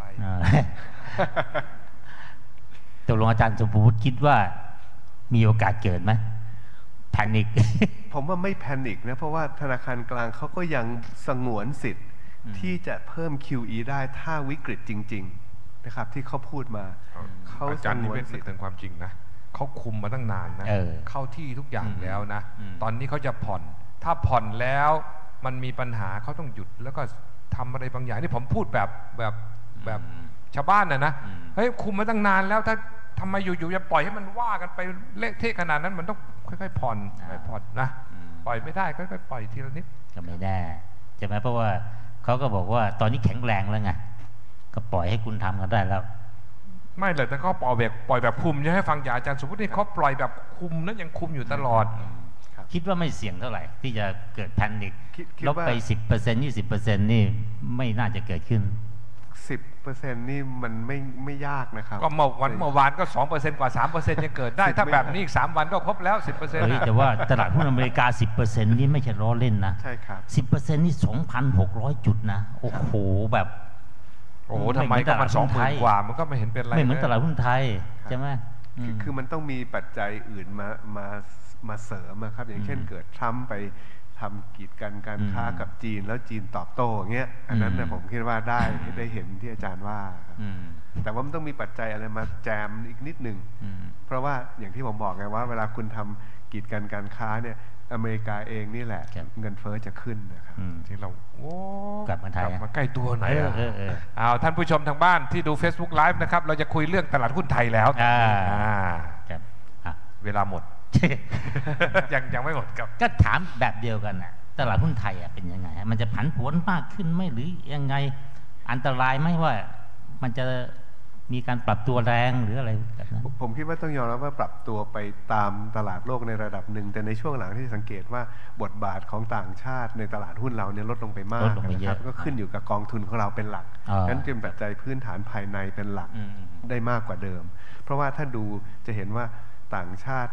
ตกลงอาจารย์สมบูรณ์คิดว่ามีโอกาสเกิดไหมแพนิคผมว่าไม่แพนิคนะเพราะว่าธนาคารกลางเขาก็ยังสงวนสิทธิ์ที่จะเพิ่ม คิว อี ได้ถ้าวิกฤตจริงๆนะครับที่เขาพูดมาเขาอาจารย์นิเวศน์นึกถึงความจริงนะเขาคุมมาตั้งนานนะเข้าที่ทุกอย่างแล้วนะตอนนี้เขาจะผ่อนถ้าผ่อนแล้วมันมีปัญหาเขาต้องหยุดแล้วก็ทำอะไรบางอย่างที่ผมพูดแบบแบบแบบชาวบ้านนะนะเฮ้ยคุมมาตั้งนานแล้วถ้าทำไมอยู่ๆจะปล่อยให้มันว่ากันไปเละเทะขนาดนั้นมันต้องค่อยๆผ่อนค่อยๆผ่อนนะปล่อยไม่ได้ค่อยๆปล่อยทีละนิดก็ไม่ได้ใช่ไหมเพราะว่าเขาก็บอกว่าตอนนี้แข็งแรงแล้วไงก็ปล่อยให้คุณทำกันได้แล้วไม่เลยแต่เขาปล่อยแบบปล่อยแบบคุมจะให้ฟังจากอาจารย์สมมตินี่เขาปล่อยแบบคุมนั้นยังคุมอยู่ตลอดคิดว่าไม่เสี่ยงเท่าไหร่ที่จะเกิดแพนิคลบไป สิบเปอร์เซ็นต์ ยี่สิบเปอร์เซ็นต์ นี่ไม่น่าจะเกิดขึ้นสิบเปอร์เซ็นต์ นี่มันไม่ไม่ยากนะครับก็เมื่อวันเมื่อวานก็ สองเปอร์เซ็นต์ กว่า สามเปอร์เซ็นต์ ยังเกิดได้ถ้าแบบนี้อีกสามวันก็ครบแล้ว สิบเปอร์เซ็นต์แต่ว่าตลาดหุ้นอเมริกา สิบเปอร์เซ็นต์ นี่ไม่ใช่ล้อเล่นนะใช่ครับสิบเปอร์เซ็นต์ นี่ สองพันหกร้อย จุดนะโอ้โหแบบโอ้โหทำไมก็มัน สองหมื่น กว่ามันก็ไม่เห็นเป็นไรไม่เหมือนตลาดหุ้นไทยใช่ไหมคือมันต้องมีปัจจัยอื่นมามามาเสริมครับอย่างเช่นเกิดทรัมป์ไปทำกีดกันการค้ากับจีนแล้วจีนตอบโต้เงี้ยอันนั้นเนี่ยผมคิดว่าได้ได้เห็นที่อาจารย์ว่าครับแต่ว่ามันต้องมีปัจจัยอะไรมาแจมอีกนิดนึงเพราะว่าอย่างที่ผมบอกไงว่าเวลาคุณทำกีดกันการค้าเนี่ยอเมริกาเองนี่แหละเงินเฟ้อจะขึ้นนะครับที่เราโอ้กลับมาไทยมาใกล้ตัวไหนอ่ะเอาท่านผู้ชมทางบ้านที่ดู Facebook Live นะครับเราจะคุยเรื่องตลาดหุ้นไทยแล้วเวลาหมดยังยังไม่หมดครับก็ถามแบบเดียวกันน่ะตลาดหุ้นไทยเป็นยังไงมันจะผันผวนมากขึ้นไหมหรือยังไงอันตรายไหมว่ามันจะมีการปรับตัวแรงหรืออะไรแบบนั้นผมคิดว่าต้องยอมรับว่าปรับตัวไปตามตลาดโลกในระดับหนึ่งแต่ในช่วงหลังที่สังเกตว่าบทบาทของต่างชาติในตลาดหุ้นเราเนี่ยลดลงไปมากนะครับก็ขึ้นอยู่กับกองทุนของเราเป็นหลักนั้นจึงปัจจัยพื้นฐานภายในเป็นหลักได้มากกว่าเดิมเพราะว่าถ้าดูจะเห็นว่าต่างชาติเนี่ย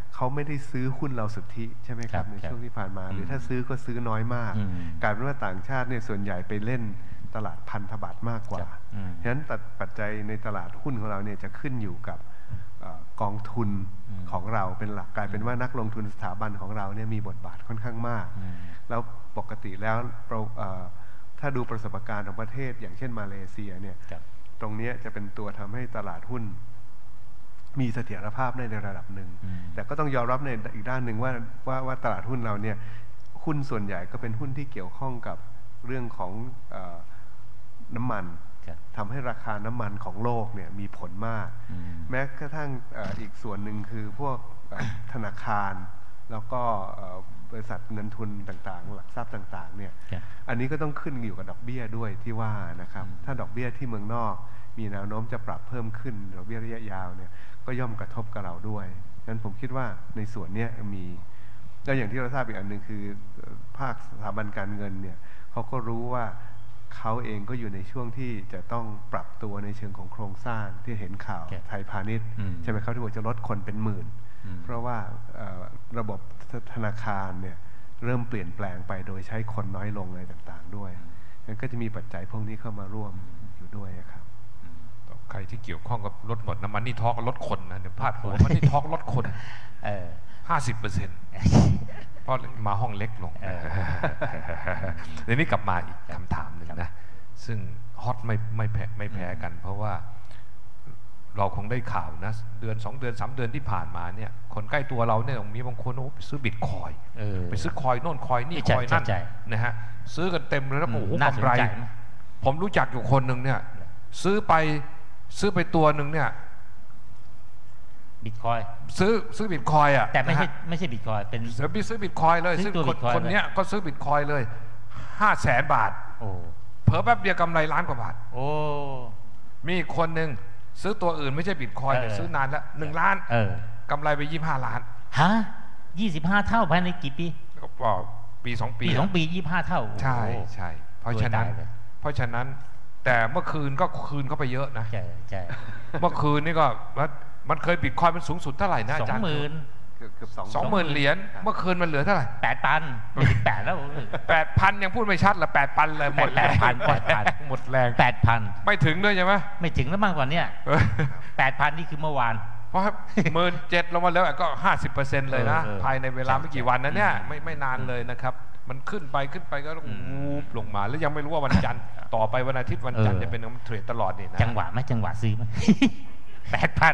เขาไม่ได้ซื้อหุ้นเราสุทธิใช่ไหมครับในช่วงที่ผ่านมาหรือถ้าซื้อก็ซื้อน้อยมากกลายเป็นว่าต่างชาติเนี่ยส่วนใหญ่ไปเล่นตลาดพันธบัตรมากกว่าฉะนั้นปัจจัยในตลาดหุ้นของเราเนี่ยจะขึ้นอยู่กับกองทุนของเราเป็นหลักกลายเป็นว่านักลงทุนสถาบันของเราเนี่ยมีบทบาทค่อนข้างมากแล้วปกติแล้วถ้าดูประสบการณ์ของประเทศอย่างเช่นมาเลเซียเนี่ยตรงนี้จะเป็นตัวทำให้ตลาดหุ้นมีเสถียรภาพได้ในระดับหนึ่งแต่ก็ต้องยอมรับในอีกด้านหนึ่งว่าว่าว่าตลาดหุ้นเราเนี่ยหุ้นส่วนใหญ่ก็เป็นหุ้นที่เกี่ยวข้องกับเรื่องของเอ่อน้ำมันทำให้ราคาน้ำมันของโลกเนี่ยมีผลมากแม้กระทั่งอีกส่วนหนึ่งคือพวกธนาคารแล้วก็บริษัทเงินทุนต่างๆหลักทรัพย์ต่างๆเนี่ยอันนี้ก็ต้องขึ้นอยู่กับดอกเบี้ยด้วยที่ว่านะครับถ้าดอกเบี้ยที่เมืองนอกมีแนวโน้มจะปรับเพิ่มขึ้นดอกเบี้ยระยะยาวเนี่ยก็ย่อมกระทบกับเราด้วยฉะนั้นผมคิดว่าในส่วนนี้มีแล้วอย่างที่เราทราบอีกอันหนึ่งคือภาคสถาบันการเงินเนี่ยเขาก็รู้ว่าเขาเองก็อยู่ในช่วงที่จะต้องปรับตัวในเชิงของโครงสร้างที่เห็นข่าวไทยพาณิชย์ใช่ไหมเขาที่บอกจะลดคนเป็นหมื่นเพราะว่าระบบธนาคารเนี่ยเริ่มเปลี่ยนแปลงไปโดยใช้คนน้อยลงอะไรต่างๆด้วยงั้นก็จะมีปัจจัยพวกนี้เข้ามาร่วมอยู่ด้วยครับใครที่เกี่ยวข้องกับรถหมดน้ำมันนี่ทอกลดคนนะเดี๋ยวพลาดหัวมันนี่ทอกลดคนห้าสิบเปอร์เซ็นต์เพราะมาห้องเล็กลงเดี๋ยวนี้กลับมาอีกคำถามหนึ่งนะซึ่งฮอตไม่ไม่แพ้ไม่แพ้กัน เพราะว่าเราคงได้ข่าวนะเดือนสองเดือนสามเดือนที่ผ่านมาเนี่ยคนใกล้ตัวเราเนี่ยมีบางคนโอ้ไปซื้อบิตคอยไปซื้อคอยโน่นคอยนี่คอยนั่นนะฮะซื้อกันเต็มเลยแล้วโอ้โหกำไรผมรู้จักอยู่คนหนึ่งเนี่ยซื้อไปซื้อไปตัวหนึ่งเนี่ยบิตคอยซื้อซื้อบิตคอยอ่ะแต่ไม่ใช่ไม่ใช่บิตคอยเป็นซื้อซื้อบิตคอยเลยซึ่งคนคนเนี้ยก็ซื้อบิตคอยเลยห้าแสนบาทโอ้เผลอแป๊บเดียวกำไรล้านกว่าบาทโอ้มีคนหนึ่งซื้อตัวอื่นไม่ใช่บิตคอยแต่ซื้อนานแล้วหนึ่งล้านกำไรไปยี่สิบห้าล้านฮะยี่สิบห้าเท่าภายในกี่ปีก็ปีสองปีปีสองปียี่สิบห้าเท่าใช่ใช่เพราะฉะนั้นเพราะฉะนั้นแต่เมื่อคืนก็คืนเข้าไปเยอะนะใช่ใช่เมื่อคืนนี่ก็มันเคยบิตคอยมันสูงสุดเท่าไหร่นะอาจารย์สองหมื่นเกือบสองหมื่นเหรียญเมื่อคืนมันเหลือเท่าไหร่แปดพันแปดแล้วแปดพันยังพูดไม่ชัดละแปดพันเลยหมดแปดพันแปดพันหมดแรงแปดพันไม่ถึงด้วยใช่ไหมไม่ถึงแล้วมากกว่านี้แปดพันนี่คือเมื่อวานเพราะหมื่นเจ็ดลงมาแล้วก็ห้าสิบเปอร์เซ็นต์เลยนะภายในเวลาไม่กี่วันนั้นเนี่ยไม่ไม่นานเลยนะครับมันขึ้นไปขึ้นไปก็ต้องวูบลงมาแล้วยังไม่รู้ว่าวันจันทร์ต่อไปวันอาทิตย์วันจันทร์จะเป็นเทรดตลอดนี่นะจังหวะไหมจังหวะซื้อไหมแปดพัน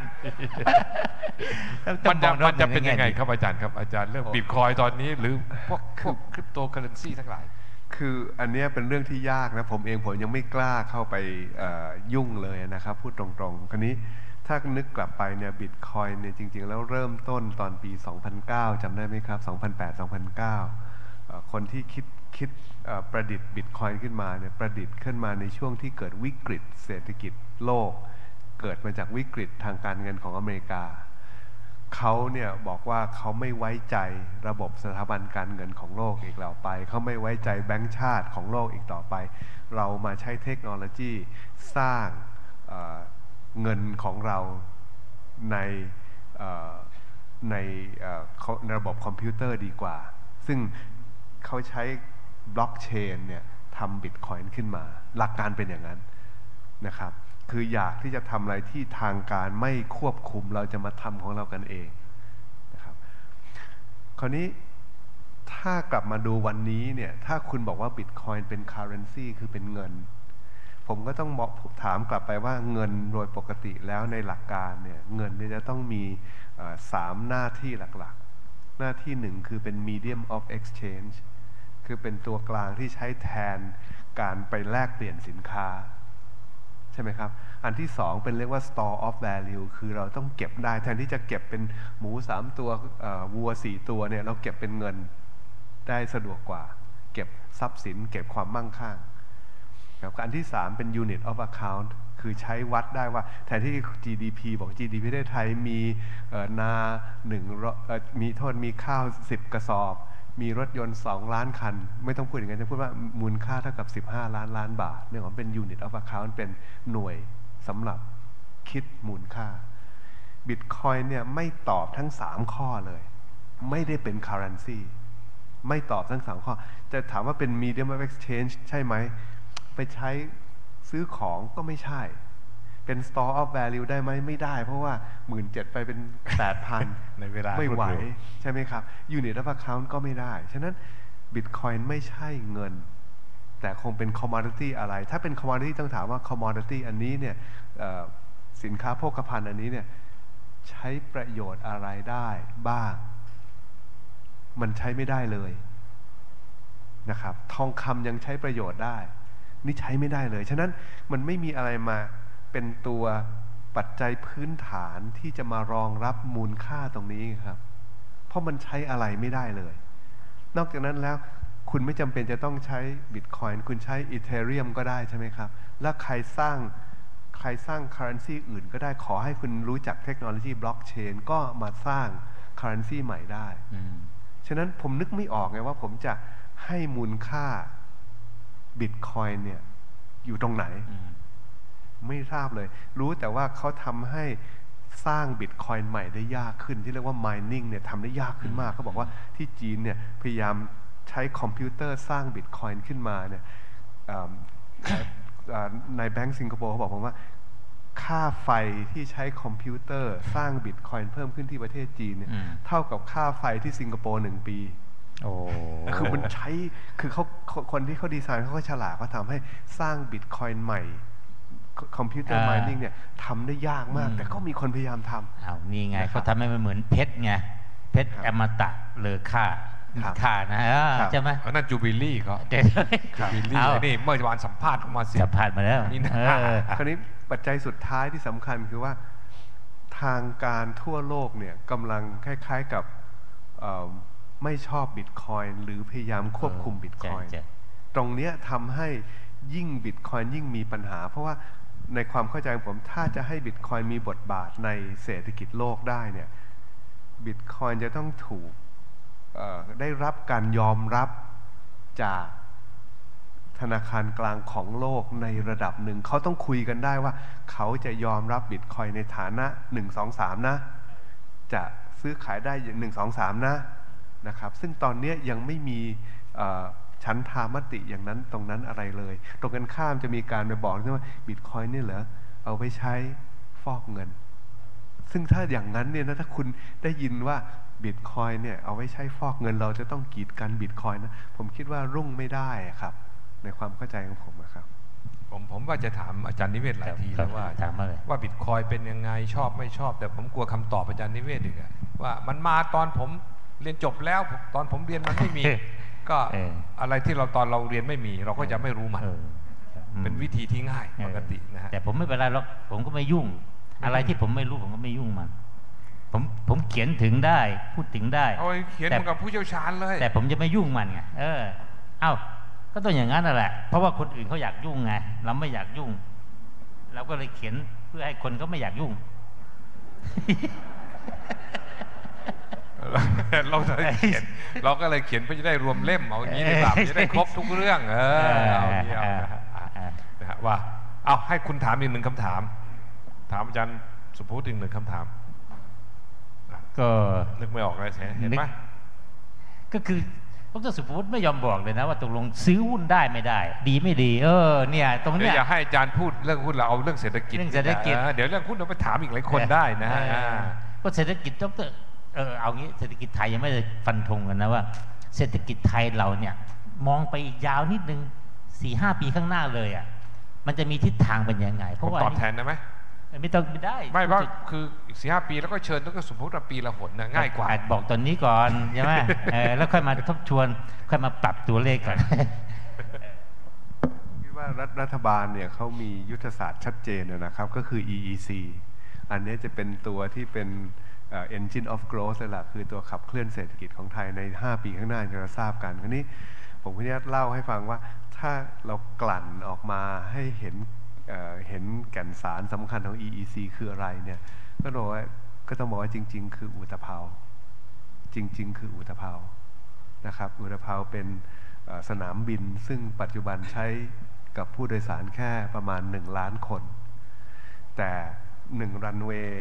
มันจะมันจะเป็นยังไงครับอาจารย์ครับอาจารย์เรื่องบิตคอยตอนนี้หรือพวกพวกคริปโตเคอเรนซีทั้งหลายคืออันนี้เป็นเรื่องที่ยากนะผมเองผมยังไม่กล้าเข้าไปยุ่งเลยนะครับพูดตรงๆคราวนี้ถ้านึกกลับไปเนี่ยบิตคอยเนี่ยจริงๆแล้วเริ่มต้นตอนปีสองพันเก้าจำได้ไหมครับสองพันแปด สองพันเก้าคนที่คิดคิดประดิษฐ์บิตคอยขึ้นมาเนี่ยประดิษฐ์ขึ้นมาในช่วงที่เกิดวิกฤตเศรษฐกิจโลกเกิดมาจากวิกฤตทางการเงินของอเมริกาเขาเนี่ยบอกว่าเขาไม่ไว้ใจระบบสถาบันการเงินของโลกอีกต่อไปเขาไม่ไว้ใจแบงก์ชาติของโลกอีกต่อไปเรามาใช้เทคโนโลยีสร้างเ, เงินของเราในในระบบคอมพิวเตอร์ดีกว่าซึ่งเขาใช้บล็อกเชนเนี่ยทำบิตคอยน์ขึ้นมาหลักการเป็นอย่างนั้นนะครับคืออยากที่จะทำอะไรที่ทางการไม่ควบคุมเราจะมาทำของเรากันเองนะครับคราวนี้ถ้ากลับมาดูวันนี้เนี่ยถ้าคุณบอกว่าบิตคอยน์เป็น currency คือเป็นเงินผมก็ต้องบอกถามกลับไปว่าเงินโดยปกติแล้วในหลักการเนี่ยเงินเนี่ยจะต้องมีสามหน้าที่หลักๆหน้าที่หนึ่งคือเป็น medium of exchange คือเป็นตัวกลางที่ใช้แทนการไปแลกเปลี่ยนสินค้าใช่ไหมครับอันที่สองเป็นเรียกว่า store of value คือเราต้องเก็บได้แทนที่จะเก็บเป็นหมูสามตัววัวสี่ตัวเนี่ยเราเก็บเป็นเงินได้สะดวกกว่าเก็บทรัพย์สินเก็บความมั่งคั่งอันที่สามเป็น unit of account คือใช้วัดได้ว่าแทนที่ จี ดี พี บอก จี ดี พี ประเทศไทยมีนาหนึ่งมีโทษมีข้าวสิบกระสอบมีรถยนต์สองล้านคันไม่ต้องพูดอย่างนั้นจะพูดว่ามูลค่าเท่ากับสิบห้าล้านล้านบาทเนี่ยมันเป็น unit of account เป็นหน่วยสำหรับคิดมูลค่าบิตคอยน์เนี่ยไม่ตอบทั้งสามข้อเลยไม่ได้เป็น currency ไม่ตอบทั้งสามข้อจะถามว่าเป็น medium of exchange ใช่ไหมไปใช้ซื้อของก็ไม่ใช่เป็น store of value ได้ไหมไม่ได้เพราะว่า หนึ่งหมื่นเจ็ดพัน ไปเป็น แปดพันในเวลาไม่ไหวใช่ไหมครับ unit of account ก็ไม่ได้ฉะนั้น Bitcoin ไม่ใช่เงินแต่คงเป็น commodity อะไรถ้าเป็น commodity ต้องถามว่า commodity อันนี้เนี่ยสินค้าโภคภัณฑ์อันนี้เนี่ยใช้ประโยชน์อะไรได้บ้างมันใช้ไม่ได้เลยนะครับทองคำยังใช้ประโยชน์ได้นี่ใช้ไม่ได้เลยฉะนั้นมันไม่มีอะไรมาเป็นตัวปัจจัยพื้นฐานที่จะมารองรับมูลค่าตรงนี้ครับเพราะมันใช้อะไรไม่ได้เลยนอกจากนั้นแล้วคุณไม่จำเป็นจะต้องใช้บิตคอยน์คุณใช้อีเธเรียมก็ได้ใช่ไหมครับแล้วใครสร้างใครสร้าง currency อื่นก็ได้ขอให้คุณรู้จักเทคโนโลยีบล็อกเชนก็มาสร้าง currency ใหม่ได้ฉะนั้นผมนึกไม่ออกไงว่าผมจะให้มูลค่าบิตคอยน์เนี่ยอยู่ตรงไหนไม่ทราบเลยรู้แต่ว่าเขาทำให้สร้างบิตคอยน์ใหม่ได้ยากขึ้นที่เรียกว่า mining เนี่ยทำได้ยากขึ้นมากเขาบอกว่าที่จีนเนี่ยพยายามใช้คอมพิวเตอร์สร้างบิตคอยน์ขึ้นมาเนี่ยในแบงก์สิงคโปร์เขาบอกผมว่าค่าไฟที่ใช้คอมพิวเตอร์สร้างบิตคอยน์เพิ่มขึ้นที่ประเทศจีนเนี่ยเท่ากับค่าไฟที่สิงคโปร์หนึ่งปีโอ้คือมันใช้คือเขาคนที่เขาดีไซน์เขาก็ฉลาดเขาทำให้สร้างบิตคอยน์ใหม่คอมพิวเตอร์ไมนิ่งเนี่ยทำได้ยากมากแต่ก็มีคนพยายามทำอ้าวนี่ไงเขาทำให้มันเหมือนเพชรไงเพชรอมตะเลอค่าค่านะใช่ไหมนั่นจูบิลี่เขาจูบิลี่นี่เมื่อวานสัมภาษณ์มาสิสัมภาษณ์มาแล้วนี่นะคราวนี้ปัจจัยสุดท้ายที่สำคัญคือว่าทางการทั่วโลกเนี่ยกำลังคล้ายๆกับไม่ชอบบิตคอยน์หรือพยายามควบคุมบิตคอยน์ตรงนี้ทำให้ยิ่งบิตคอยน์ยิ่งมีปัญหาเพราะว่าในความเข้าใจของผมถ้าจะให้บิตคอยน์มีบทบาทในเศรษฐกิจโลกได้เนี่ยบิตคอยน์จะต้องถูกได้รับการยอมรับจากธนาคารกลางของโลกในระดับหนึ่งเขาต้องคุยกันได้ว่าเขาจะยอมรับบิตคอยน์ในฐานะหนึ่ง สอง สามนะจะซื้อขายได้หนึ่ง สอง สามนะนะครับซึ่งตอนนี้ยังไม่มีฉันทามติอย่างนั้นตรงนั้นอะไรเลยตรงกันข้ามจะมีการไปบอกว่าบิตคอยน์นี่เหรอเอาไปใช้ฟอกเงินซึ่งถ้าอย่างนั้นเนี่ยนะถ้าคุณได้ยินว่าบิตคอยน์เนี่ยเอาไว้ใช้ฟอกเงินเราจะต้องกีดกันบิตคอยน์นะผมคิดว่ารุ่งไม่ได้ครับในความเข้าใจของผมนะครับผมผมว่าจะถามอาจารย์นิเวศหลายทีแล้วว่าว่าบิตคอยน์เป็นยังไงชอบไม่ชอบแต่ผมกลัวคำตอบอาจารย์นิเวศอีกว่ามันมาตอนผมเรียนจบแล้วตอนผมเรียนมันไม่มีก็อะไรที่เราตอนเราเรียนไม่มีเราก็จะไม่รู้มันเป็นวิธีที่ง่ายปกตินะฮะแต่ผมไม่เป็นไรหรอกผมก็ไม่ยุ่งอะไรที่ผมไม่รู้ผมก็ไม่ยุ่งมันผมผมเขียนถึงได้พูดถึงได้เอาเขียนกับผู้เชี่ยวชาญเลยแต่ผมจะไม่ยุ่งมันไงเออเอ้าก็ต้องอย่างนั้นนั่นแหละเพราะว่าคนอื่นเขาอยากยุ่งไงเราไม่อยากยุ่งเราก็เลยเขียนเพื่อให้คนเขาไม่อยากยุ่งเราเลยเขียนเราก็เลยเขียนเพื่อจะได้รวมเล่มเอาอย่างนี้ดีกว่าจะได้ครบทุกเรื่องเออเอาเนี่ยนะฮะว่าเอาให้คุณถามอีกหนึ่งคำถามถามอาจารย์สุภวุฒิอีกหนึ่งคำถามก็นึกไม่ออกเลยเห็นไหมก็คือดร.สุภวุฒิไม่ยอมบอกเลยนะว่าตกลงซื้อหุ้นได้ไม่ได้ดีไม่ดีเออเนี่ยตรงเนี้ยอย่าให้อาจารย์พูดเรื่องหุ้นเราเอาเรื่องเศรษฐกิจเรื่องเศรษฐกิจเดี๋ยวเรื่องหุ้นเราไปถามอีกหลายคนได้นะฮะก็เศรษฐกิจดร.เออเอางี้เศรษฐกิจไทยยังไม่ได้ฟันธงกันนะว่าเศรษฐกิจไทยเราเนี่ยมองไปอีกยาวนิดนึงสี่ห้าปีข้างหน้าเลยอ่ะมันจะมีทิศทางเป็นยังไงเพราะว่าตอบแทนได้ไหมไม่ต้องไม่ได้ไม่ว่าคืออีกสี่ห้าปีแล้วก็เชิญต้องก็สมมติว่าปีละหนนะง่ายกว่าบอกตอนนี้ก่อนใช่ไหมเออแล้วค่อยมาทบทวนค่อยมาปรับตัวเลขกันคิดว่ารัฐรัฐบาลเนี่ยเขามียุทธศาสตร์ชัดเจนนะครับก็คือ อี อี ซี อันนี้จะเป็นตัวที่เป็นengine of growth เลยล่ะคือตัวขับเคลื่อนเศรษฐกิจของไทยในห้าปีข้างหน้าจะทราบกันคราวนี้ผมขออนุญาตเล่าให้ฟังว่าถ้าเรากลั่นออกมาให้เห็นเ, เห็นแก่นสารสำคัญของ อี อี ซี คืออะไรเนี่ยก็บอกว่าก็ต้องบอกว่าจริงๆคืออุตภาวจริงๆคืออุตภาวนะครับอุตภาวเป็นสนามบินซึ่งปัจจุบันใช้กับผู้โดยสารแค่ประมาณหนึ่งล้านคนแต่หนึ่งรันเวย์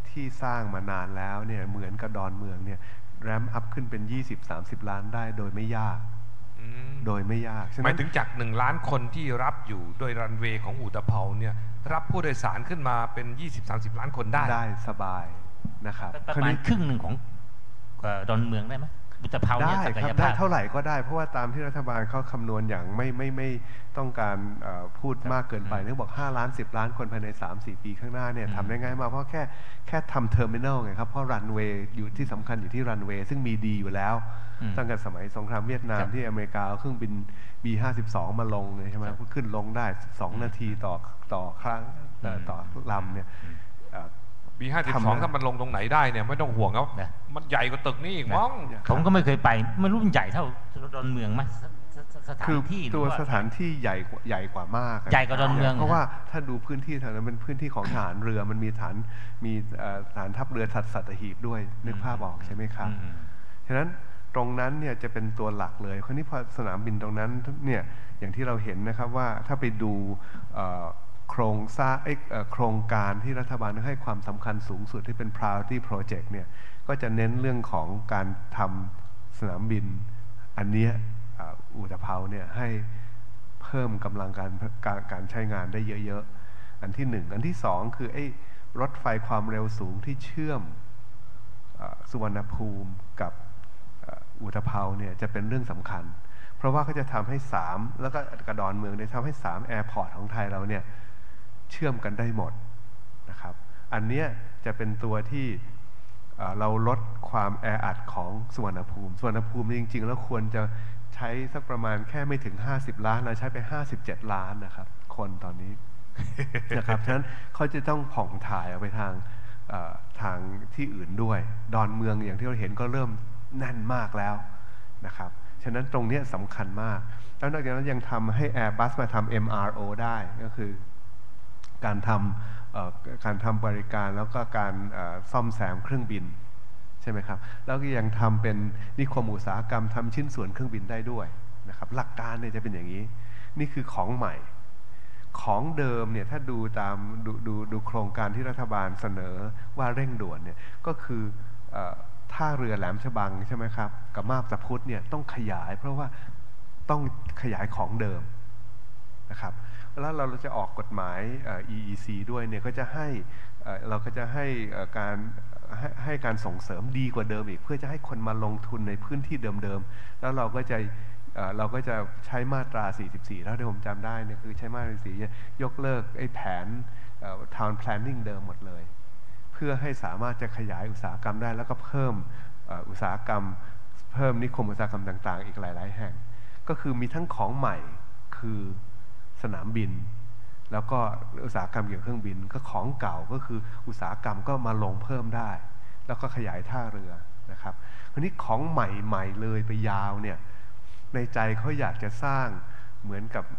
ที่สร้างมานานแล้วเนี่ยเหมือนกับดอนเมืองเนี่ยแรมอัพขึ้นเป็น ยี่สิบถึงสามสิบ ล้านได้โดยไม่ยากโดยไม่ยากหมายถึงจากหนึ่งล้านคนที่รับอยู่โดยรันเวย์ของอุตภเปาเนี่ยรับผู้โดยสารขึ้นมาเป็น ยี่สิบถึงสามสิบ ล้านคนได้ได้สบายนะครับประมาณครึ่งหนึ่งของดอนเมืองได้ไหมอุตภเปาเนี่ยศักยภาพได้เท่าไหร่ก็ได้เพราะว่าตามที่รัฐบาลเขาคำนวณอย่างไม่ไม่ไม่ต้องการพูดมากเกินไปนึกบอกห้าล้านสิบล้านคนภายใน สามถึงสี่ ปีข้างหน้าเนี่ยทำได้ง่ายมากเพราะแค่แค่ทำเทอร์มินอลไงครับเพราะรันเวย์อยู่ที่สำคัญอยู่ที่รันเวย์ซึ่งมีดีอยู่แล้วตั้งแต่สมัยสงครามเวียดนามที่อเมริกาเอาเครื่องบิน บี ห้าสิบสอง มาลงใช่ไหมขึ้นลงได้สองนาทีต่อต่อครั้งต่อลำเนี่ยบี ห้าสิบสอง ถ้ามันลงตรงไหนได้เนี่ยไม่ต้องห่วงครับมันใหญ่กว่าตึกนี่อีกมั้งผมก็ไม่เคยไปไม่รู้มันใหญ่เท่าดอนเมืองไหมสถานที่ตัวสถานที่ใหญ่ใหญ่กว่ามากใหญ่กว่าดอนเมืองเพราะว่าถ้าดูพื้นที่แถวนั้นเป็นพื้นที่ของทหารเรือมันมีฐานมีฐานทัพเรือทัดสัตหีบด้วยนึกภาพออกใช่ไหมครับฉะนั้นตรงนั้นเนี่ยจะเป็นตัวหลักเลยคราวนี้พอสนามบินตรงนั้นเนี่ยอย่างที่เราเห็นนะครับว่าถ้าไปดูโครงสร้างโครงการที่รัฐบาลให้ความสำคัญสูงสุดที่เป็น priority project เนี่ยก็จะเน้นเรื่องของการทำสนามบินอันนี้อุตภเปาเนี่ยให้เพิ่มกำลังการการการใช้งานได้เยอะๆอันที่หนึ่งอันที่สองคือไอ้รถไฟความเร็วสูงที่เชื่อมสุวรรณภูมิกับอุตภเปาเนี่ยจะเป็นเรื่องสำคัญเพราะว่าเขาจะทำให้สามแล้วก็กระดอนเมืองเนี่ยทำให้สามแอร์พอร์ตของไทยเราเนี่ยเชื่อมกันได้หมดนะครับอันนี้จะเป็นตัวที่เราลดความแออัดของสุวรรณภูมิสุวรรณภูมิจริงๆแล้วควรจะใช้สักประมาณแค่ไม่ถึงห้าสิบล้านเราใช้ไปห้าสิบเจ็ดล้านนะครับคนตอนนี้ นะครับฉะนั้นเขาจะต้องผ่องถ่ายออกไปทางทางที่อื่นด้วยดอนเมืองอย่างที่เราเห็นก็เริ่มแน่นมากแล้วนะครับฉะนั้นตรงนี้สำคัญมากแล้วนอกจากนั้นยังทำให้ Airbus มาทำ เอ็ม อาร์ โอ ได้ก็คือการทำการทำบริการแล้วก็การซ่อมแซมเครื่องบินใช่ไหมครับแล้วก็ยังทำเป็นนิคมอุตสาหกรรมทำชิ้นส่วนเครื่องบินได้ด้วยนะครับหลักการเนี่ยจะเป็นอย่างนี้นี่คือของใหม่ของเดิมเนี่ยถ้าดูตามดูดูดูโครงการที่รัฐบาลเสนอว่าเร่งด่วนเนี่ยก็คือท่าเรือแหลมฉบังใช่ไหมครับกับมาบตาพุธเนี่ยต้องขยายเพราะว่าต้องขยายของเดิมนะครับแล้วเราจะออกกฎหมาย อี อี ซี ด้วยเนี่ยก็จะให้เราก็จะให้การให้ให้การส่งเสริมดีกว่าเดิมอีกเพื่อจะให้คนมาลงทุนในพื้นที่เดิมๆแล้วเราก็จะเราก็จะใช้มาตราสี่สิบสี่ถ้าที่ผมจำได้เนี่ยคือใช้มาตราสี่สิบสี่ยกเลิกไอ้แผน town planning เดิมหมดเลยเพื่อให้สามารถจะขยายอุตสาหกรรมได้แล้วก็เพิ่มอุตสาหกรรมเพิ่มนิคมอุตสาหกรรมต่างๆอีกหลายๆแห่งก็คือมีทั้งของใหม่คือสนามบินแล้วก็อุตสาหกรรมเกี่ยวกับเครื่องบินก็ของเก่าก็คืออุตสาหกรรมก็มาลงเพิ่มได้แล้วก็ขยายท่าเรือนะครับคราวนี้ของใหม่ๆเลยไปยาวเนี่ยในใจเขาอยากจะสร้างเหมือนกับ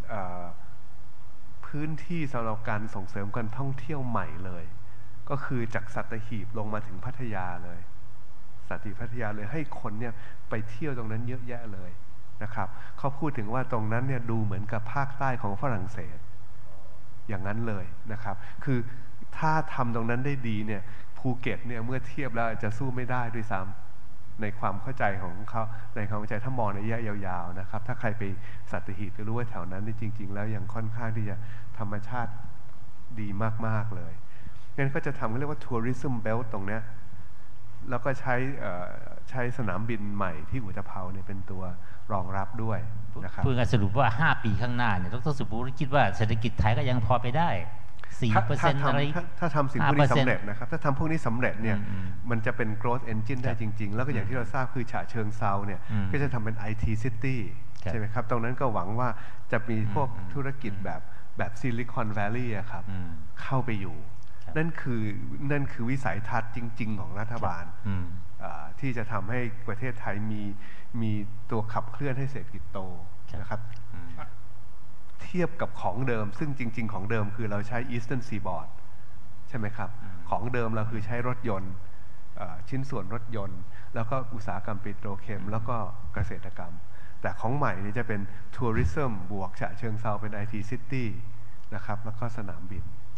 พื้นที่สำหรับการส่งเสริมการท่องเที่ยวใหม่เลยก็คือจากสัตหีบลงมาถึงพัทยาเลยสัตหีบพัทยาเลยให้คนเนี่ยไปเที่ยวตรงนั้นเยอะแยะเลยนะครับเขาพูดถึงว่าตรงนั้นเนี่ยดูเหมือนกับภาคใต้ของฝรั่งเศสอย่างนั้นเลยนะครับคือถ้าทำตรงนั้นได้ดีเนี่ยภูเก็ตเนี่ยเมื่อเทียบแล้วจะสู้ไม่ได้ด้วยซ้ำในความเข้าใจของเขาในความเข้าใจถ้ามองในระยะยาวๆนะครับถ้าใครไปสัตหีบจะรู้ว่าแถวนั้นนี่จริงๆแล้วยังค่อนข้างที่จะธรรมชาติดีมากๆเลยงั้นก็จะทำเขาเรียกว่าทัวริซึมเบลต์ตรงเนี้ยแล้วก็ใช้ใช้สนามบินใหม่ที่อุตภเปาเนี่ยเป็นตัวรองรับด้วยนะครับเพื่อสรุปว่าห้าปีข้างหน้าเนี่ยดร.สุภูคิดว่าเศรษฐกิจไทยก็ยังพอไปได้ สี่เปอร์เซ็นต์ อะไรถ้าทำสิ่งพวกนี้สำเร็จนะครับถ้าทำพวกนี้สำเร็จเนี่ยมันจะเป็น growth engine ได้จริงๆแล้วก็อย่างที่เราทราบคือฉะเชิงเทราเนี่ยก็จะทำเป็น ไอ ที City ใช่ไหมครับตรงนั้นก็หวังว่าจะมีพวกธุรกิจแบบแบบซิลิคอนแวลลีย์ครับเข้าไปอยู่นั่นคือนั่นคือวิสัยทัศน์จริงๆของรัฐบาลที่จะทำให้ประเทศไทยมีมีตัวขับเคลื่อนให้เศรษฐกิจโตนะครับเทียบกับของเดิมซึ่งจริงๆของเดิมคือเราใช้ Eastern Seaboard ใช่ไหมครับของเดิมเราคือใช้รถยนต์ชิ้นส่วนรถยนต์แล้วก็อุตสาหกรรมปิโตรเคมแล้วก็เกษตรกรรมแต่ของใหม่นี้จะเป็นทัวริซึมบวกฉะเชิงเทราเป็น ไอ ที City นะครับแล้วก็สนามบินครับ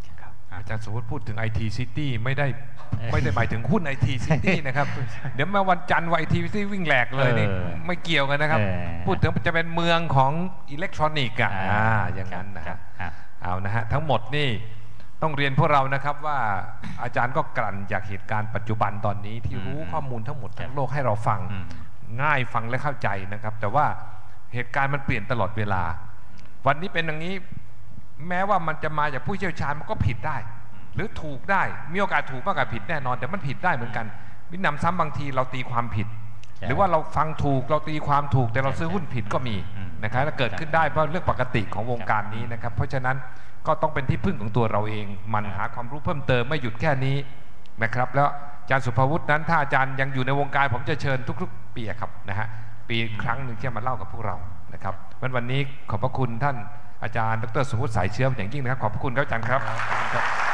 อาจารย์สมมติพูดถึง ไอ ที City ไม่ได้ไม่ได้หมายถึงหุ้น ไอ ที City นะครับ เดี๋ยวมาวันจันทร์วัน ไอ ที City วิ่งแหลกเลยนี่ไม่เกี่ยวกันนะครับพูดถึงจะเป็นเมืองของอิเล็กทรอนิกส์อ่ะอย่างนั้นนะฮะเอานะฮะทั้งหมดนี่ต้องเรียนพวกเรานะครับว่าอาจารย์ก็กลั่นจากเหตุการณ์ปัจจุบันตอนนี้ที่รู้ข้อมูลทั้งหมดทั้งโลกให้เราฟังง่ายฟังและเข้าใจนะครับแต่ว่าเหตุการณ์มันเปลี่ยนตลอดเวลาวันนี้เป็นอย่างนี้แม้ว่ามันจะมาจากผู้เชี่ยวชาญมันก็ผิดได้หรือถูกได้มีโอกาสถูกมากกว่าผิดแน่นอนแต่มันผิดได้เหมือนกันมินำซ้ำบางทีเราตีความผิดหรือว่าเราฟังถูกเราตีความถูกแต่เราซื้อหุ้นผิดก็มีนะครับและเกิดขึ้นได้เพราะเรื่องปกติของวงการนี้นะครับเพราะฉะนั้นก็ต้องเป็นที่พึ่งของตัวเราเองมันหาความรู้เพิ่มเติมไม่หยุดแค่นี้นะครับแล้วอาจารย์สุภวุฒินั้นถ้าอาจารย์ยังอยู่ในวงการผมจะเชิญทุกๆปีครับนะฮะปีครั้งหนึ่งที่มาเล่ากับพวกเรานะครับวันนี้ขอบพระคุณท่านอาจารย์ดรสุภวุฒิสายเชื้ออย่างยิ่งนะครับขอบพระคุณครับอาจารย์ครับ